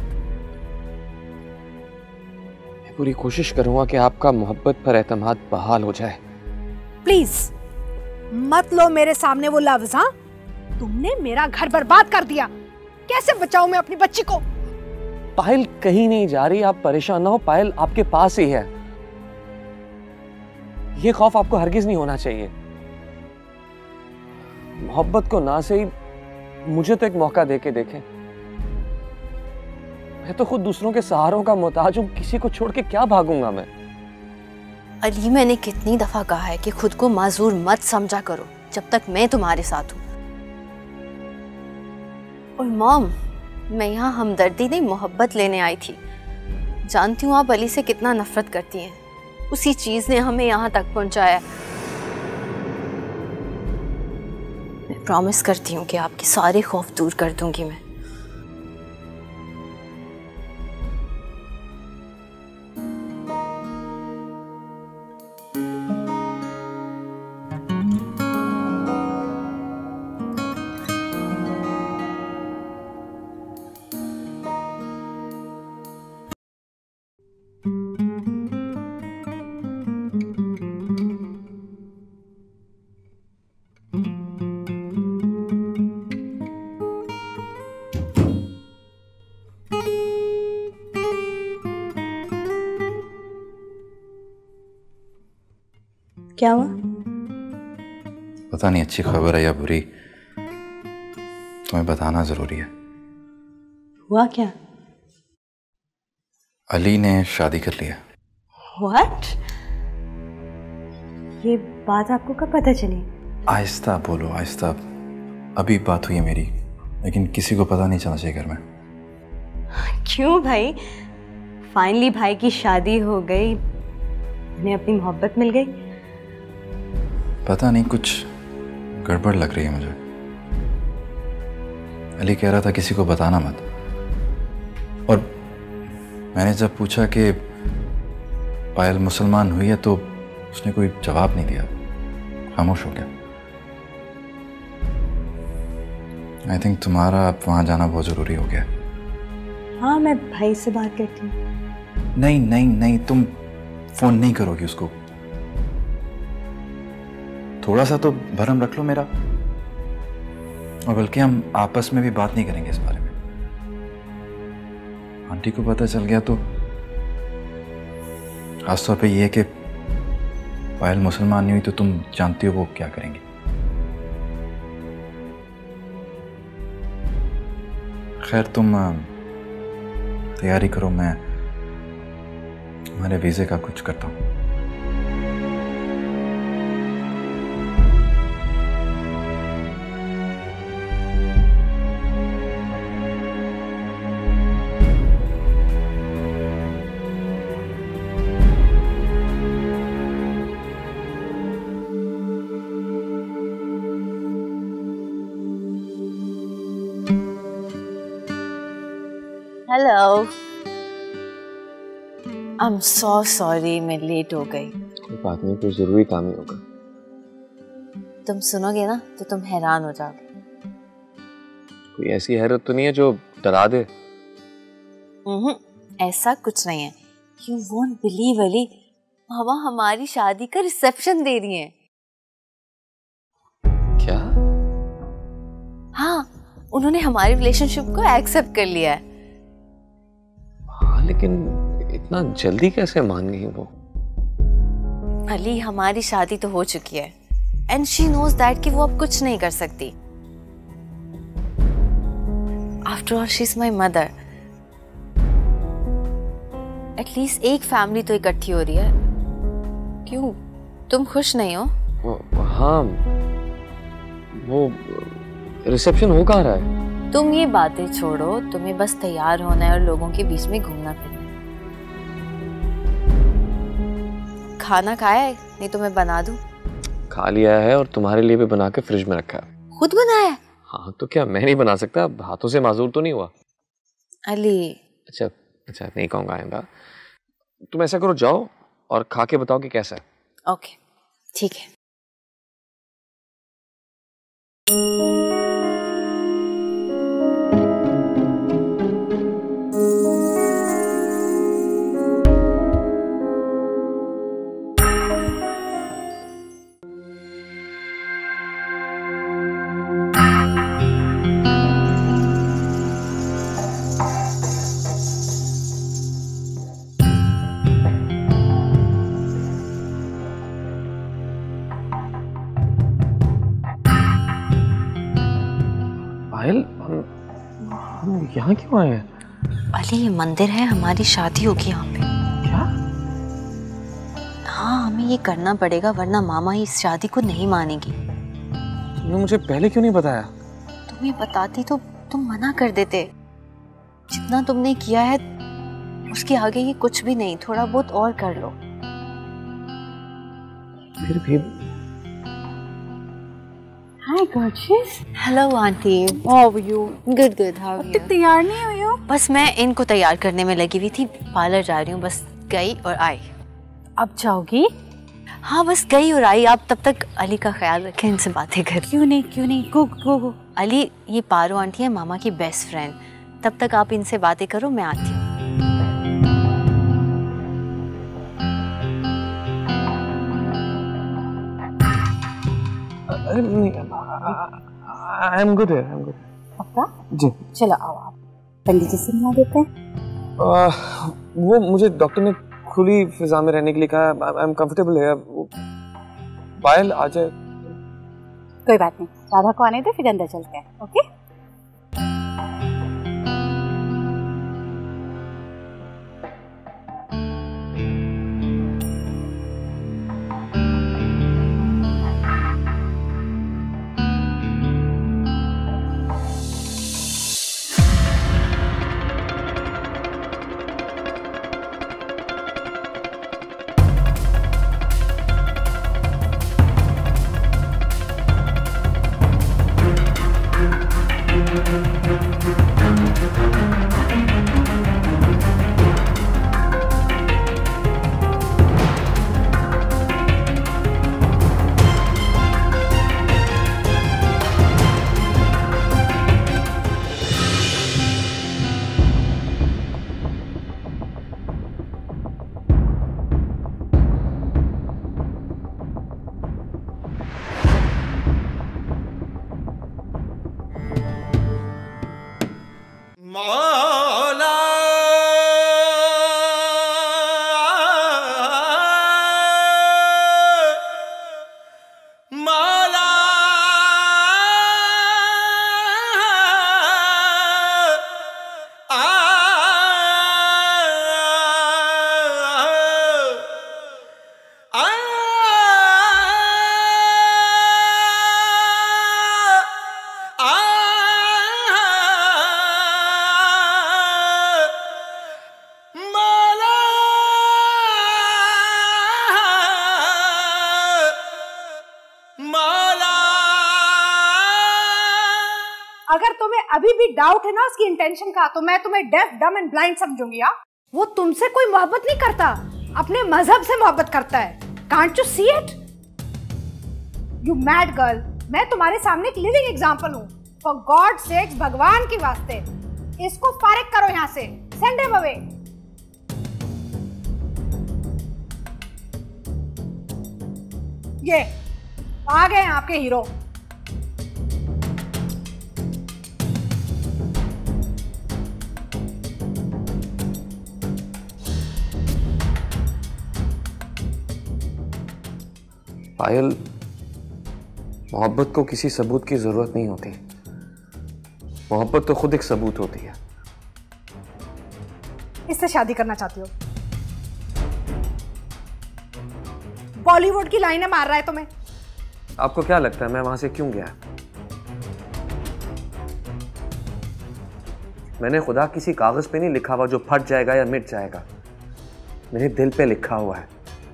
मैं पूरी कोशिश करूंगा कि आपका मोहब्बत पर एतमाद बहाल हो जाए। प्लीज मत लो मेरे सामने वो लफ्ज। हाँ, तुमने मेरा घर बर्बाद कर दिया। कैसे बचाऊं मैं अपनी बच्ची को? पायल कहीं नहीं जा रही, आप परेशान ना हो। पायल आपके पास ही है। ये खौफ आपको हरगिज नहीं होना चाहिए। मोहब्बत को ना सही मुझे तो एक मौका देके देखें। मैं तो खुद दूसरों के सहारों का मोहताज हूं, किसी को छोड़ के क्या भागूंगा मैं? अली, मैंने कितनी दफा कहा है कि खुद को माजूर मत समझा करो जब तक मैं तुम्हारे साथ हूं। और मॉम, मैं यहाँ हमदर्दी नहीं मोहब्बत लेने आई थी। जानती हूँ आप अली से कितना नफरत करती हैं, उसी चीज ने हमें यहाँ तक पहुंचाया। मैं प्रॉमिस करती हूँ कि आपके सारे खौफ दूर कर दूंगी मैं। क्या हुआ? पता नहीं अच्छी खबर है या बुरी, तुम्हें बताना जरूरी है। हुआ क्या? अली ने शादी कर लिया। What? ये बात आपको कब पता चली? आहिस्ता बोलो, आहिस्ता। अभी बात हुई है मेरी, लेकिन किसी को पता नहीं चलना चाहिए घर में। क्यों भाई? फाइनली भाई की शादी हो गई, उन्हें अपनी मोहब्बत मिल गई। पता नहीं, कुछ गड़बड़ लग रही है मुझे। अली कह रहा था किसी को बताना मत, और मैंने जब पूछा कि पायल मुसलमान हुई है तो उसने कोई जवाब नहीं दिया, खामोश हो गया। आई थिंक तुम्हारा अब वहां जाना बहुत जरूरी हो गया। हाँ, मैं भाई से बात करती हूँ। नहीं नहीं नहीं, तुम फोन नहीं करोगी उसको। थोड़ा सा तो भरम रख लो मेरा, और बल्कि हम आपस में भी बात नहीं करेंगे इस बारे में। आंटी को पता चल गया तो खासतौर पे ये कि पायल मुसलमान नहीं हुई तो तुम जानती हो वो क्या करेंगे। खैर, तुम तैयारी करो, मैं हमारे वीज़े का कुछ करता हूँ। Hello, I am so sorry, मैं लेट हो गई। कोई बात नहीं, कोई जरूरी काम ही होगा। तुम सुनोगे ना तो तुम हैरान हो जाओगे। कोई ऐसी हैरत तो नहीं है जो डरा दे? हम्म, ऐसा कुछ नहीं है। You won't believe Ali, mama हमारी शादी का रिसेप्शन दे रही हैं। क्या? हाँ, उन्होंने हमारे रिलेशनशिप को एक्सेप्ट कर लिया है। हाँ, लेकिन इतना जल्दी कैसे मान गई वो? अली, हमारी शादी तो हो चुकी है, एंड शी नोज दैट कि वो अब कुछ नहीं कर सकती। After all she is my mother. At least एक फैमिली तो इकट्ठी हो रही है। क्यों, तुम खुश नहीं हो? हाँ, वो रिसेप्शन हो कहाँ रहा है? तुम ये बातें छोड़ो, तुम्हें बस तैयार होना है और लोगों के बीच में घूमना फिरना। खाना खाया है? नहीं तो मैं बना दूं। खा लिया है और तुम्हारे लिए भी बना के फ्रिज में रखा है। खुद बनाया? हाँ तो क्या मैं नहीं बना सकता? हाथों से माजूर तो नहीं हुआ। अली अच्छा अच्छा नहीं कहूँगा आइंदा। तुम ऐसा करो, जाओ और खा के बताओ कि कैसा है। ओके ठीक है। पायल, हम, हम यहाँ क्यों आए हैं? अली ये मंदिर है, हमारी शादी होगी यहाँ पे। क्या? हाँ हमें ये करना पड़ेगा वरना मामा इस शादी को नहीं मानेगी। तुमने मुझे पहले क्यों नहीं बताया? तुम्हें बताती तो तुम मना कर देते। जितना तुमने किया है उसके आगे ये कुछ भी नहीं, थोड़ा बहुत और कर लो। फिर भी Hi gorgeous. Hello aunty. How are you? Good good, how are you? तैयार नहीं हुई हो? बस मैं इनको तैयार करने में लगी हुई थी, पार्लर जा रही हूँ, बस गई और आई। अब जाओगी? हाँ बस गई और आई। आप तब तक अली का ख्याल रखें, इनसे बातें कर। क्यों नहीं क्यों नहीं, गो गो गो। अली ये पारो आंटी है मामा की बेस्ट फ्रेंड, तब तक आप इनसे बातें करो, मैं आती हूँ। अरे नहीं, I am good, I am good. पक्का? जी। चलो आओ आप पंडित जी से मिला देते हैं। आ, वो मुझे डॉक्टर ने खुली फिजा में रहने के लिए कहा। आई एम कंफर्टेबल है। पायल आ जाए। कोई बात नहीं, राधा को आने दे फिर अंदर चलते हैं। ओके मौला मौला आ अगर तुम्हें अभी भी डाउट है ना उसकी इंटेंशन का, तो मैं तुम्हें डेफ डम एंड ब्लाइंड समझूंगी। हाँ वो तुमसे कोई मोहब्बत नहीं करता, अपने मजहब से मोहब्बत करता है। Can't you see it you mad girl? मैं तुम्हारे सामने एक लिविंग एग्जांपल हूँ। फॉर गॉड सेक्स, भगवान की वास्ते इसको फारिग करो यहाँ से, सेंड हिम अवे। ये आ गए आपके हीरो। पायल, मोहब्बत को किसी सबूत की जरूरत नहीं होती। मोहब्बत तो खुद एक सबूत होती है। इससे शादी करना चाहती हो? बॉलीवुड की लाइनें मार रहा है तुम्हें। आपको क्या लगता है मैं वहां से क्यों गया? मैंने खुदा किसी कागज पे नहीं लिखा हुआ जो फट जाएगा या मिट जाएगा, मेरे दिल पे लिखा हुआ है।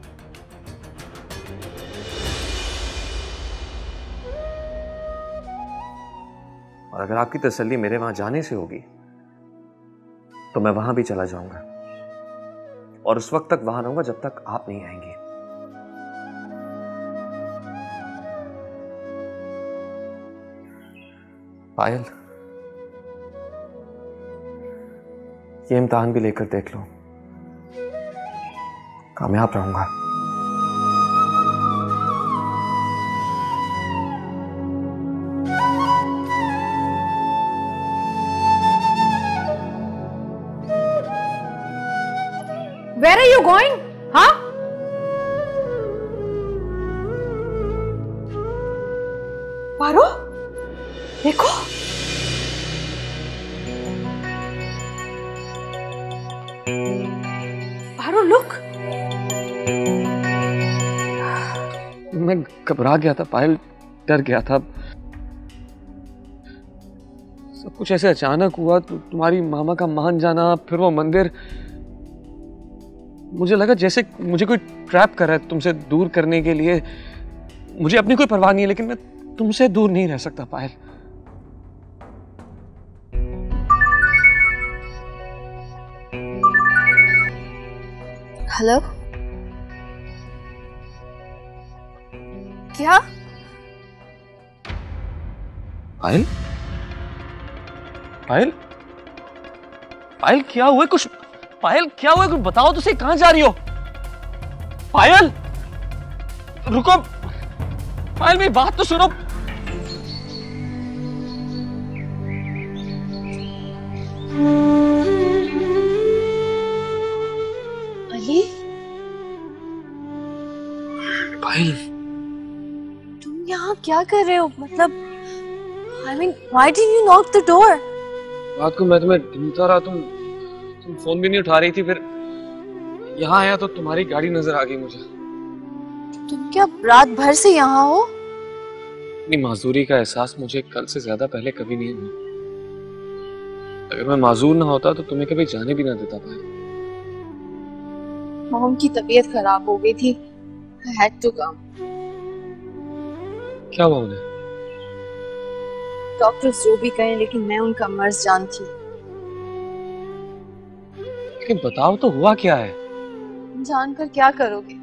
और अगर आपकी तसल्ली मेरे वहां जाने से होगी तो मैं वहां भी चला जाऊंगा, और उस वक्त तक वहां रहूंगा जब तक आप नहीं आएंगी। पायल, ये इम्तिहान भी लेकर देख लो, कामयाब रहूंगा। Where are you going? हाँ? पारो, देखो। पारो, look. मैं घबरा गया था पायल, डर गया था। सब कुछ ऐसे अचानक हुआ, तो तुम्हारी मामा का मान जाना, फिर वो मंदिर, मुझे लगा जैसे मुझे कोई ट्रैप कर रहा है तुमसे दूर करने के लिए। मुझे अपनी कोई परवाह नहीं है, लेकिन मैं तुमसे दूर नहीं रह सकता पायल। हेलो, क्या? पायल, पायल, पायल क्या हुआ? कुछ पायल क्या हुआ? कुछ बताओ तो सही, कहां जा रही हो? पायल रुको, पायल मेरी बात तो सुनो। अली, पायल तुम यहाँ क्या कर रहे हो? मतलब, I mean, why didn't you knock the door? रात को मैं तुम्हें ढूंढता रहा, तुम तुम फोन भी नहीं उठा रही थी। फिर यहाँ आया तो तुम्हारी गाड़ी नजर आ गई मुझे। तुम क्या रात भर से यहाँ हो? अपनी माजूरी का एहसास मुझे कल से ज्यादा पहले कभी नहीं हुआ। अगर मैं माजूर ना होता तो तुम्हें कभी जाने भी ना देता भाई। मॉम की तबीयत खराब हो गई थी। I had to come. क्या हुआ उन्हें? डॉक्टर्स जो भी कहें, लेकिन मैं उनका मर्ज जानती हूँ। लेकिन बताओ तो हुआ क्या है? जानकर क्या करोगे?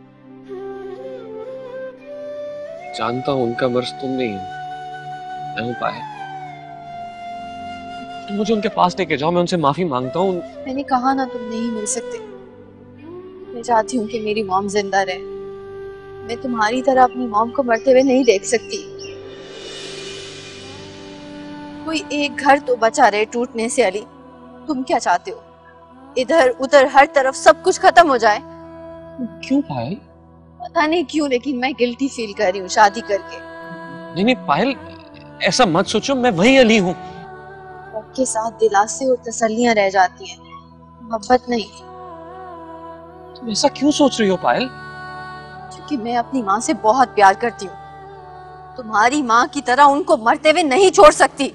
जानता हूं उनका मर्ज तुम नहीं हो, मैं हूं पायल। तुम मुझे उनके पास लेके जाओ, मैं उनसे माफी मांगता हूँ। मैंने कहा ना, तुम नहीं मिल सकते। मैं चाहती हूँ कि मेरी मॉम जिंदा रहे। मैं तुम्हारी तरह अपनी मॉम को मरते हुए नहीं देख सकती। कोई एक घर तो बचा रहे टूटने से। अली, तुम क्या चाहते हो? इधर उधर हर तरफ सब कुछ खत्म हो जाए? क्यों पायल? पता नहीं क्यों, लेकिन मैं गिल्टी फील कर रही हूँ शादी करके। नहीं नहीं पायल, ऐसा मत सोचो, मैं वही अली हूँ। के साथ दिलासे और तसल्लियां रह जाती हैं, मोहब्बत नहीं। तुम ऐसा क्यों सोच रही हो पायल? क्योंकि मैं अपनी माँ से बहुत प्यार करती हूँ। तुम्हारी माँ की तरह उनको मरते हुए नहीं छोड़ सकती।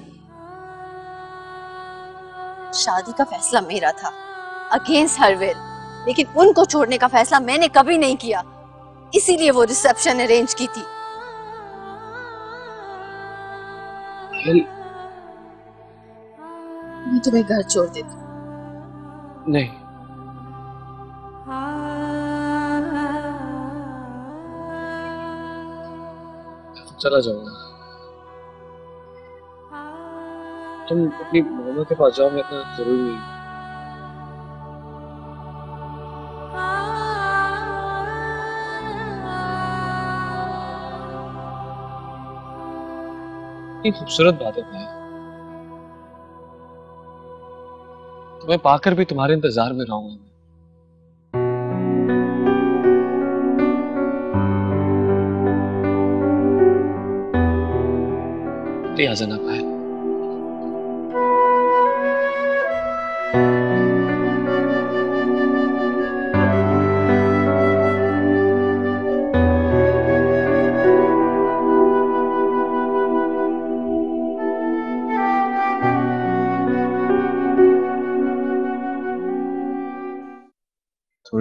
शादी का फैसला मेरा था, अगेंस्ट हर विल, लेकिन उनको छोड़ने का फैसला मैंने कभी नहीं किया। इसीलिए वो रिसेप्शन अरेंज की थी। मैं तुम्हें घर छोड़ देती हूँ। नहीं, चला जाऊंगा। तुम अपनी मामा के पास जाओ, मैं इतना जरूरी नहीं। इतनी खूबसूरत बात है भाई, तुम्हें पाकर भी तुम्हारे इंतजार में रहूंगा। आ जाना पायल।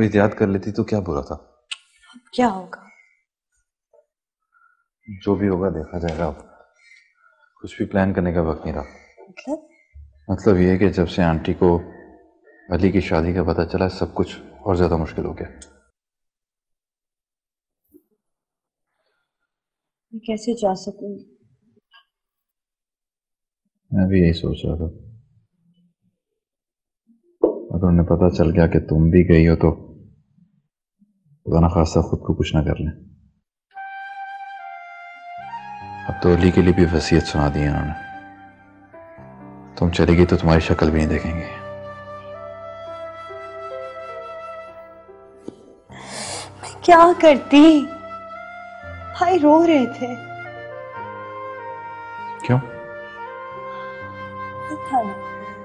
थोड़ी एहतियात कर लेती तो क्या बुरा था। क्या होगा? जो भी होगा देखा जाएगा। अब कुछ भी प्लान करने का वक्त नहीं रहा। मतलब मतलब ये है कि जब से आंटी को अली की शादी का पता चला सब कुछ और ज्यादा मुश्किल हो गया। मैं कैसे जा सकूंगी? मैं भी यही सोच रहा था। अगर उन्हें पता चल गया कि तुम भी गई हो तो खुदा ना खासा खुद को कुछ ना कर लें। अब तो अली के लिए भी वसीयत सुना दी है उन्होंने। तुम चलेगी तो तुम्हारी शक्ल भी नहीं देखेंगे। मैं क्या करती? भाई रो रहे थे। क्यों? पता नहीं।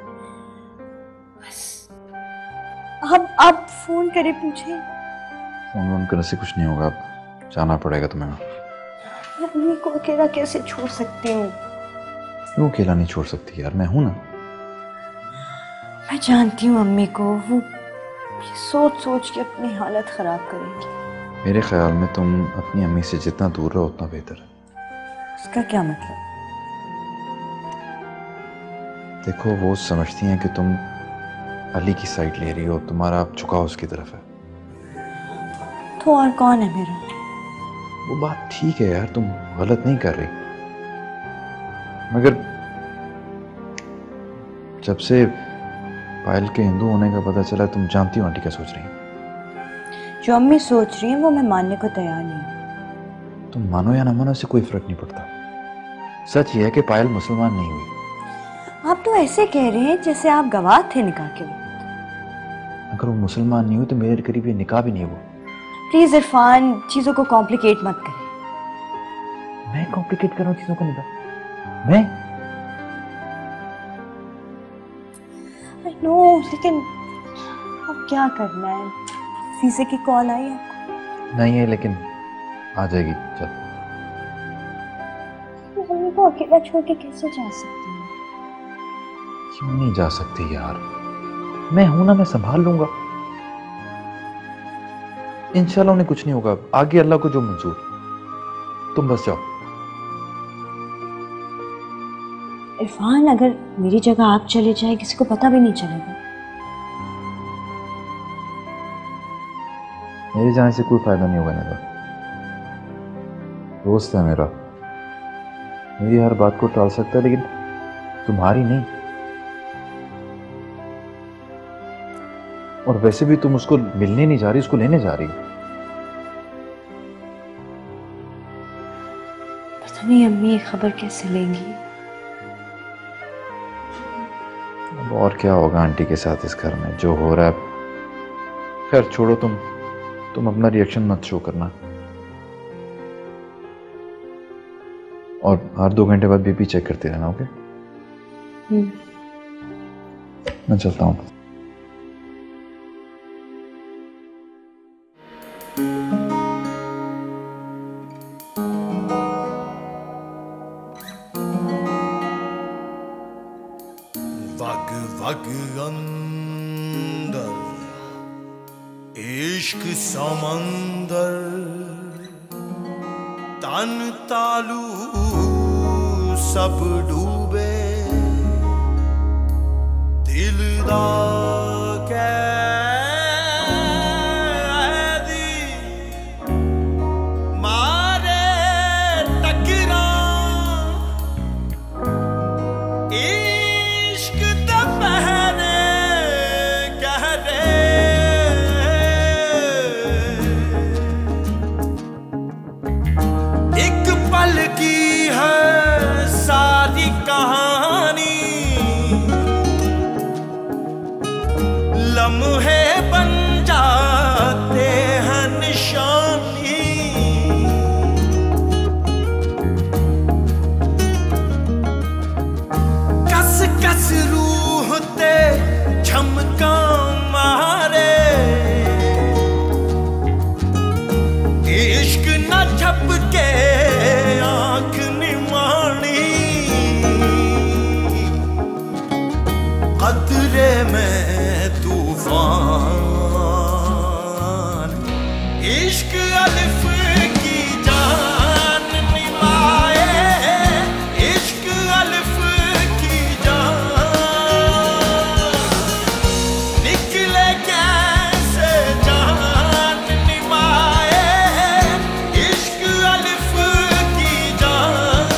बस अब अब फोन करे पूछे। फोन वोन करने से कुछ नहीं होगा। अब जाना पड़ेगा तुम्हें। मैं मम्मी को अकेला कैसे छोड़ सकती हूँ? क्यों अकेला नहीं छोड़ सकती यार, मैं हूं ना। मैं जानती हूँ मम्मी को, वो ये सोच सोच के अपनी हालत खराब करेंगी। मेरे ख्याल में तुम अपनी अम्मी से जितना दूर रहो उतना बेहतर है। उसका क्या मतलब? देखो वो समझती हैं कि तुम अली की साइड ले रही हो, तुम्हारा झुकाव उसकी तरफ है। तो और कौन है मेरा? वो बात ठीक है यार, तुम गलत नहीं कर रही, मगर जब से पायल के हिंदू होने का पता चला तुम जानती हो आंटी क्या सोच रही हैं। जो अम्मी सोच रही है वो मैं मानने को तैयार नहीं। तुम मानो या ना मानो इससे कोई फर्क नहीं पड़ता। सच ये है कि पायल मुसलमान नहीं हुई। आप तो ऐसे कह रहे हैं जैसे आप गवाह थे निकाह के वक्त। अगर वो मुसलमान नहीं हुई तो मेरे करीब ये निकाह भी नहीं हुआ। प्लीज इरफान, चीजों को कॉम्प्लिकेट मत करें। मैं कॉम्प्लिकेट कर रहा हूँ चीजों को? निकाह मैं नो, लेकिन अब क्या करना है? वीज़े की कॉल आई आपको? नहीं है, लेकिन आ जाएगी। चल मम्मी को अकेला छोड़ के कैसे जा सकती हूँ? क्यों नहीं जा सकती यार, मैं हूं ना, मैं संभाल लूंगा। इंशाल्लाह उन्हें कुछ नहीं होगा, आगे अल्लाह को जो मंजूर। तुम बस जाओ। इरफान, अगर मेरी जगह आप चले जाए किसी को पता भी नहीं चलेगा। मेरे जाने से कोई फायदा नहीं होगा मेरा। दोस्त है मेरा, मेरी हर बात को टाल सकता है लेकिन तुम्हारी नहीं। और वैसे भी तुम उसको मिलने नहीं जा रही, उसको लेने जा रही। पता नहीं अम्मी ये खबर कैसे लेंगी। अब और क्या होगा आंटी के साथ इस घर में, जो हो रहा है। खैर छोड़ो, तुम तुम अपना रिएक्शन मत शो करना। और हर दो घंटे बाद बीपी चेक करते रहना, ओके? मैं चलता हूँ। वग वग अंदर इश्क समंदर, तन तालू सब डूबे, दिल दा कैदी मारे टकरा, इश्क दा पहरे गहरे, एक पल की है सारी कहानी, लम्हे बन जाते हैं निशानी, कस कस रूह ते झमका मारे, इश्क न झपके आंख निमानी, कतरे में तूफान इश्क अलिफ की जान निभाए, इश्क अलिफ की जान निकले कैसे जान निभाए, इश्क अलिफ की जान।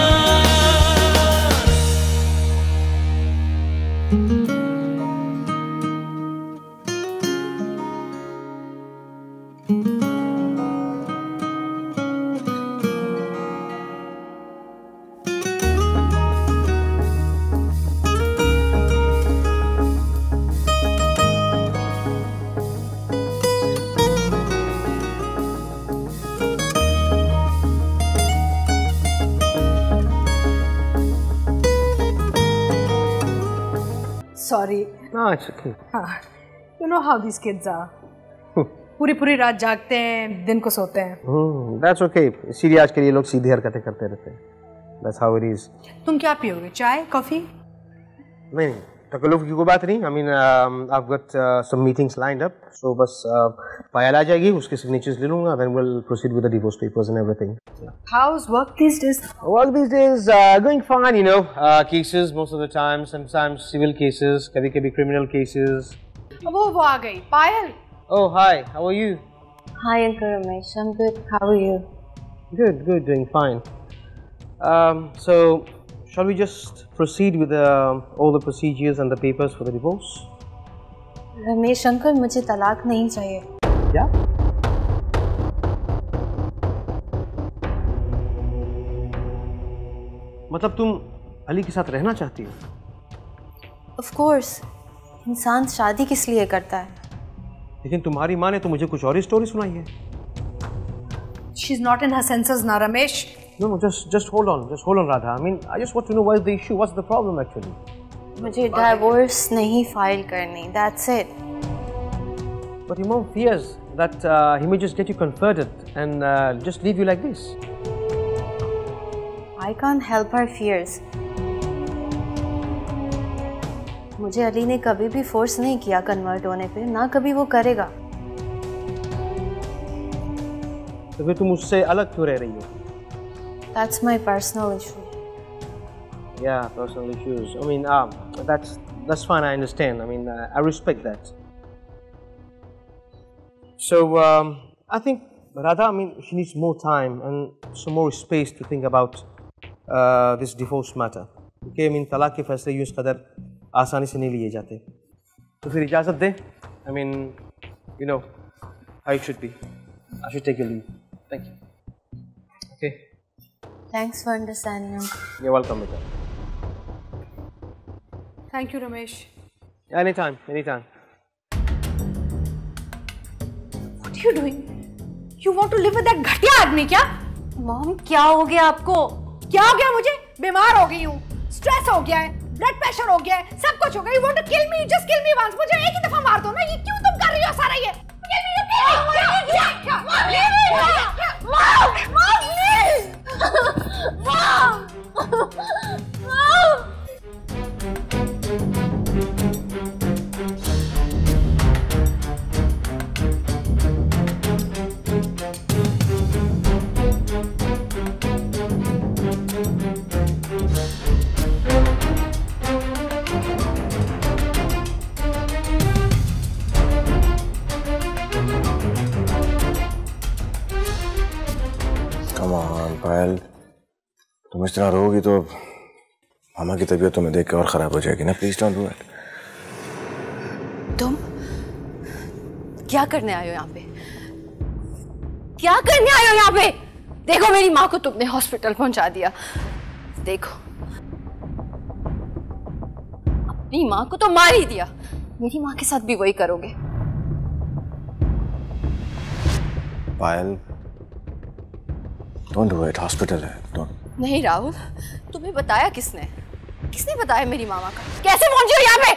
Sorry. No, it's okay. हाँ, you know how these kids are. पूरी पूरी रात जागते हैं, दिन को सोते हैं. Hmm, that's okay. इसीलिए आज के लिए लोग सीधी हरकतें करते रहते हैं. That's how it is. तुम क्या पियोगे? चाय, कॉफी? नहीं, तकल्लुफ की कोई बात नहीं. I mean, um, I've got uh, some meetings lined up. So बस uh, पायल आ जाएगी, उसके signatures ले लूँगा. Then we'll proceed with the divorce papers and everything. Yeah. How's work these days? Work these days uh, going fine, you know. Uh, cases most of the time. Sometimes civil cases, कभी कभी criminal cases. वो वो आ गई. Payal. Oh, hi. How are you? Hi, Uncle Ramesh. I'm good. How are you? Good, good, doing fine. Um, so, shall we just proceed with uh, all the procedures and the papers for the divorce? Ramesh uncle, मुझे तलाक नहीं चाहिए. क्या? मतलब तुम अली के साथ रहना चाहती हो? Of course. इंसान शादी किस लिए करता है? लेकिन तुम्हारी माँ ने तो मुझे कुछ और ही स्टोरी सुनाई है. She's not in her senses now, Ramesh. No, no, just just hold on, just hold on, Radha. I mean, I just want to know what's the issue, what's the problem actually. मुझे divorce नहीं file करनी. That's it. But your mom fears that uh, he may just get you converted and uh, just leave you like this. I can't help her fears. मुझे अली ने कभी भी force नहीं किया convert होने पे, ना कभी वो करेगा. तो फिर तुम उससे अलग क्यों रह रही हो? That's my personal issue. Yeah, personal issues. I mean, um, that's that's fine. I understand. I mean, uh, I respect that. So um, I think Radha, I mean, she needs more time and some more space to think about uh, this divorce matter. Okay, I mean, तलाक के फैसले यूँ इस कदर आसानी से नहीं लिए जाते. तो फिर इजाज़त दे. I mean, you know how it should be. I should take a leave. Thank you. Okay. Thanks for understanding, Uncle. You're welcome, Mita. Thank you, Ramesh. Anytime, anytime. What are you doing? You want to live with that घटिया आदमी क्या? Mom, क्या हो गया आपको? क्या हो गया मुझे? बीमार हो गई हूँ. Stress हो गया है. Blood pressure हो गया है. सब कुछ हो गया. You want to kill me? Just kill me once. मुझे एक ही दफा मार दो ना. ये क्यों तुम कर रही हो सारा ये? Kill me, you kill me. Mom, Mom, please. Mom. Mom. पायल, तुम इस तरह रोगी तो मामा की तबीयत तुम्हें देख के और खराब हो जाएगी ना. Please don't do it. तुम क्या करने आए हो यहाँ पे? क्या करने आए हो यहाँ पे? देखो, मेरी माँ को तुमने हॉस्पिटल पहुंचा दिया. देखो, अपनी माँ को तो मार ही दिया. मेरी माँ के साथ भी वही करोगे. Payal, don't do it. Hospital है. डोंट. नहीं राहुल, तुम्हें बताया किसने? किसने बताया मेरी मामा का? कैसे पहुंची हो यहाँ पे?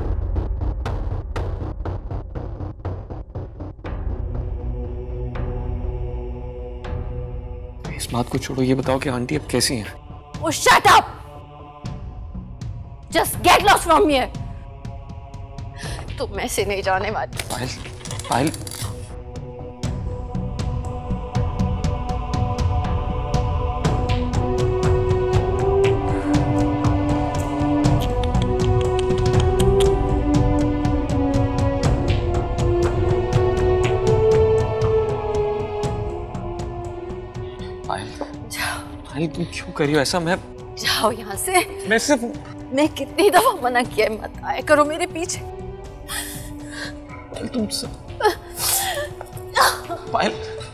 इस बात को छोड़ो, ये बताओ कि आंटी अब कैसी हैं? Oh, shut up! Just get lost from here. तुम ऐसे नहीं जाने वाली. पायल, पायल, पायल तुम क्यों कर रही हो ऐसा? मैं जाओ यहाँ से। मैं सिर्फ मैं कितनी दफा मना किया है, मत आया करो मेरे पीछे। पायल तुम सब पायल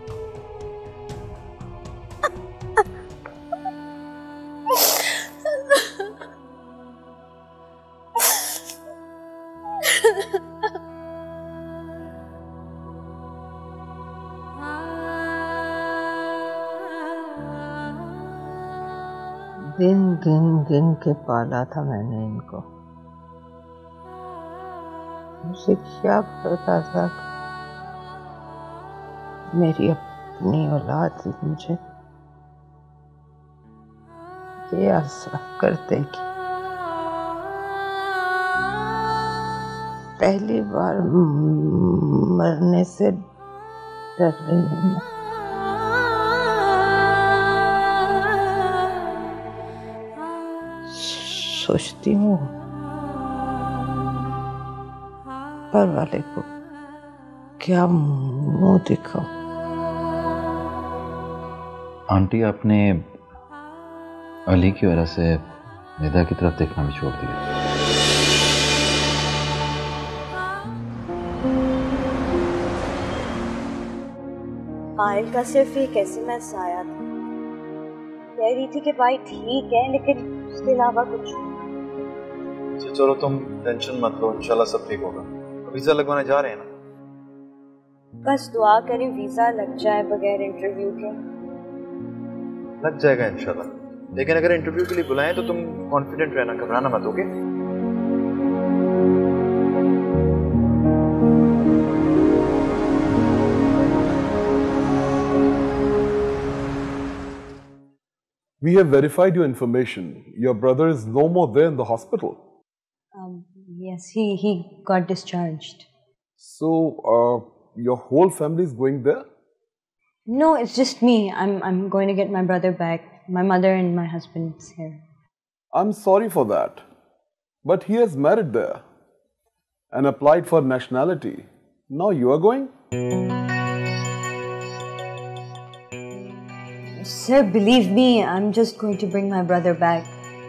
दिन गिन गिन के पाला था मैंने इनको। मुझे क्या पता था कि मेरी अपनी औलाद ही मुझे ये आज़ाद कर देगी। पहली बार मरने से डर रही हूँ मैं। सोचती हूँ पर वाले को क्या मुंह दिखाऊं। आंटी, आपने अली की वजह से निदा की तरफ देखना भी छोड़ दिया। पायल का सिर्फ एक एसएमएस आया था, कह रही थी कि भाई ठीक है, लेकिन उसके अलावा कुछ। अच्छा चलो तुम टेंशन मत लो, इंशाल्लाह सब ठीक होगा। वीजा लगवाने जा रहे हैं ना? बस दुआ करें वीजा लग जाए बगैर इंटरव्यू के। लग जाएगा इंशाल्लाह, लेकिन अगर इंटरव्यू के लिए बुलाएं तो तुम कॉन्फिडेंट रहना, घबराना मत, okay? We have verified your information. Your brother is no more there in the hospital. Um, yes, he he got discharged. So, uh, your whole family is going there? No, it's just me. I'm I'm going to get my brother back. My mother and my husband's here. I'm sorry for that, but he has married there and applied for nationality. Now you are going? Sir, believe me, I'm just going to bring my brother back.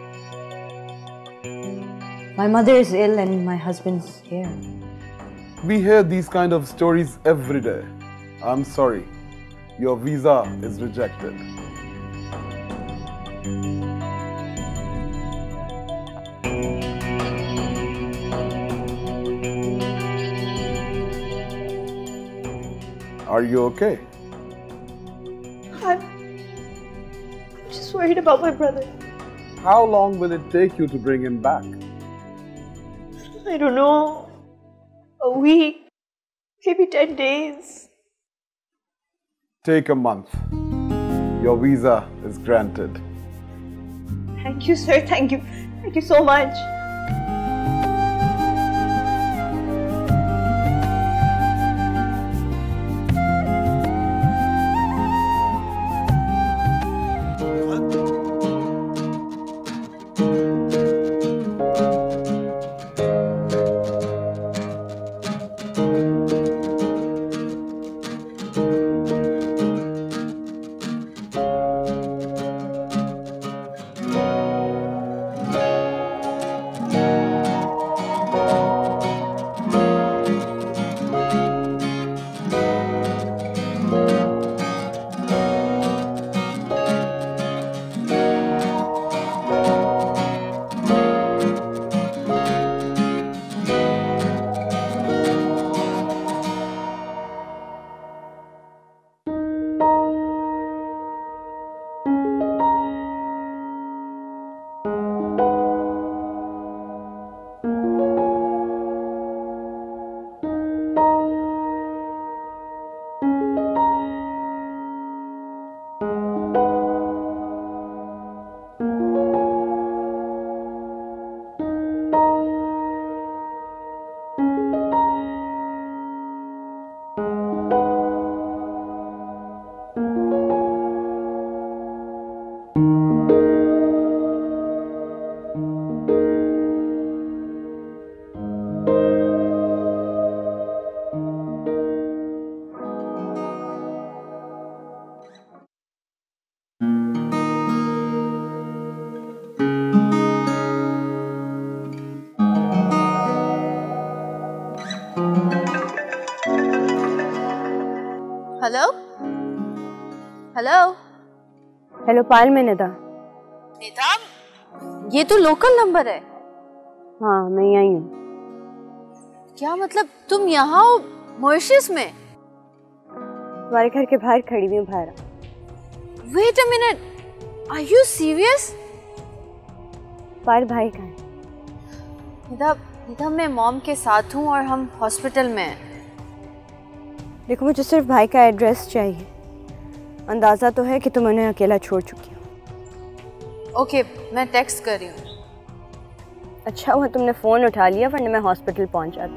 My mother is ill and my husband's here. We hear these kind of stories every day. I'm sorry. Your visa is rejected. Are you okay? I'm just worried about my brother. How long will it take you to bring him back? I don't know. A week, maybe ten days. Take a month. Your visa is granted. Thank you, sir. Thank you. Thank you so much. Hello hello hello Payal, मैं निदा। निदा, ये तो local number है। हाँ, मैं यहीं हूँ। क्या मतलब तुम यहाँ हो मॉरिशस में? तुम्हारे घर के बाहर खड़ी हुई हूँ बाहर। Wait a minute, are you serious? Payal भाई कहाँ है? निदा, निदा मैं मॉम के साथ हूँ और हम हॉस्पिटल में हैं। देखो, मुझे सिर्फ भाई का एड्रेस चाहिए। अंदाजा तो है कि तुम उन्हें अकेला छोड़ चुकी हो। ओके, मैं टेक्स्ट कर रही हूँ। अच्छा हुआ तुमने फोन उठा लिया, वरना मैं हॉस्पिटल पहुंच जाती।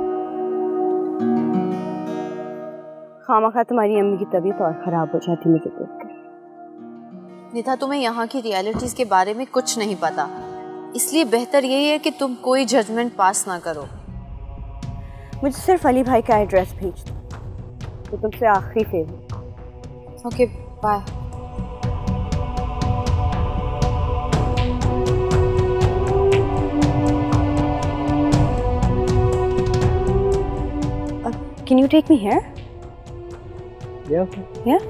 खामखा तुम्हारी अम्मी की तबीयत और खराब हो जाती मुझे देखकर। निधा, तुम्हें यहाँ की रियलिटीज के बारे में कुछ नहीं पता, इसलिए बेहतर यही है कि तुम कोई जजमेंट पास ना करो। मुझे सिर्फ अली भाई का एड्रेस भेज दो, तो तुमसे आखिरी favour. Okay, bye. Can you take me here? Yeah, okay. Yeah?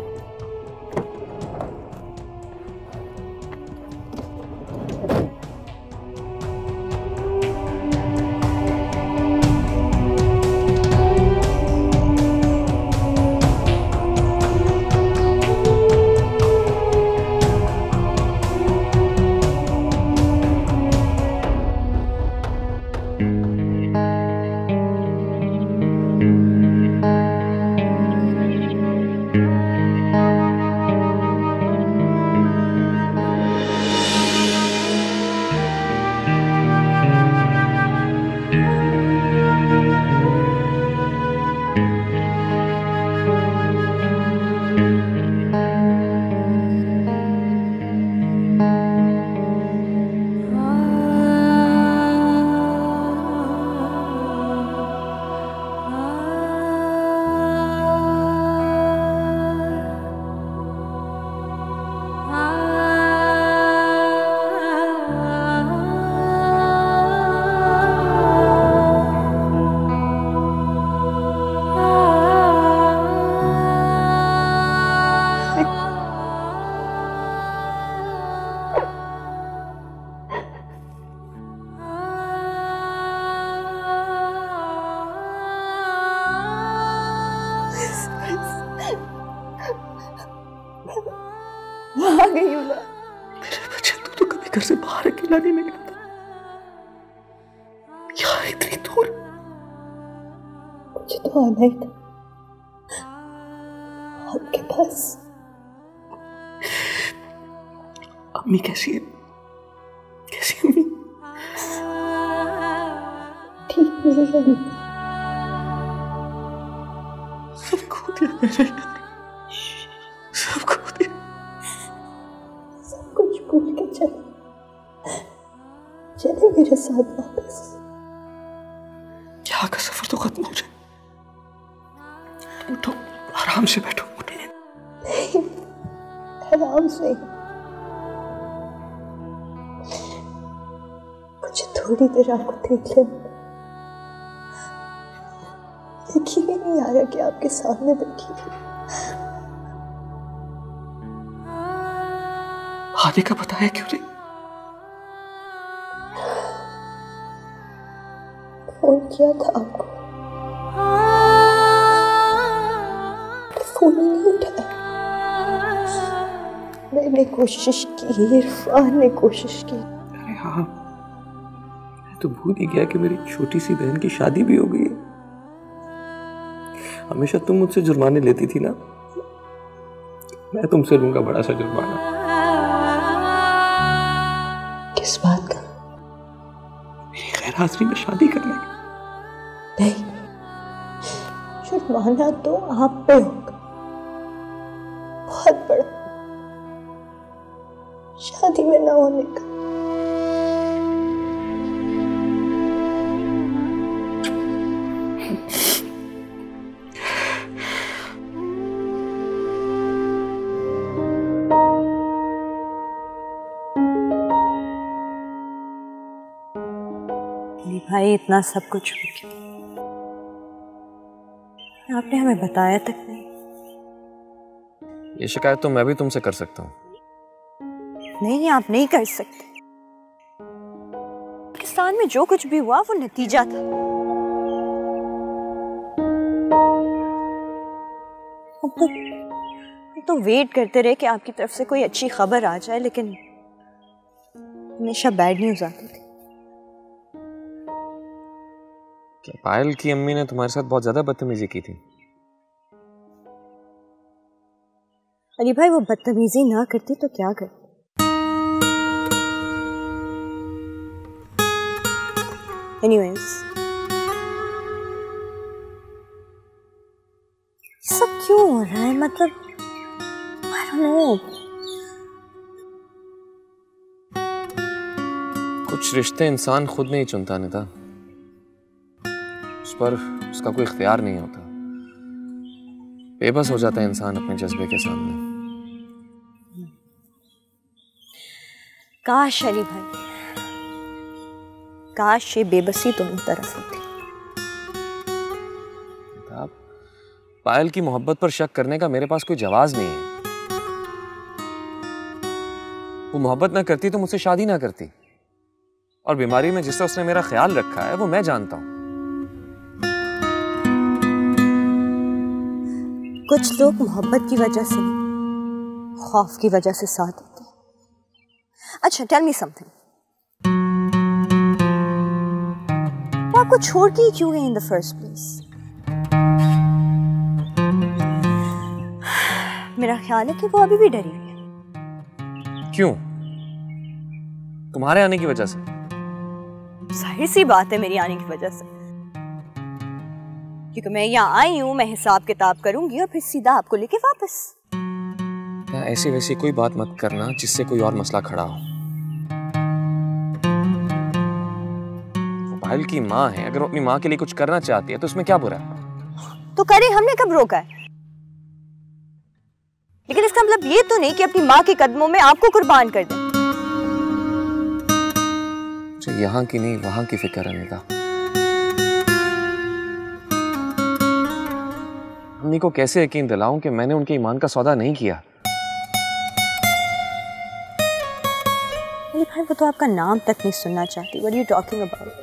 आ गई हूँ ना। मेरे बच्चे, तू तो कभी घर से बाहर अकेला नहीं निकला था, यहाँ इतनी दूर। मुझे तो आना ही था आपके पास। अम्मी कैसी है? कैसी अम्मी? ठीक नहीं है। सब खो दिया मैंने, सब खो दिया। सब कुछ भूल के चले चले मेरे साथ वापस। यहाँ का सफर तो खत्म हो जाए। उठो, आराम से बैठो। नहीं, आराम से। मुझे थोड़ी देर आपको देख लेना। यकीन ही नहीं आ रहा कि आपके सामने बैठी हूँ। आदि का बताया क्यों नहीं? फोन किया था आपको, फोन ही नहीं उठाया। मैंने कोशिश की, इरफान ने कोशिश की। अरे हाँ, मैं तो भूल ही गया कि मेरी छोटी सी बहन की शादी भी हो गई है। हमेशा तुम मुझसे जुर्माने लेती थी ना, मैं तुमसे लूंगा बड़ा सा जुर्माना। किस बात का? मेरी गैर हाजिरी में शादी करने का। नहीं, जुर्माना तो आप पे होगा, बहुत बड़ा, शादी में ना होने का। भाई, इतना सब कुछ हो गया, आपने हमें बताया तक नहीं। ये शिकायत तो मैं भी तुमसे कर सकता हूँ। नहीं, आप नहीं कर सकते। पाकिस्तान में जो कुछ भी हुआ वो नतीजा था। अब तो, अब तो वेट करते रहे कि आपकी तरफ से कोई अच्छी खबर आ जाए, लेकिन हमेशा बैड न्यूज आती थी। क्या पायल की अम्मी ने तुम्हारे साथ बहुत ज्यादा बदतमीजी की थी? अली भाई, वो बदतमीजी ना करती तो क्या करती? एनीवेज, सब क्यों हो रहा है? मतलब I don't know. कुछ रिश्ते इंसान खुद नहीं चुनता निदा, उस पर उसका कोई इख्तियार नहीं होता। बेबस हो जाता है इंसान अपने जज्बे के सामने। काश अली भाई, काश ये बेबसी दोनों तरफ होती। पायल की मोहब्बत पर शक करने का मेरे पास कोई जवाब नहीं है। वो मोहब्बत ना करती तो मुझसे शादी ना करती, और बीमारी में जिससे उसने मेरा ख्याल रखा है वो मैं जानता हूं। कुछ लोग मोहब्बत की वजह से नहीं, खौफ की वजह से साथ देते हैं। अच्छा, टेल मी समथिंग, वो आपको छोड़ के ही क्यों गई इन द फर्स्ट प्लेस? मेरा ख्याल है कि वो अभी भी डरी हुई है। क्यों? तुम्हारे आने की वजह से? जाहिर सी बात है, मेरी आने की वजह से, क्योंकि मैं यहाँ आई हूँ, मैं हिसाब किताब करूंगी और फिर सीधा आपको लेके वापस। या ऐसी वैसी कोई बात मत करना जिससे कोई और मसला खड़ा हो। वो पायल की माँ है, अगर वो अपनी माँ के लिए कुछ करना चाहती है तो उसमें क्या बुरा है? तो करे, हमने कब रोका है? लेकिन इसका मतलब ये तो नहीं कि अपनी माँ के कदमों में आपको कुर्बान कर दें। जो यहाँ की नहीं वहां की फिक्र है निदा। अम्मी को कैसे यकीन दिलाऊं कि मैंने उनके ईमान का सौदा नहीं किया? अली भाई, वो तो आपका नाम तक नहीं सुनना चाहती। What are you talking about?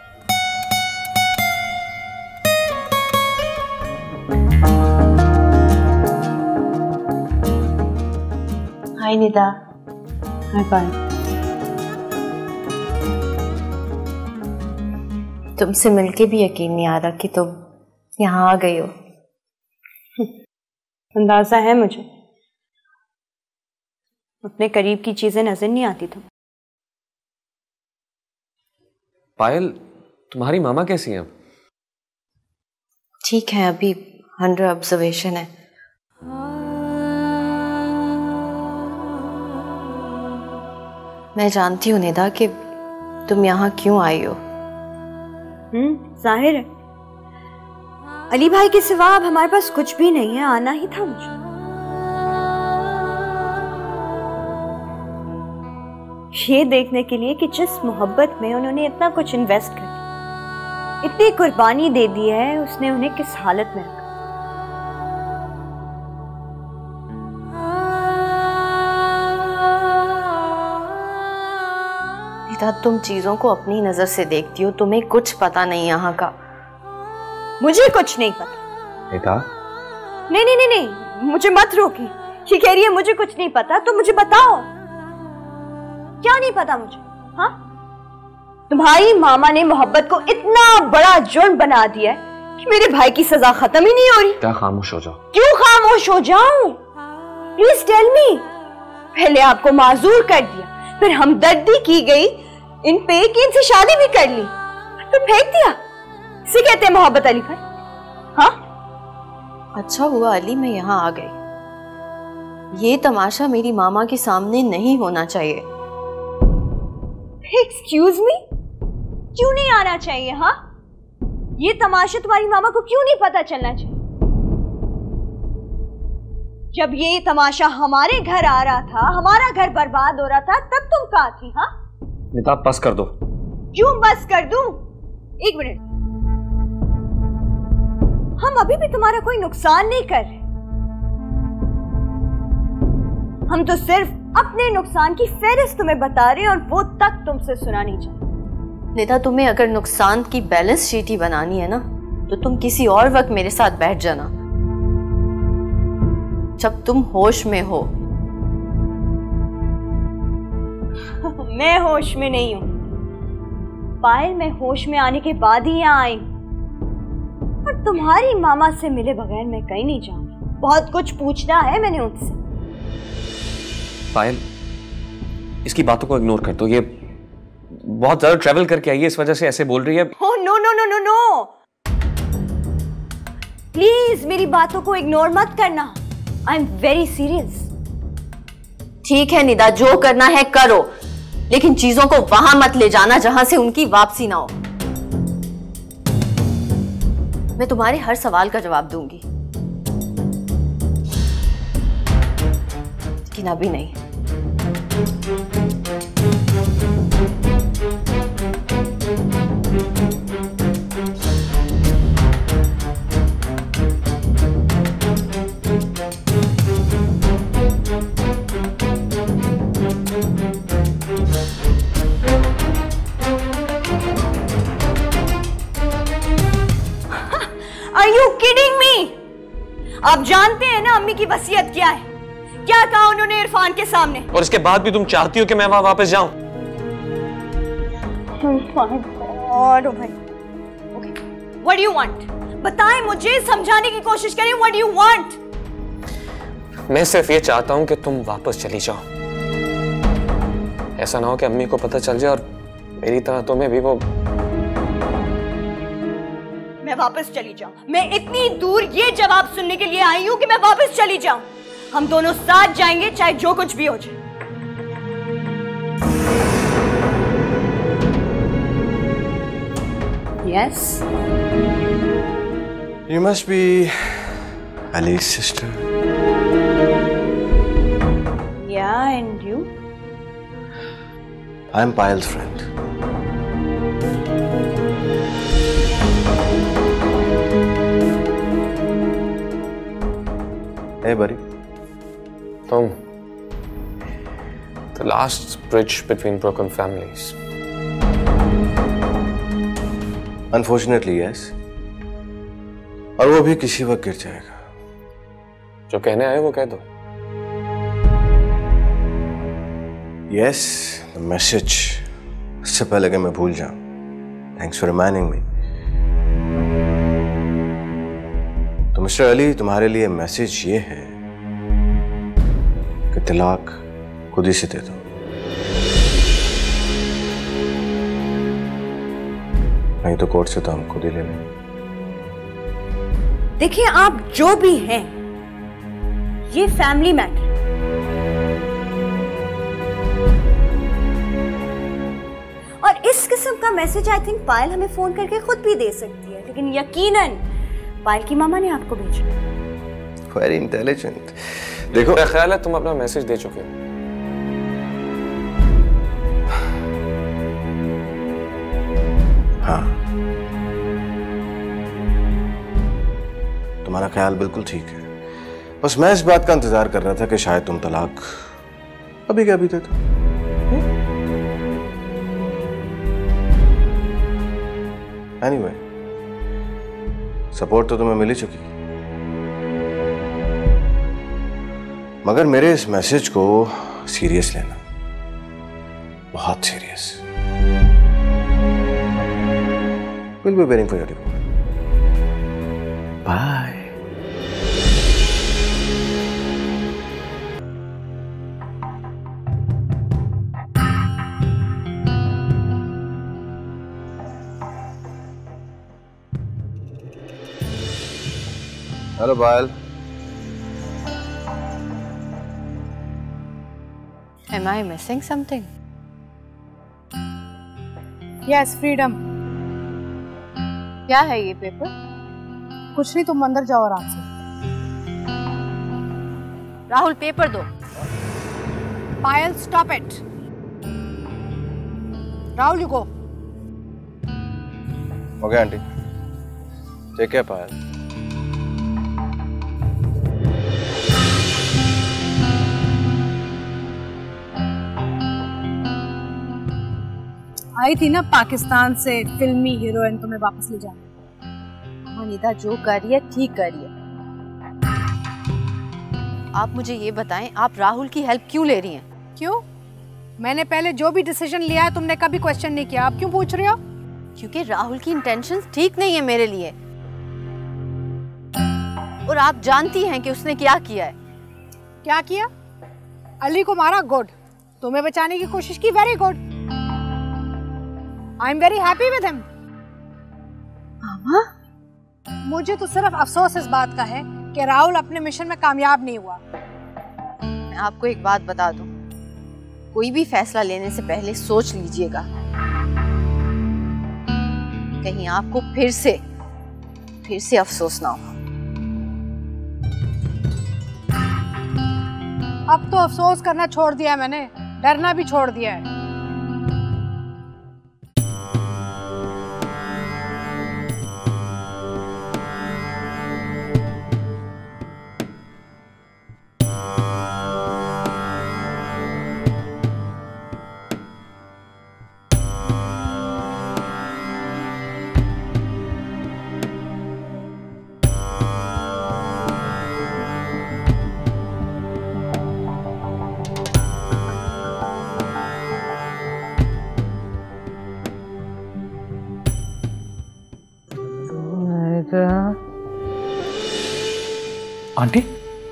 हाय निदा। हाय पायल। तुमसे मिलके भी यकीन नहीं आ रहा कि तुम यहाँ आ गई हो। अंदाजा है मुझे, अपने करीब की चीजें नजर नहीं आती तुम। पायल, तुम्हारी मामा कैसी हैं? ठीक है, अभी अंडर ऑब्जर्वेशन है। मैं जानती हूँ निदा कि तुम यहाँ क्यों आई हो। हम्म, जाहिर है। अली भाई के सिवा अब हमारे पास कुछ भी नहीं है, आना ही था मुझे। ये देखने के लिए कि जिस मोहब्बत में उन्होंने इतना कुछ इन्वेस्ट कर दिया, इतनी कुर्बानी दे दी है, उसने उन्हें किस हालत में रखा। तुम चीजों को अपनी नजर से देखती हो, तुम्हें कुछ पता नहीं यहाँ का। मुझे कुछ नहीं पता। बेटा? नहीं नहीं नहीं नहीं, मुझे मत रोकी। ये कह रही है मुझे कुछ नहीं पता, तो मुझे बताओ क्या नहीं पता मुझे? हाँ, तुम्हारी मामा ने मोहब्बत को इतना बड़ा जुर्म बना दिया है कि मेरे भाई की सजा खत्म ही नहीं हो रही। क्या खामोश हो जाओ? क्यों खामोश हो जाऊं? Please tell me. पहले आपको माजूर कर दिया, फिर हमदर्दी की गई इन पे कि इनसे शादी भी कर ली, तो फेंक दिया। इसे कहते हैं मोहब्बत अली भाई? हाँ, अच्छा हुआ अली मैं यहाँ आ गई। ये तमाशा मेरी मामा के सामने नहीं होना चाहिए। एक्सक्यूज मी, क्यों नहीं आना चाहिए? हाँ, ये तमाशा तुम्हारी मामा को क्यों नहीं पता चलना चाहिए? जब ये तमाशा हमारे घर आ रहा था, हमारा घर बर्बाद हो रहा था, तब तुम कहाँ थी? हाँ, निता बस कर दो। क्यों बस कर दूं? एक मिनट, हम अभी भी तुम्हारा कोई नुकसान नहीं कर रहे। हम तो सिर्फ अपने नुकसान की फेहरिस्त तुम्हें बता रहे हैं और वो तक तुमसे सुना नहीं चाहते। निदा, तुम्हें अगर नुकसान की बैलेंस शीट ही बनानी है ना, तो तुम किसी और वक्त मेरे साथ बैठ जाना, जब तुम होश में हो। मैं होश में नहीं हूं पायल, मैं होश में आने के बाद ही यहाँ आई और तुम्हारी मामा से मिले बगैर मैं कहीं नहीं जाऊंगी। बहुत कुछ पूछना है मैंने उनसे। पायल, इसकी बातों को इग्नोर कर दो। ये बहुत ज्यादा ट्रैवल करके आई है, इस वजह से ऐसे बोल रही है। Oh no no no no no, please मेरी बातों को इग्नोर मत करना। I am very serious. ठीक है निदा, जो करना है करो, लेकिन चीजों को वहां मत ले जाना जहां से उनकी वापसी ना हो। मैं तुम्हारे हर सवाल का जवाब दूंगी, लेकिन अभी नहीं। Are you kidding me? आप जानते हैं ना अम्मी की वसीयत क्या है? क्या कहा उन्होंने इरफान के सामने? और इसके बाद भी तुम चाहती हो कि मैं वहां वापस जाऊं? और ओ भाई, okay. What do you want? बताएं मुझे, समझाने की कोशिश करें। What do you want? मैं सिर्फ ये चाहता हूं कि तुम वापस चली जाओ। ऐसा ना हो कि अम्मी को पता चल जाए और मेरी तरह तुम्हें भी वो। मैं वापस चली जाऊं? मैं इतनी दूर ये जवाब सुनने के लिए आई हूं कि मैं वापस चली जाऊं? हम दोनों साथ जाएंगे चाहे जो कुछ भी हो जाए। Yes? You must be Ali's sister. Yeah, and you? I'm Payal's friend. Hey, buddy. Tom, the last bridge between broken families. Unfortunately, yes. और वो भी किसी वक्त गिर जाएगा। जो कहने आए वो कह दो। Yes, the message. इससे पहले कि मैं भूल जाऊं। Thanks for reminding me. तो मिस्टर अली, तुम्हारे लिए मैसेज ये है कि तलाक खुद ही से दे दो। नहीं तो कोर्ट से तो हम खुद ही ले लेंगे। देखिए, आप जो भी हैं, ये फैमिली मैटर। और इस किस्म का मैसेज आई थिंक पायल हमें फोन करके खुद भी दे सकती है, लेकिन यकीनन पायल की मामा ने आपको भेजा। Very intelligent. देखो, मेरा ख्याल है तुम अपना मैसेज दे चुके हो। हाँ, तुम्हारा ख्याल बिल्कुल ठीक है। बस मैं इस बात का इंतजार कर रहा था कि शायद तुम तलाक अभी के अभी दे दो। एनीवे, सपोर्ट तो तुम्हें मिल ही चुकी, मगर मेरे इस मैसेज को सीरियस लेना, बहुत serious. Will be waiting for your report. Bye. Hello Payal. Am I missing something? Yes, freedom. क्या है ये पेपर? कुछ नहीं, तुम अंदर जाओ आराम से। राहुल, पेपर दो। Payal, stop it. Rahul, you go. Okay aunty, take care Payal. आई थी ना पाकिस्तान से फिल्मी हीरोइन तुम्हें वापस ले जाने। हाँ निदा, जो कर रही है ठीक कर रही है। आप मुझे ये बताएं, आप राहुल की हेल्प क्यों ले रही हैं? क्यों? मैंने पहले जो भी डिसीजन लिया है तुमने कभी क्वेश्चन नहीं किया, आप क्यों पूछ रहे हो? क्योंकि राहुल की इंटेंशंस ठीक नहीं है मेरे लिए, और आप जानती हैं कि उसने क्या किया है। क्या किया? अली को मारा, गुड। तुम्हें बचाने की कोशिश की, very good. I am very happy with him. Mama, मुझे तो सिर्फ अफसोस इस बात का है कि राहुल अपने मिशन में कामयाब नहीं हुआ। मैं आपको एक बात बता दूं, कोई भी फैसला लेने से पहले सोच लीजिएगा, कहीं आपको फिर से फिर से अफसोस ना हो। अब तो अफसोस करना छोड़ दिया है मैंने, डरना भी छोड़ दिया है। आंटी,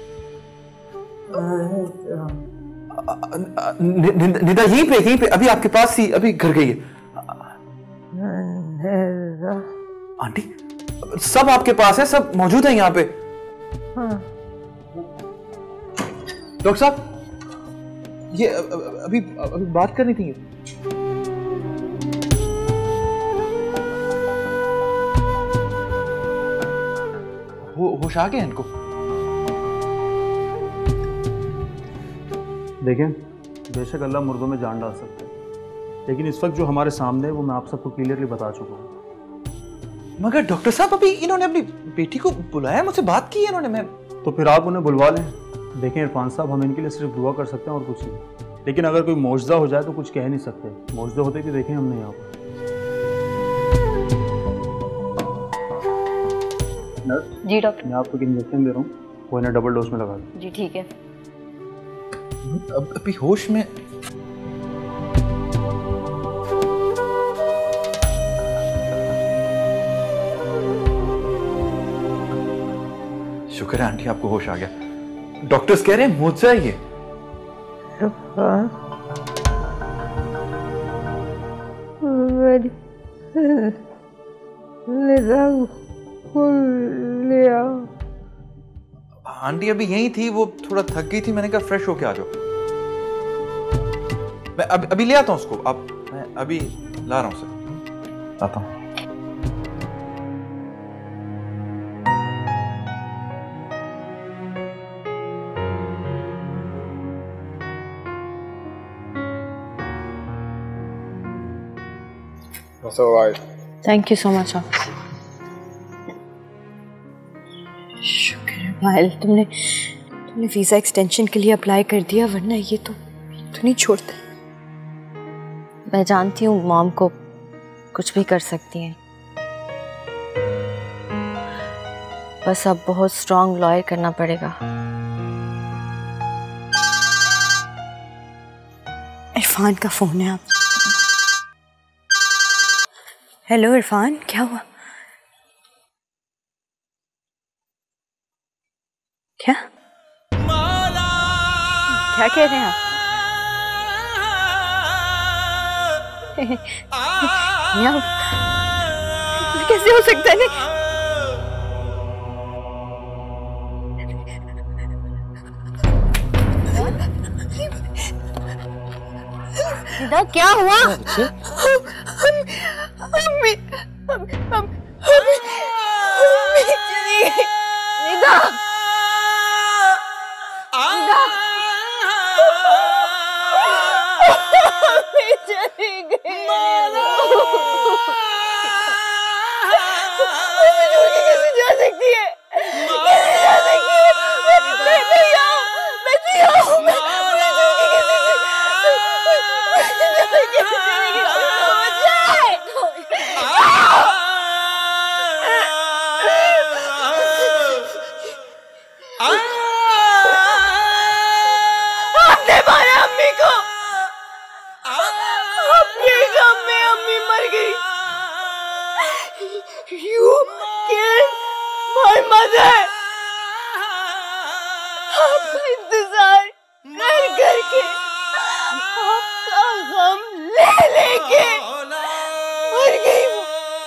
निदा यहीं पे यहीं पे अभी आपके पास ही, अभी घर गई है। आंटी, सब आपके पास है, सब मौजूद है यहाँ पे। डॉक्टर साहब, ये अभी अभी बात करनी थी। हो, होश आ गया इनको? देखें, बेशक अल्लाह मुर्दों में जान डाल सकता है, लेकिन इस वक्त जो हमारे सामने है वो मैं आप सबको क्लियरली बता चुका हूँ। मगर डॉक्टर साहब, अभी इन्होंने अपनी बेटी को बुलाया, मुझसे बात की है इन्होंने। मैं तो फिर आप उन्हें बुलवा लें। देखें इरफान साहब, हम इनके लिए सिर्फ दुआ कर सकते हैं और कुछ नहीं, लेकिन अगर कोई मौजज़ा हो जाए तो कुछ कह नहीं सकते। मौजज़ा होते कि देखें हमने यहाँ पर। जी डॉक्टर। मैं आपको एक इंजेक्शन दे रहा हूँ, वो इन्हें डबल डोज में लगा दें। जी ठीक है। अब अभी होश में। शुक्र है आंटी, आपको होश आ गया। डॉक्टर्स कह रहे हैं मुझसे ये। आंटी अभी यही थी, वो थोड़ा थक गई थी, मैंने कहा फ्रेश होके आ जाओ। मैं अभी अभी ले आता हूँ उसको। अब मैं अभी ला रहा हूँ उसे, आता हूँ। That's all right. Thank you so much officer. शुक्र है पायल, तुमने तुमने वीज़ा एक्सटेंशन के लिए अप्लाई कर दिया, वरना ये तो तो नहीं छोड़ता। मैं जानती हूँ मॉम को कुछ भी कर सकती हैं, बस अब बहुत स्ट्रॉन्ग लॉयर करना पड़ेगा। इरफान का फोन है। आप हेलो इरफान, क्या हुआ? क्या क्या कह रहे हैं आप? यहाँ कैसे हो सकता है? निदा क्या हुआ? अम्मी, अम्मी चली गई। निदा, निदा, अम्मी चली गई। अम्मी कैसे जा सकती है? कैसे जा सकती है? मैं नहीं आऊँ, मैं नहीं आऊँ, मैं कैसे You killed my mother. आपका इंतजार कर करके, आपका गम ले लेके मर गई वो।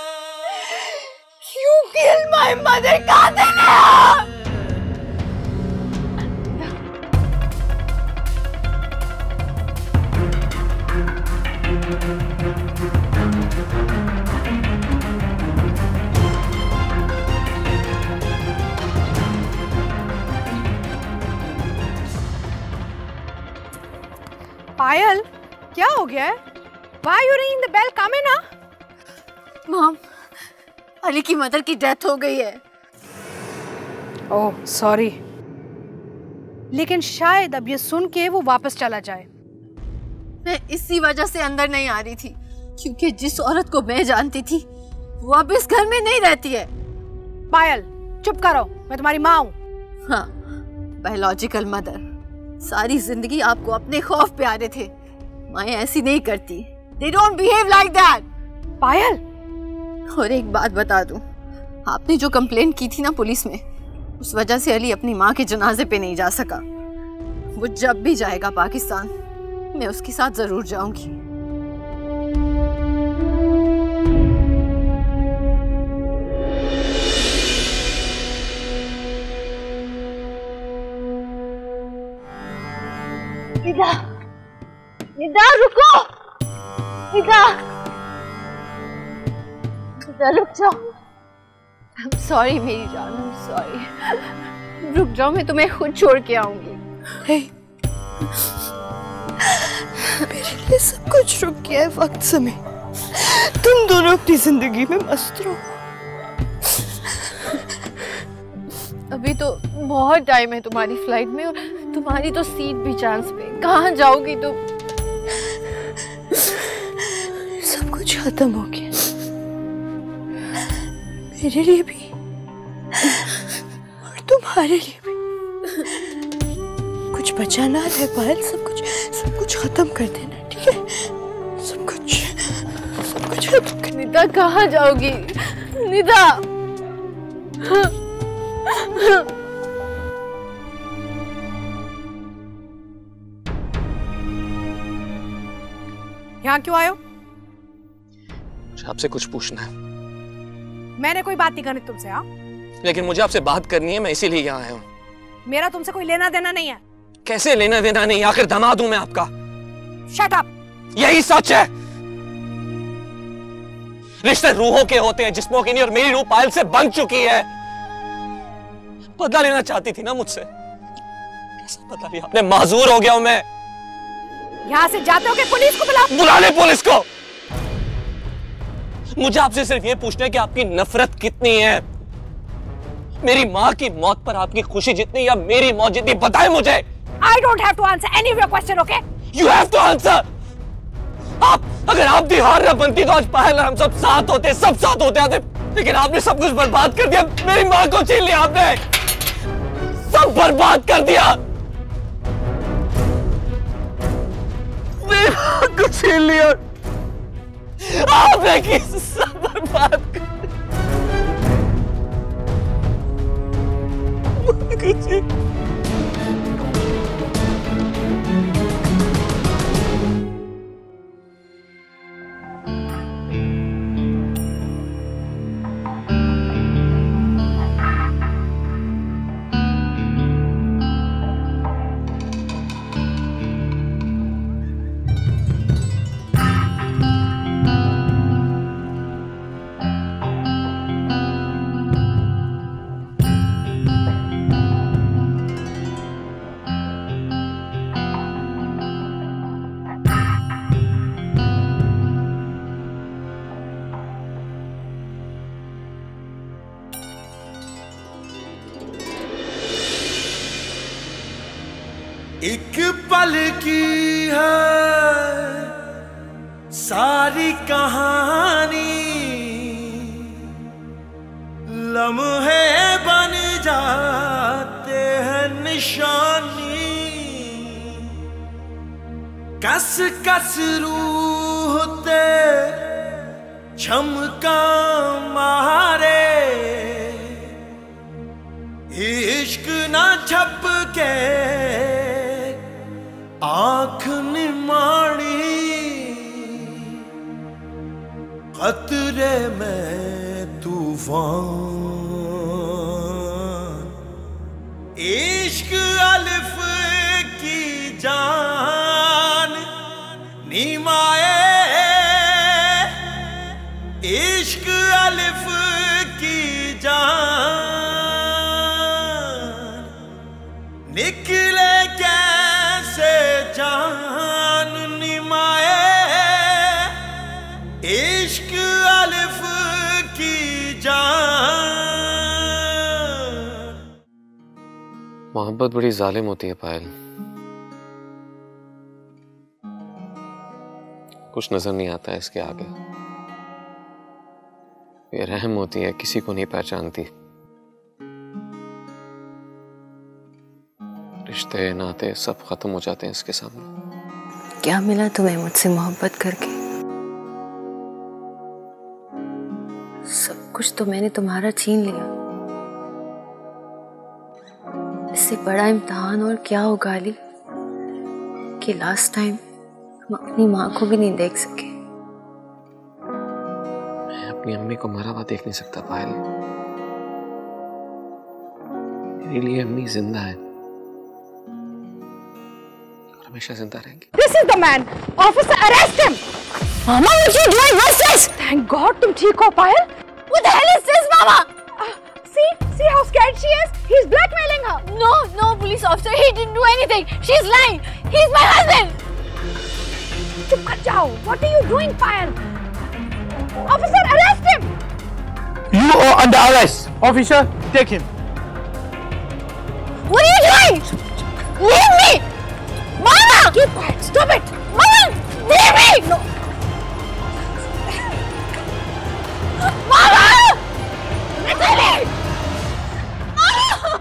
You killed my mother. कातिल है आप। पायल, क्या हो गया है? Why are you ringing the bell? Come in, ना? मॉम, अली की मदर की डेथ हो गई है। ओह सॉरी, लेकिन शायद अब ये सुन के वो वापस चला जाए। मैं इसी वजह से अंदर नहीं आ रही थी, क्योंकि जिस औरत को मैं जानती थी वो अब इस घर में नहीं रहती है। पायल चुप करो, मैं तुम्हारी माँ हूँ। हाँ, बायोलॉजिकल मदर। सारी जिंदगी आपको अपने खौफ पे आ रहे थे। माएं ऐसी नहीं करती। They don't behave like that. पायल, और एक बात बता दूं, आपने जो कंप्लेंट की थी ना पुलिस में, उस वजह से अली अपनी माँ के जनाजे पे नहीं जा सका। वो जब भी जाएगा पाकिस्तान, मैं उसके साथ जरूर जाऊंगी। निदा, निदा रुको, निदा, निदा रुक जाओ। I'm sorry मेरी जान, I'm sorry। रुक जाओ, मैं तुम्हें खुद छोड़ के आऊंगी। hey, मेरे लिए सब कुछ रुक गया है वक्त समय। तुम दोनों अपनी जिंदगी में मस्त रहो। अभी तो बहुत टाइम है तुम्हारी फ्लाइट में, और तुम्हारी तो सीट भी चांस पे। कहाँ जाओगी तुम? सब कुछ खत्म हो गया, मेरे लिए भी और तुम्हारे लिए भी। कुछ बचा ना रहे पायल, सब कुछ सब कुछ खत्म कर देना, ठीक है? सब कुछ सब कुछ खत्म कर। निदा कहाँ जाओगी? निदा यहाँ क्यों आए हो? मुझे आपसे कुछ पूछना है। मैंने कोई बात नहीं करनी तुमसे। हाँ, लेकिन मुझे आपसे बात करनी है, मैं इसीलिए यहाँ आया हूँ। मेरा तुमसे कोई लेना देना नहीं है। कैसे लेना देना नहीं? आखिर दामाद हूं मैं आपका। Shut up. यही सच है। रिश्ते रूहों के होते हैं, जिस्मों के नहीं, और मेरी रूह पायल से बन चुकी है। बदला लेना चाहती थी ना मुझसे, कैसा बदला लिया आपने? माजूर हो गया हूं मैं। यहाँ से जाते हो कि पुलिस को बुलाओ? बुला ले पुलिस को। मुझे आपसे सिर्फ ये पूछना है कि आपकी नफरत कितनी है? मेरी माँ की मौत पर आपकी खुशी जितनी या मेरी मौत जितनी, बताएं मुझे। I don't have to answer any of your question, okay? You have to answer. आप, अगर आप दी हार न बनती तो आज पायल और हम सब साथ होते, सब साथ होते आते। लेकिन आपने सब कुछ बर्बाद कर दिया। मेरी माँ को छीन लिया आपने, सब बर्बाद कर दिया। मेरी माँ को छीन लिया आपने, कि सब बर्बाद कर दिया। एक पल की है सारी कहानी, लम्हे बन जाते हैं निशानी। कस कस रूह ते चमका मारे इश्क ना छप के आंख निमाड़ी खतरे में तूफान इश्क अलिफ की जान नीमाए इश्क अलिफ की जान निकले कैसे जान निमाए इश्क अलिफ की जान। मोहब्बत बड़ी जालिम होती है पायल, कुछ नजर नहीं आता है इसके आगे। ये रहम होती है, किसी को नहीं पहचानती। रिश्ते नाते सब खत्म हो जाते हैं इसके सामने। क्या मिला तुम्हें मुझसे मोहब्बत करके? सब कुछ तो मैंने तुम्हारा छीन लिया। इससे बड़ा इम्तिहान और क्या होगा अली कि लास्ट टाइम हम अपनी माँ को भी नहीं देख सके। मैं अपनी अम्मी को मरा हुआ देख नहीं सकता पायल। मेरे लिए अम्मी जिंदा है और हमेशा जिंदा रहेंगी। This is the man. Officer, arrest him. Mama, what you doing? What's this? Thank God, तुम ठीक हो पायल? What the hell is this, Mama? Uh, see, see how scared she is. He's blackmailing her. No, no, police officer, he didn't do anything. She's lying. He's my husband. चुप कर जाओ। What are you doing, Payal? Officer, arrest him. You are under arrest. Officer, take him. What are you doing? Leave me! Mama! Keep quiet. Stop it. Mama! Leave me! No. Mama! Natalie! Mama!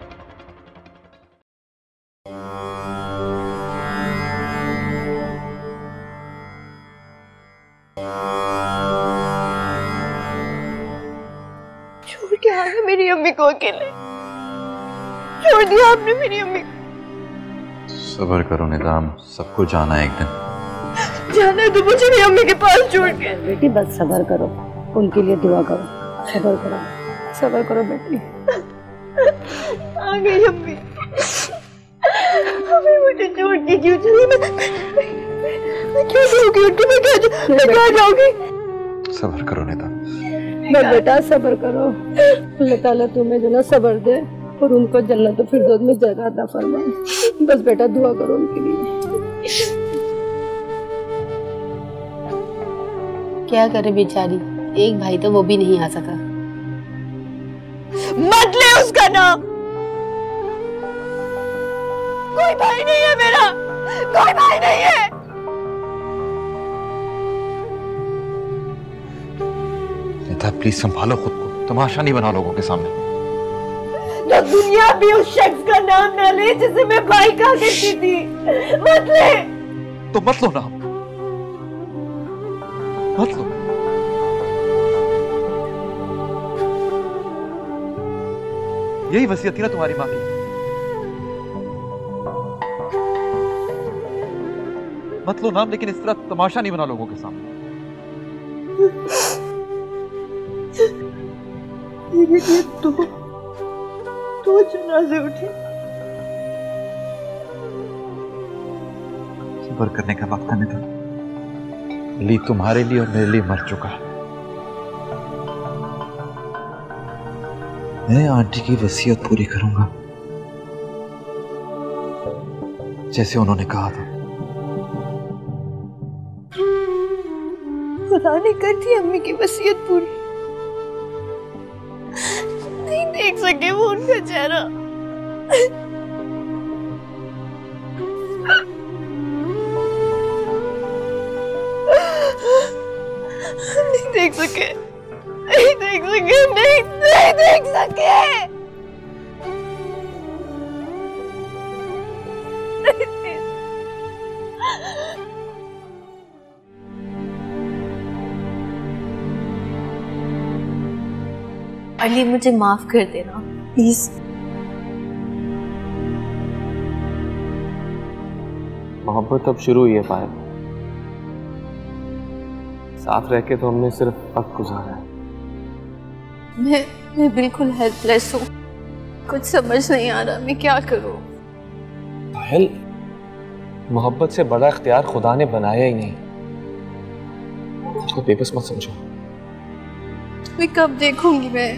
छोड़ के आ गए मेरी अम्मी को अकेले। छोड़ दिया आपने मेरी अम्मी को। सब्र करो निदाम, सबको जाना है एक दिन। जाना है तो मुझे मेरी अम्मी के पास छोड़ के। बेटी बस सब्र करो, उनके लिए दुआ करो। सब्र करो, सब्र करो बेटी। आ गई अम्मी। अम्मी मुझे छोड़ के क्यों चली? मैं मैं क्यों जाऊंगी उनके? मैं क्या मैं क्या जाऊंगी? सब्र करो निदाम। बस बेटा सब्र करो, अल्लाह ताला तुम्हें जो ना सब्र दे और उनको जन्नत फिरदौस में जगह अता फरमाए। बस बेटा दुआ करो उनके लिए। क्या करे बेचारी, एक भाई तो वो भी नहीं आ सका। मत ले उसका नाम। कोई भाई नहीं है मेरा, कोई भाई नहीं है। नेता प्लीज संभालो खुद को, तमाशा नहीं बना लोगों के सामने। तो दुनिया भी उस शख्स का नाम ना ले जिसे मैं भाई कहा करती थी। मत ले। तो मत लो नाम, मत लो। यही वसीयत थी ना तुम्हारी माँ की। मत लो नाम, लेकिन इस तरह तमाशा नहीं बना लोगों के सामने। ये तो तो जनाजे उठे। सब्र करने का वक्त नहीं था। अली तुम्हारे लिए और मेरे लिए मर चुका है। मैं आंटी की वसीयत पूरी करूंगा जैसे उन्होंने कहा था। खुदा ने कर दी अम्मी की वसीयत पूरी। नहीं देख सके वो उनका चेहरा। नहीं देख सके, नहीं देख सके, नहीं नहीं देख सके। अली मुझे माफ कर देना प्लीज। मोहब्बत अब शुरू हुई है पायल। साथ रह के तो हमने सिर्फ वक्त गुजारा है। मैं मैं बिल्कुल हेल्पलेस हूँ, कुछ समझ नहीं आ रहा मैं क्या करूँ। पायल, मोहब्बत से बड़ा इख्तियार खुदा ने बनाया ही नहीं। उसको बेबस मत समझो। मैं कब देखूंगी, मैं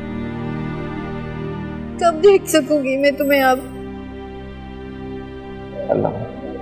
कब देख सकूंगी मैं तुम्हें अब। अल्लाह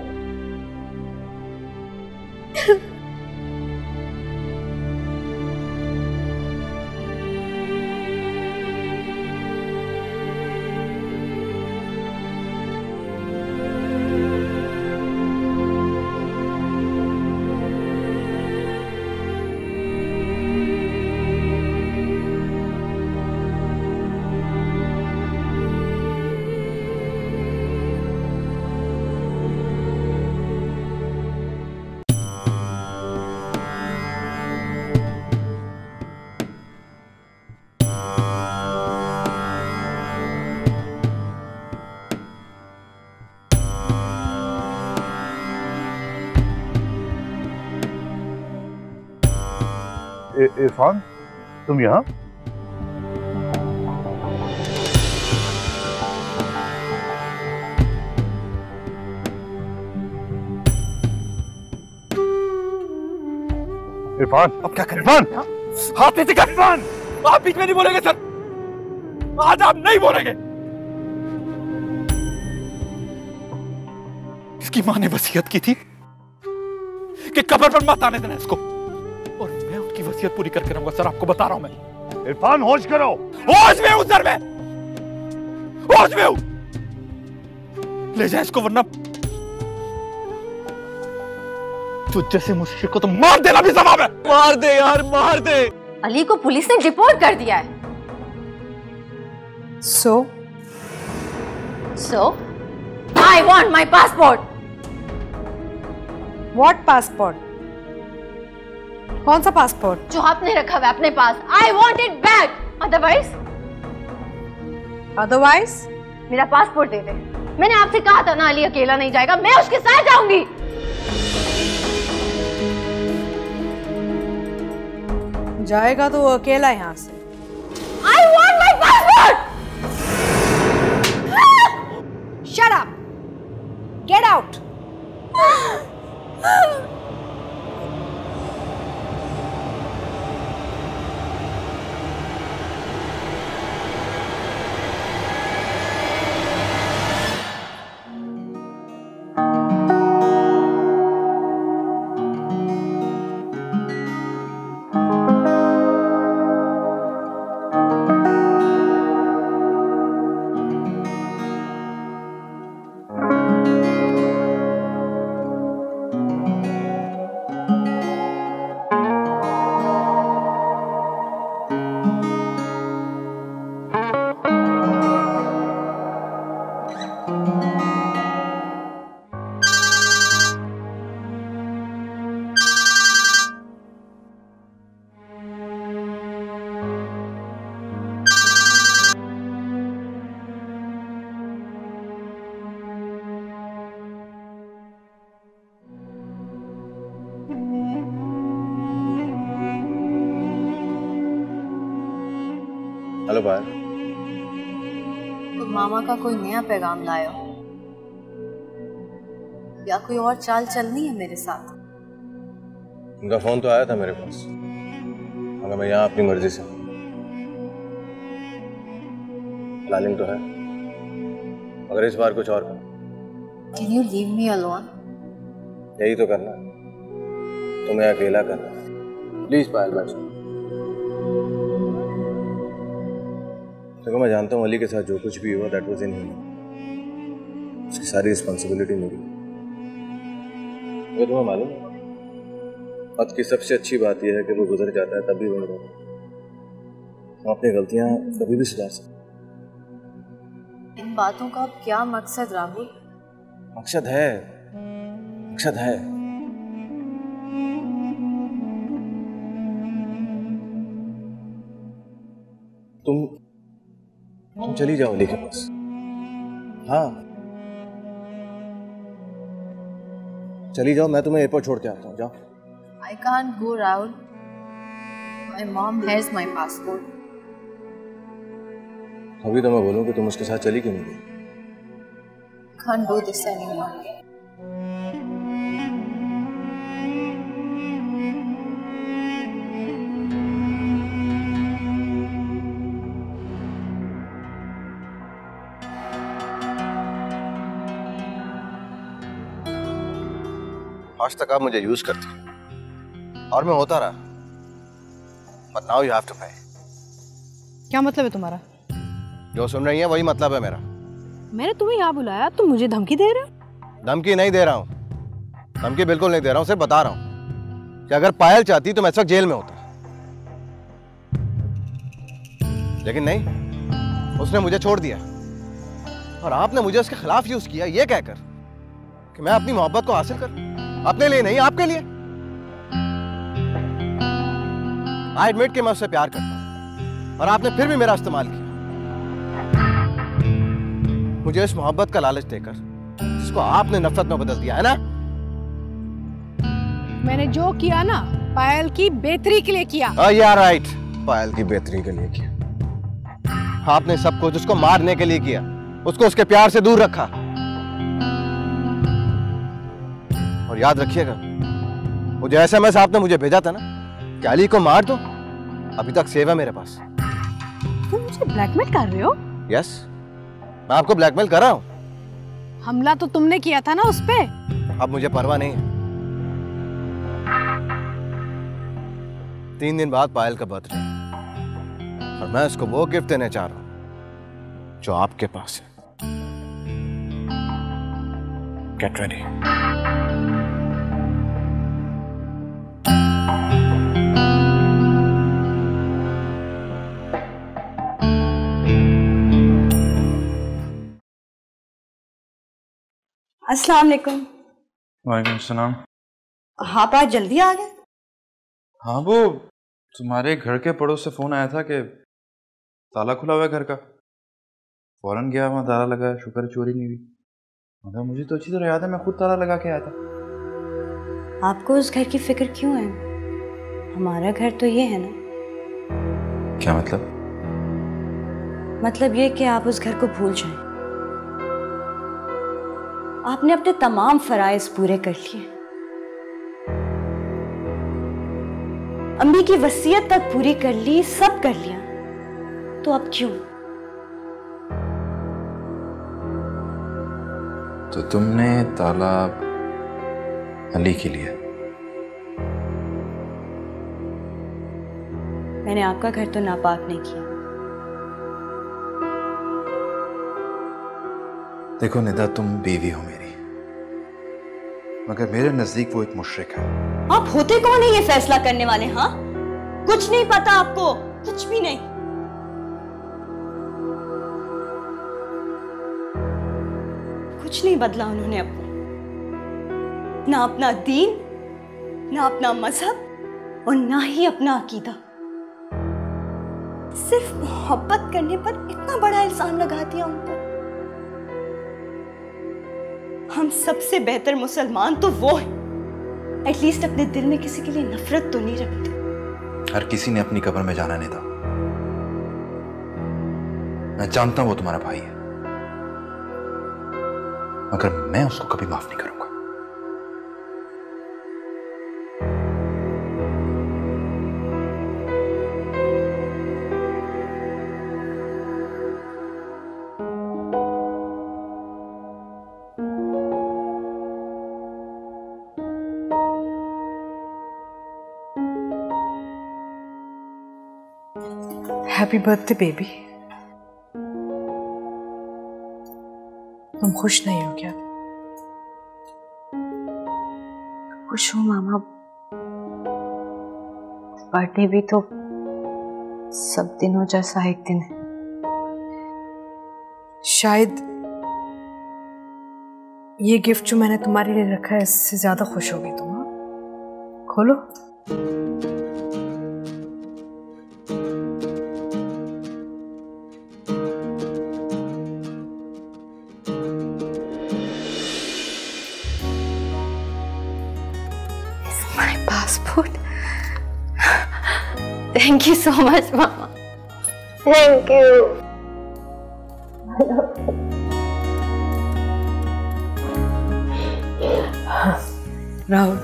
इरफान, तुम यहाँ? इरफान, अब क्या करें? इरफान, हाथ नीचे कर। इरफान, आप बीच में नहीं बोलेंगे सर। आज आप नहीं बोलेंगे। इसकी माँ ने वसीयत की थी कि कब्र पर मत आने देना इसको, और मैं उसकी वसीयत पूरी करके रहूंगा सर, आपको बता रहा हूं मैं। इरफान, होश करो। होश में हूं सर, मैं होश में हूं। ले जाए इसको, वरना तो जैसे मुश्किल को तो मार देना भी सवाब है। मार दे यार, मार दे। अली को पुलिस ने डिपोर्ट कर दिया है। So so I want my passport. What passport? कौन सा पासपोर्ट? जो आपने रखा हुआ है अपने पास। I want it back, otherwise otherwise मेरा पासपोर्ट दे दे। मैंने आपसे कहा था ना, अली अकेला नहीं जाएगा, मैं उसके साथ जाऊंगी। जाएगा तो वो अकेला यहाँ से। I want my passport. Shut up, get out. Hello Payal. तो मामा का कोई नया पैगाम लाए हो या कोई और चाल चलनी है मेरे साथ? उनका फोन तो आया था मेरे पास, मगर मैं यहाँ अपनी मर्जी से। प्लानिंग तो है, मगर इस बार कुछ और करना। Can you leave me alone? यही तो करना है, तुम्हें अकेला करना है। प्लीज पायल, बैठ जाओ। देखो, मैं जानता हूँ अली के साथ जो कुछ भी हुआ दैट वाज इन हिम, उसकी सारी रिस्पॉन्सिबिलिटी मेरी। अगर तुम्हें मालूम है, वक्त की सबसे अच्छी बात यह है कि वो गुजर जाता है तब भी वहीं रहता है। हम अपनी गलतियां कभी भी सुधार सकते। इन बातों का अब क्या मकसद राहुल? मकसद है, मकसद है। तुम चली जाओ अली के पास। हाँ चली जाओ, मैं तुम्हें एयरपोर्ट छोड़ के आता हूँ, जाओ। I can't go, Rahul. My mom has my passport. अभी तो मैं बोलूँ कि तुम उसके साथ चली क्यों नहीं गई? Can't do this anymore. आज तक आप मुझे यूज करती और मैं होता रहा, but now you have to pay. क्या मतलब है तुम्हारा? जो सुन रही है वही मतलब है मेरा। मैंने तुम्हें यहाँ बुलाया, तुम मुझे धमकी दे रहे हो? धमकी नहीं दे रहा हूँ, धमकी बिल्कुल नहीं दे रहा हूँ, सिर्फ बता रहा हूँ कि अगर पायल चाहती तो मैं इस वक्त जेल में होता, लेकिन नहीं, उसने मुझे छोड़ दिया और आपने मुझे उसके खिलाफ यूज किया ये कहकर कि मैं अपनी मोहब्बत को हासिल कर, अपने लिए नहीं आपके लिए। आई एडमिट कि मैं उससे प्यार करता हूं और आपने फिर भी मेरा इस्तेमाल किया, मुझे इस मोहब्बत का लालच देकर जिसको आपने नफरत में बदल दिया है ना। मैंने जो किया ना पायल की बेहतरी के लिए किया। uh, yeah, right. पायल की बेहतरी के लिए किया। आपने सब कुछ उसको मारने के लिए किया, उसको उसके प्यार से दूर रखा। और याद रखिएगा वो जो एसएमएस आपने मुझे भेजा था ना कि अली को मार दो, अभी तक सेव है मेरे पास। तुम मुझे ब्लैकमेल कर रहे हो? यस, मैं आपको ब्लैकमेल कर रहा हूं। हमला तो तुमने किया था ना उस पे। अब मुझे परवाह नहीं है। तीन दिन बाद पायल का बर्थडे और मैं उसको वो गिफ्ट देने चाह रहा हूं जो आपके पास है। Get ready. अस्सलाम वालेकुम। वालेकुम सलाम। हाँ आज जल्दी आ गए? हाँ वो तुम्हारे घर के पड़ोस से फोन आया था कि ताला खुला हुआ है घर का। फौरन गया, वहाँ ताला लगा, शुक्र चोरी नहीं हुई। मगर मुझे तो अच्छी तरह याद है मैं खुद ताला लगा के आया था। आपको उस घर की फिक्र क्यों है? हमारा घर तो ये है ना। क्या मतलब? मतलब ये कि आप उस घर को भूल जाएं। आपने अपने तमाम फराइज पूरे कर लिए, अम्मी की वसीयत तक पूरी कर ली, सब कर लिया, तो अब क्यों? तो तुमने ताला अली के लिए? मैंने आपका घर तो नापाक नहीं किया। देखो निदा, तुम बीवी हो मेरी, मगर मेरे नजदीक वो एक मुशरिक है। आप होते कौन है ये फैसला करने वाले? हाँ, कुछ नहीं पता आपको, कुछ भी नहीं। कुछ नहीं बदला उन्होंने अपना, ना अपना दीन, ना अपना मजहब और ना ही अपना अकीदा। सिर्फ मोहब्बत करने पर इतना बड़ा इल्जाम लगा दिया उन पर। हम सबसे बेहतर मुसलमान तो वो है, एटलीस्ट अपने दिल में किसी के लिए नफरत तो नहीं रखते। हर किसी ने अपनी कब्र में जाना नहीं था। मैं जानता हूं वो तुम्हारा भाई है, मगर मैं उसको कभी माफ नहीं करूंगा। Happy birthday baby. तुम खुश नहीं हो क्या? खुश हूँ मामा, बर्थडे भी तो सब दिनों जैसा एक दिन है। शायद ये गिफ्ट जो मैंने तुम्हारे लिए रखा है इससे ज्यादा खुश होगी तुम। हाँ, खोलो। Passport. Thank you so much mama. Thank you. Rahul.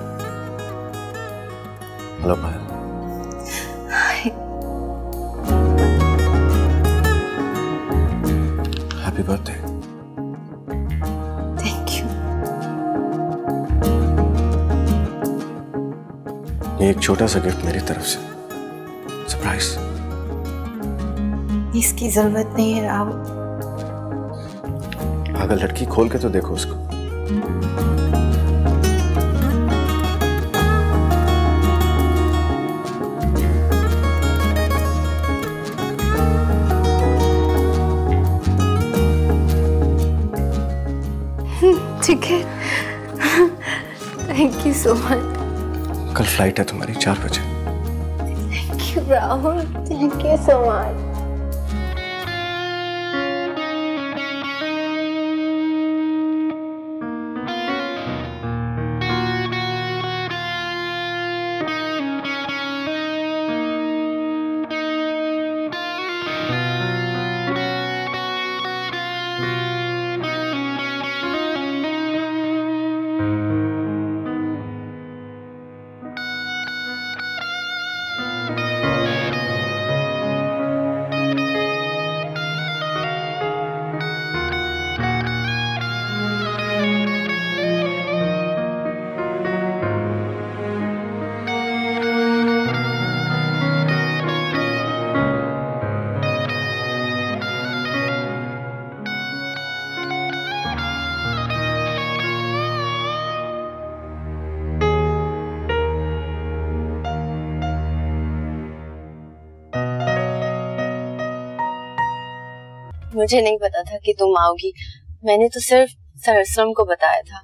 Hello Payal. Happy birthday. Thank you. ये एक छोटा सा गिफ्ट मेरी तरफ से, सरप्राइज। इसकी जरूरत नहीं है राहुल। पागल लड़की, खोल के तो देखो उसको। ठीक है। Thank you so much. कल फ्लाइट है तुम्हारी चार बजे। Thank you Rahul. Thank you so much. मुझे नहीं पता था कि तुम आओगी। मैंने तो सिर्फ सरसरम को बताया था।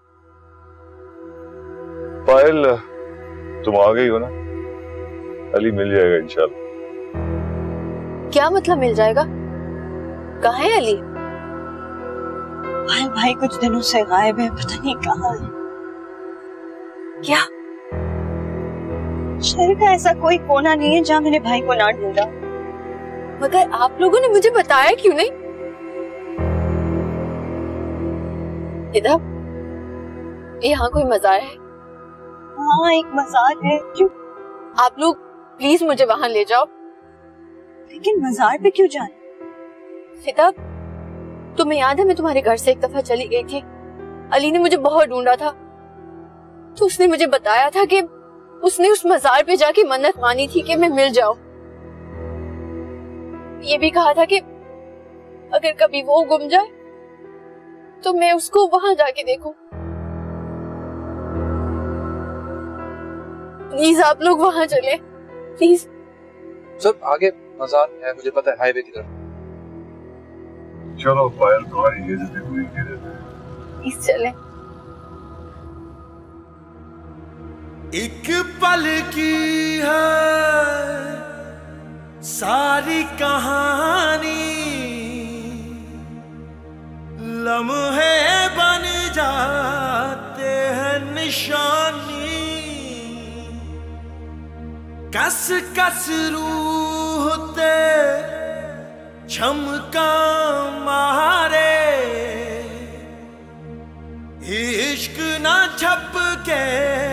पायल, तुम आ गई हो ना, अली मिल जाएगा इंशाल्लाह। क्या मतलब मिल जाएगा? कहाँ है अली? पायल भाई कुछ दिनों से गायब है, पता नहीं कहाँ है। क्या? शहर का ऐसा कोई कोना नहीं है जहाँ मैंने भाई को ना ढूंढा। मगर आप लोगों ने मुझे बताया क्यों नहीं? इधर यहाँ कोई मजार है? हाँ एक मजार है। क्यों? आप लोग प्लीज मुझे वहां ले जाओ। लेकिन मजार पे क्यों जाना? फिदा, तुम्हें याद है मैं तुम्हारे घर से एक दफा चली गई थी। अली ने मुझे बहुत ढूंढा था, तो उसने मुझे बताया था कि उसने उस मजार पे जाके मन्नत मानी थी कि मैं मिल जाऊं। ये भी कहा था कि अगर कभी वो गुम जाए तो मैं उसको वहां जाके देखूं। प्लीज आप लोग वहां चले, प्लीज। सर आगे मजार है, मुझे पता है, हाईवे की तरफ। चलो पायल, तुम्हारी ये जितनी पूरी की देते हैं। प्लीज चले। एक पल की है सारी कहानी, लम्हे बन जाते हैं निशानी, कस कस रूह ते छमका मारे, इश्क ना छप के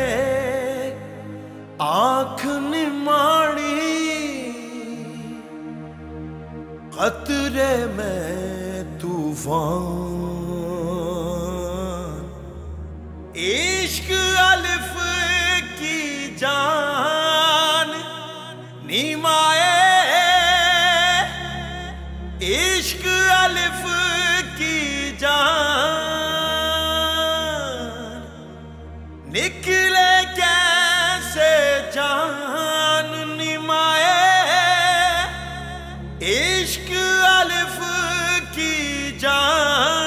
आँख निमाड़ी, खतरे में तूफान, इश्क अलिफ की जान नीमाए, इश्क अलिफ की जान निकले कैसे जान निमाए, इश्क अलिफ की जान।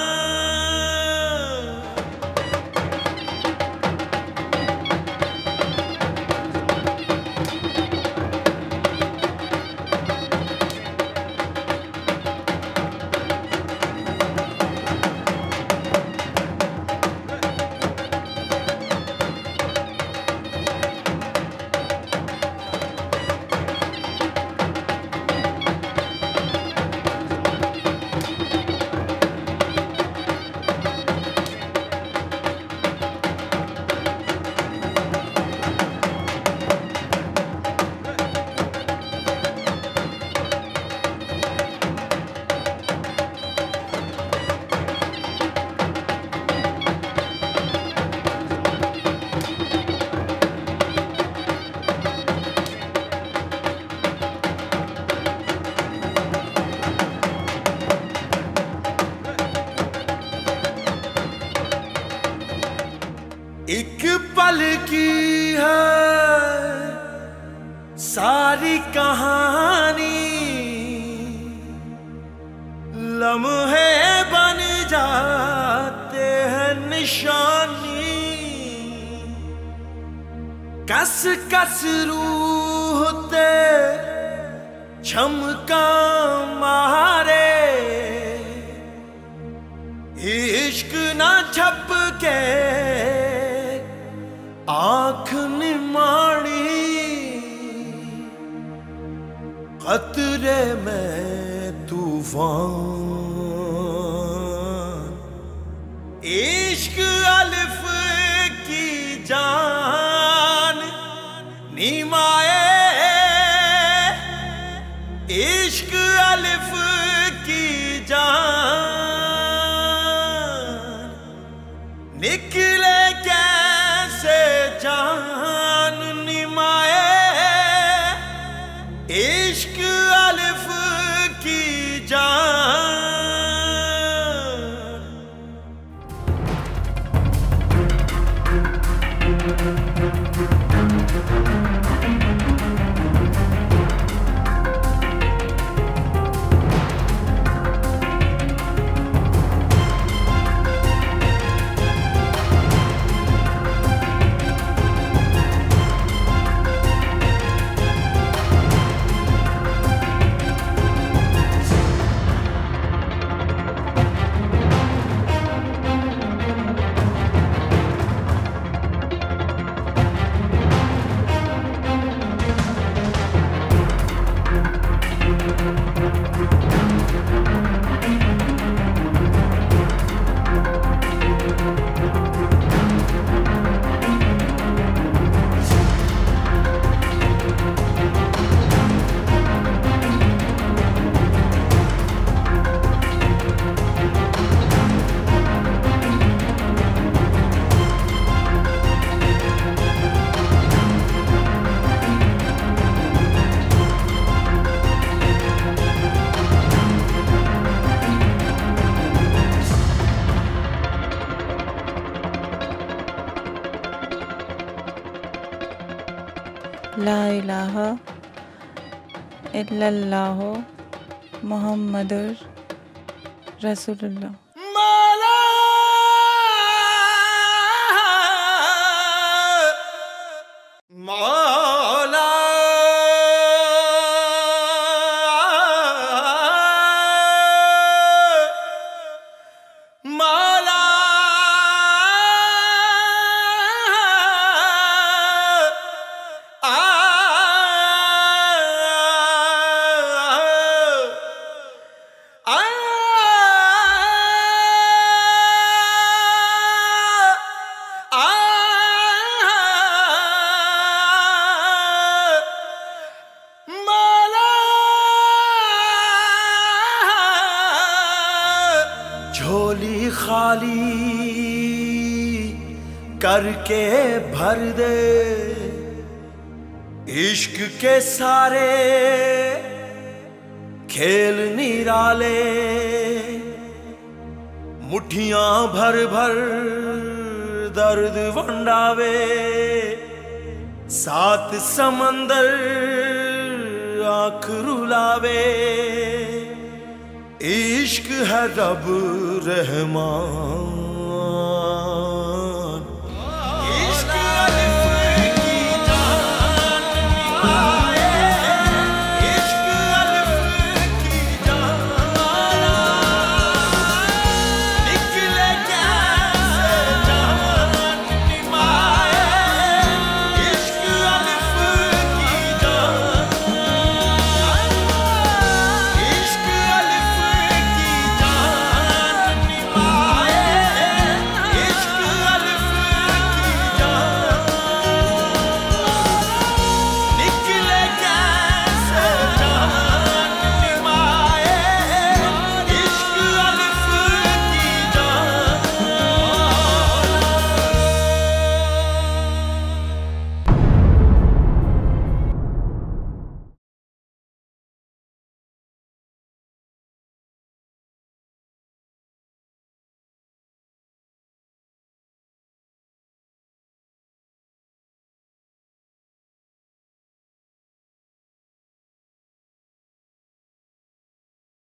एक पल की है सारी कहानी, लम्हे बन जाते हैं निशानी। कस कस रूह ते झमका मारे, इश्क ना छप के आँख निमाड़ी, खतरे में तूफान। इश्क अलिफ की जान नीमाए, इश्क अलिफ की जान। निकले कैसे जान निमाए, इश्क अलिफ की जान। ला इलाहा इल्लल्लाहु मुहम्मदुर रसूलुल्लाह। मौला मौला झोली खाली करके भर दे, इश्क के सारे खेल निराले। मुट्ठियां भर भर दर्द वंडावे, सात समंदर आंख रुलावे। इश्क है रब रहमान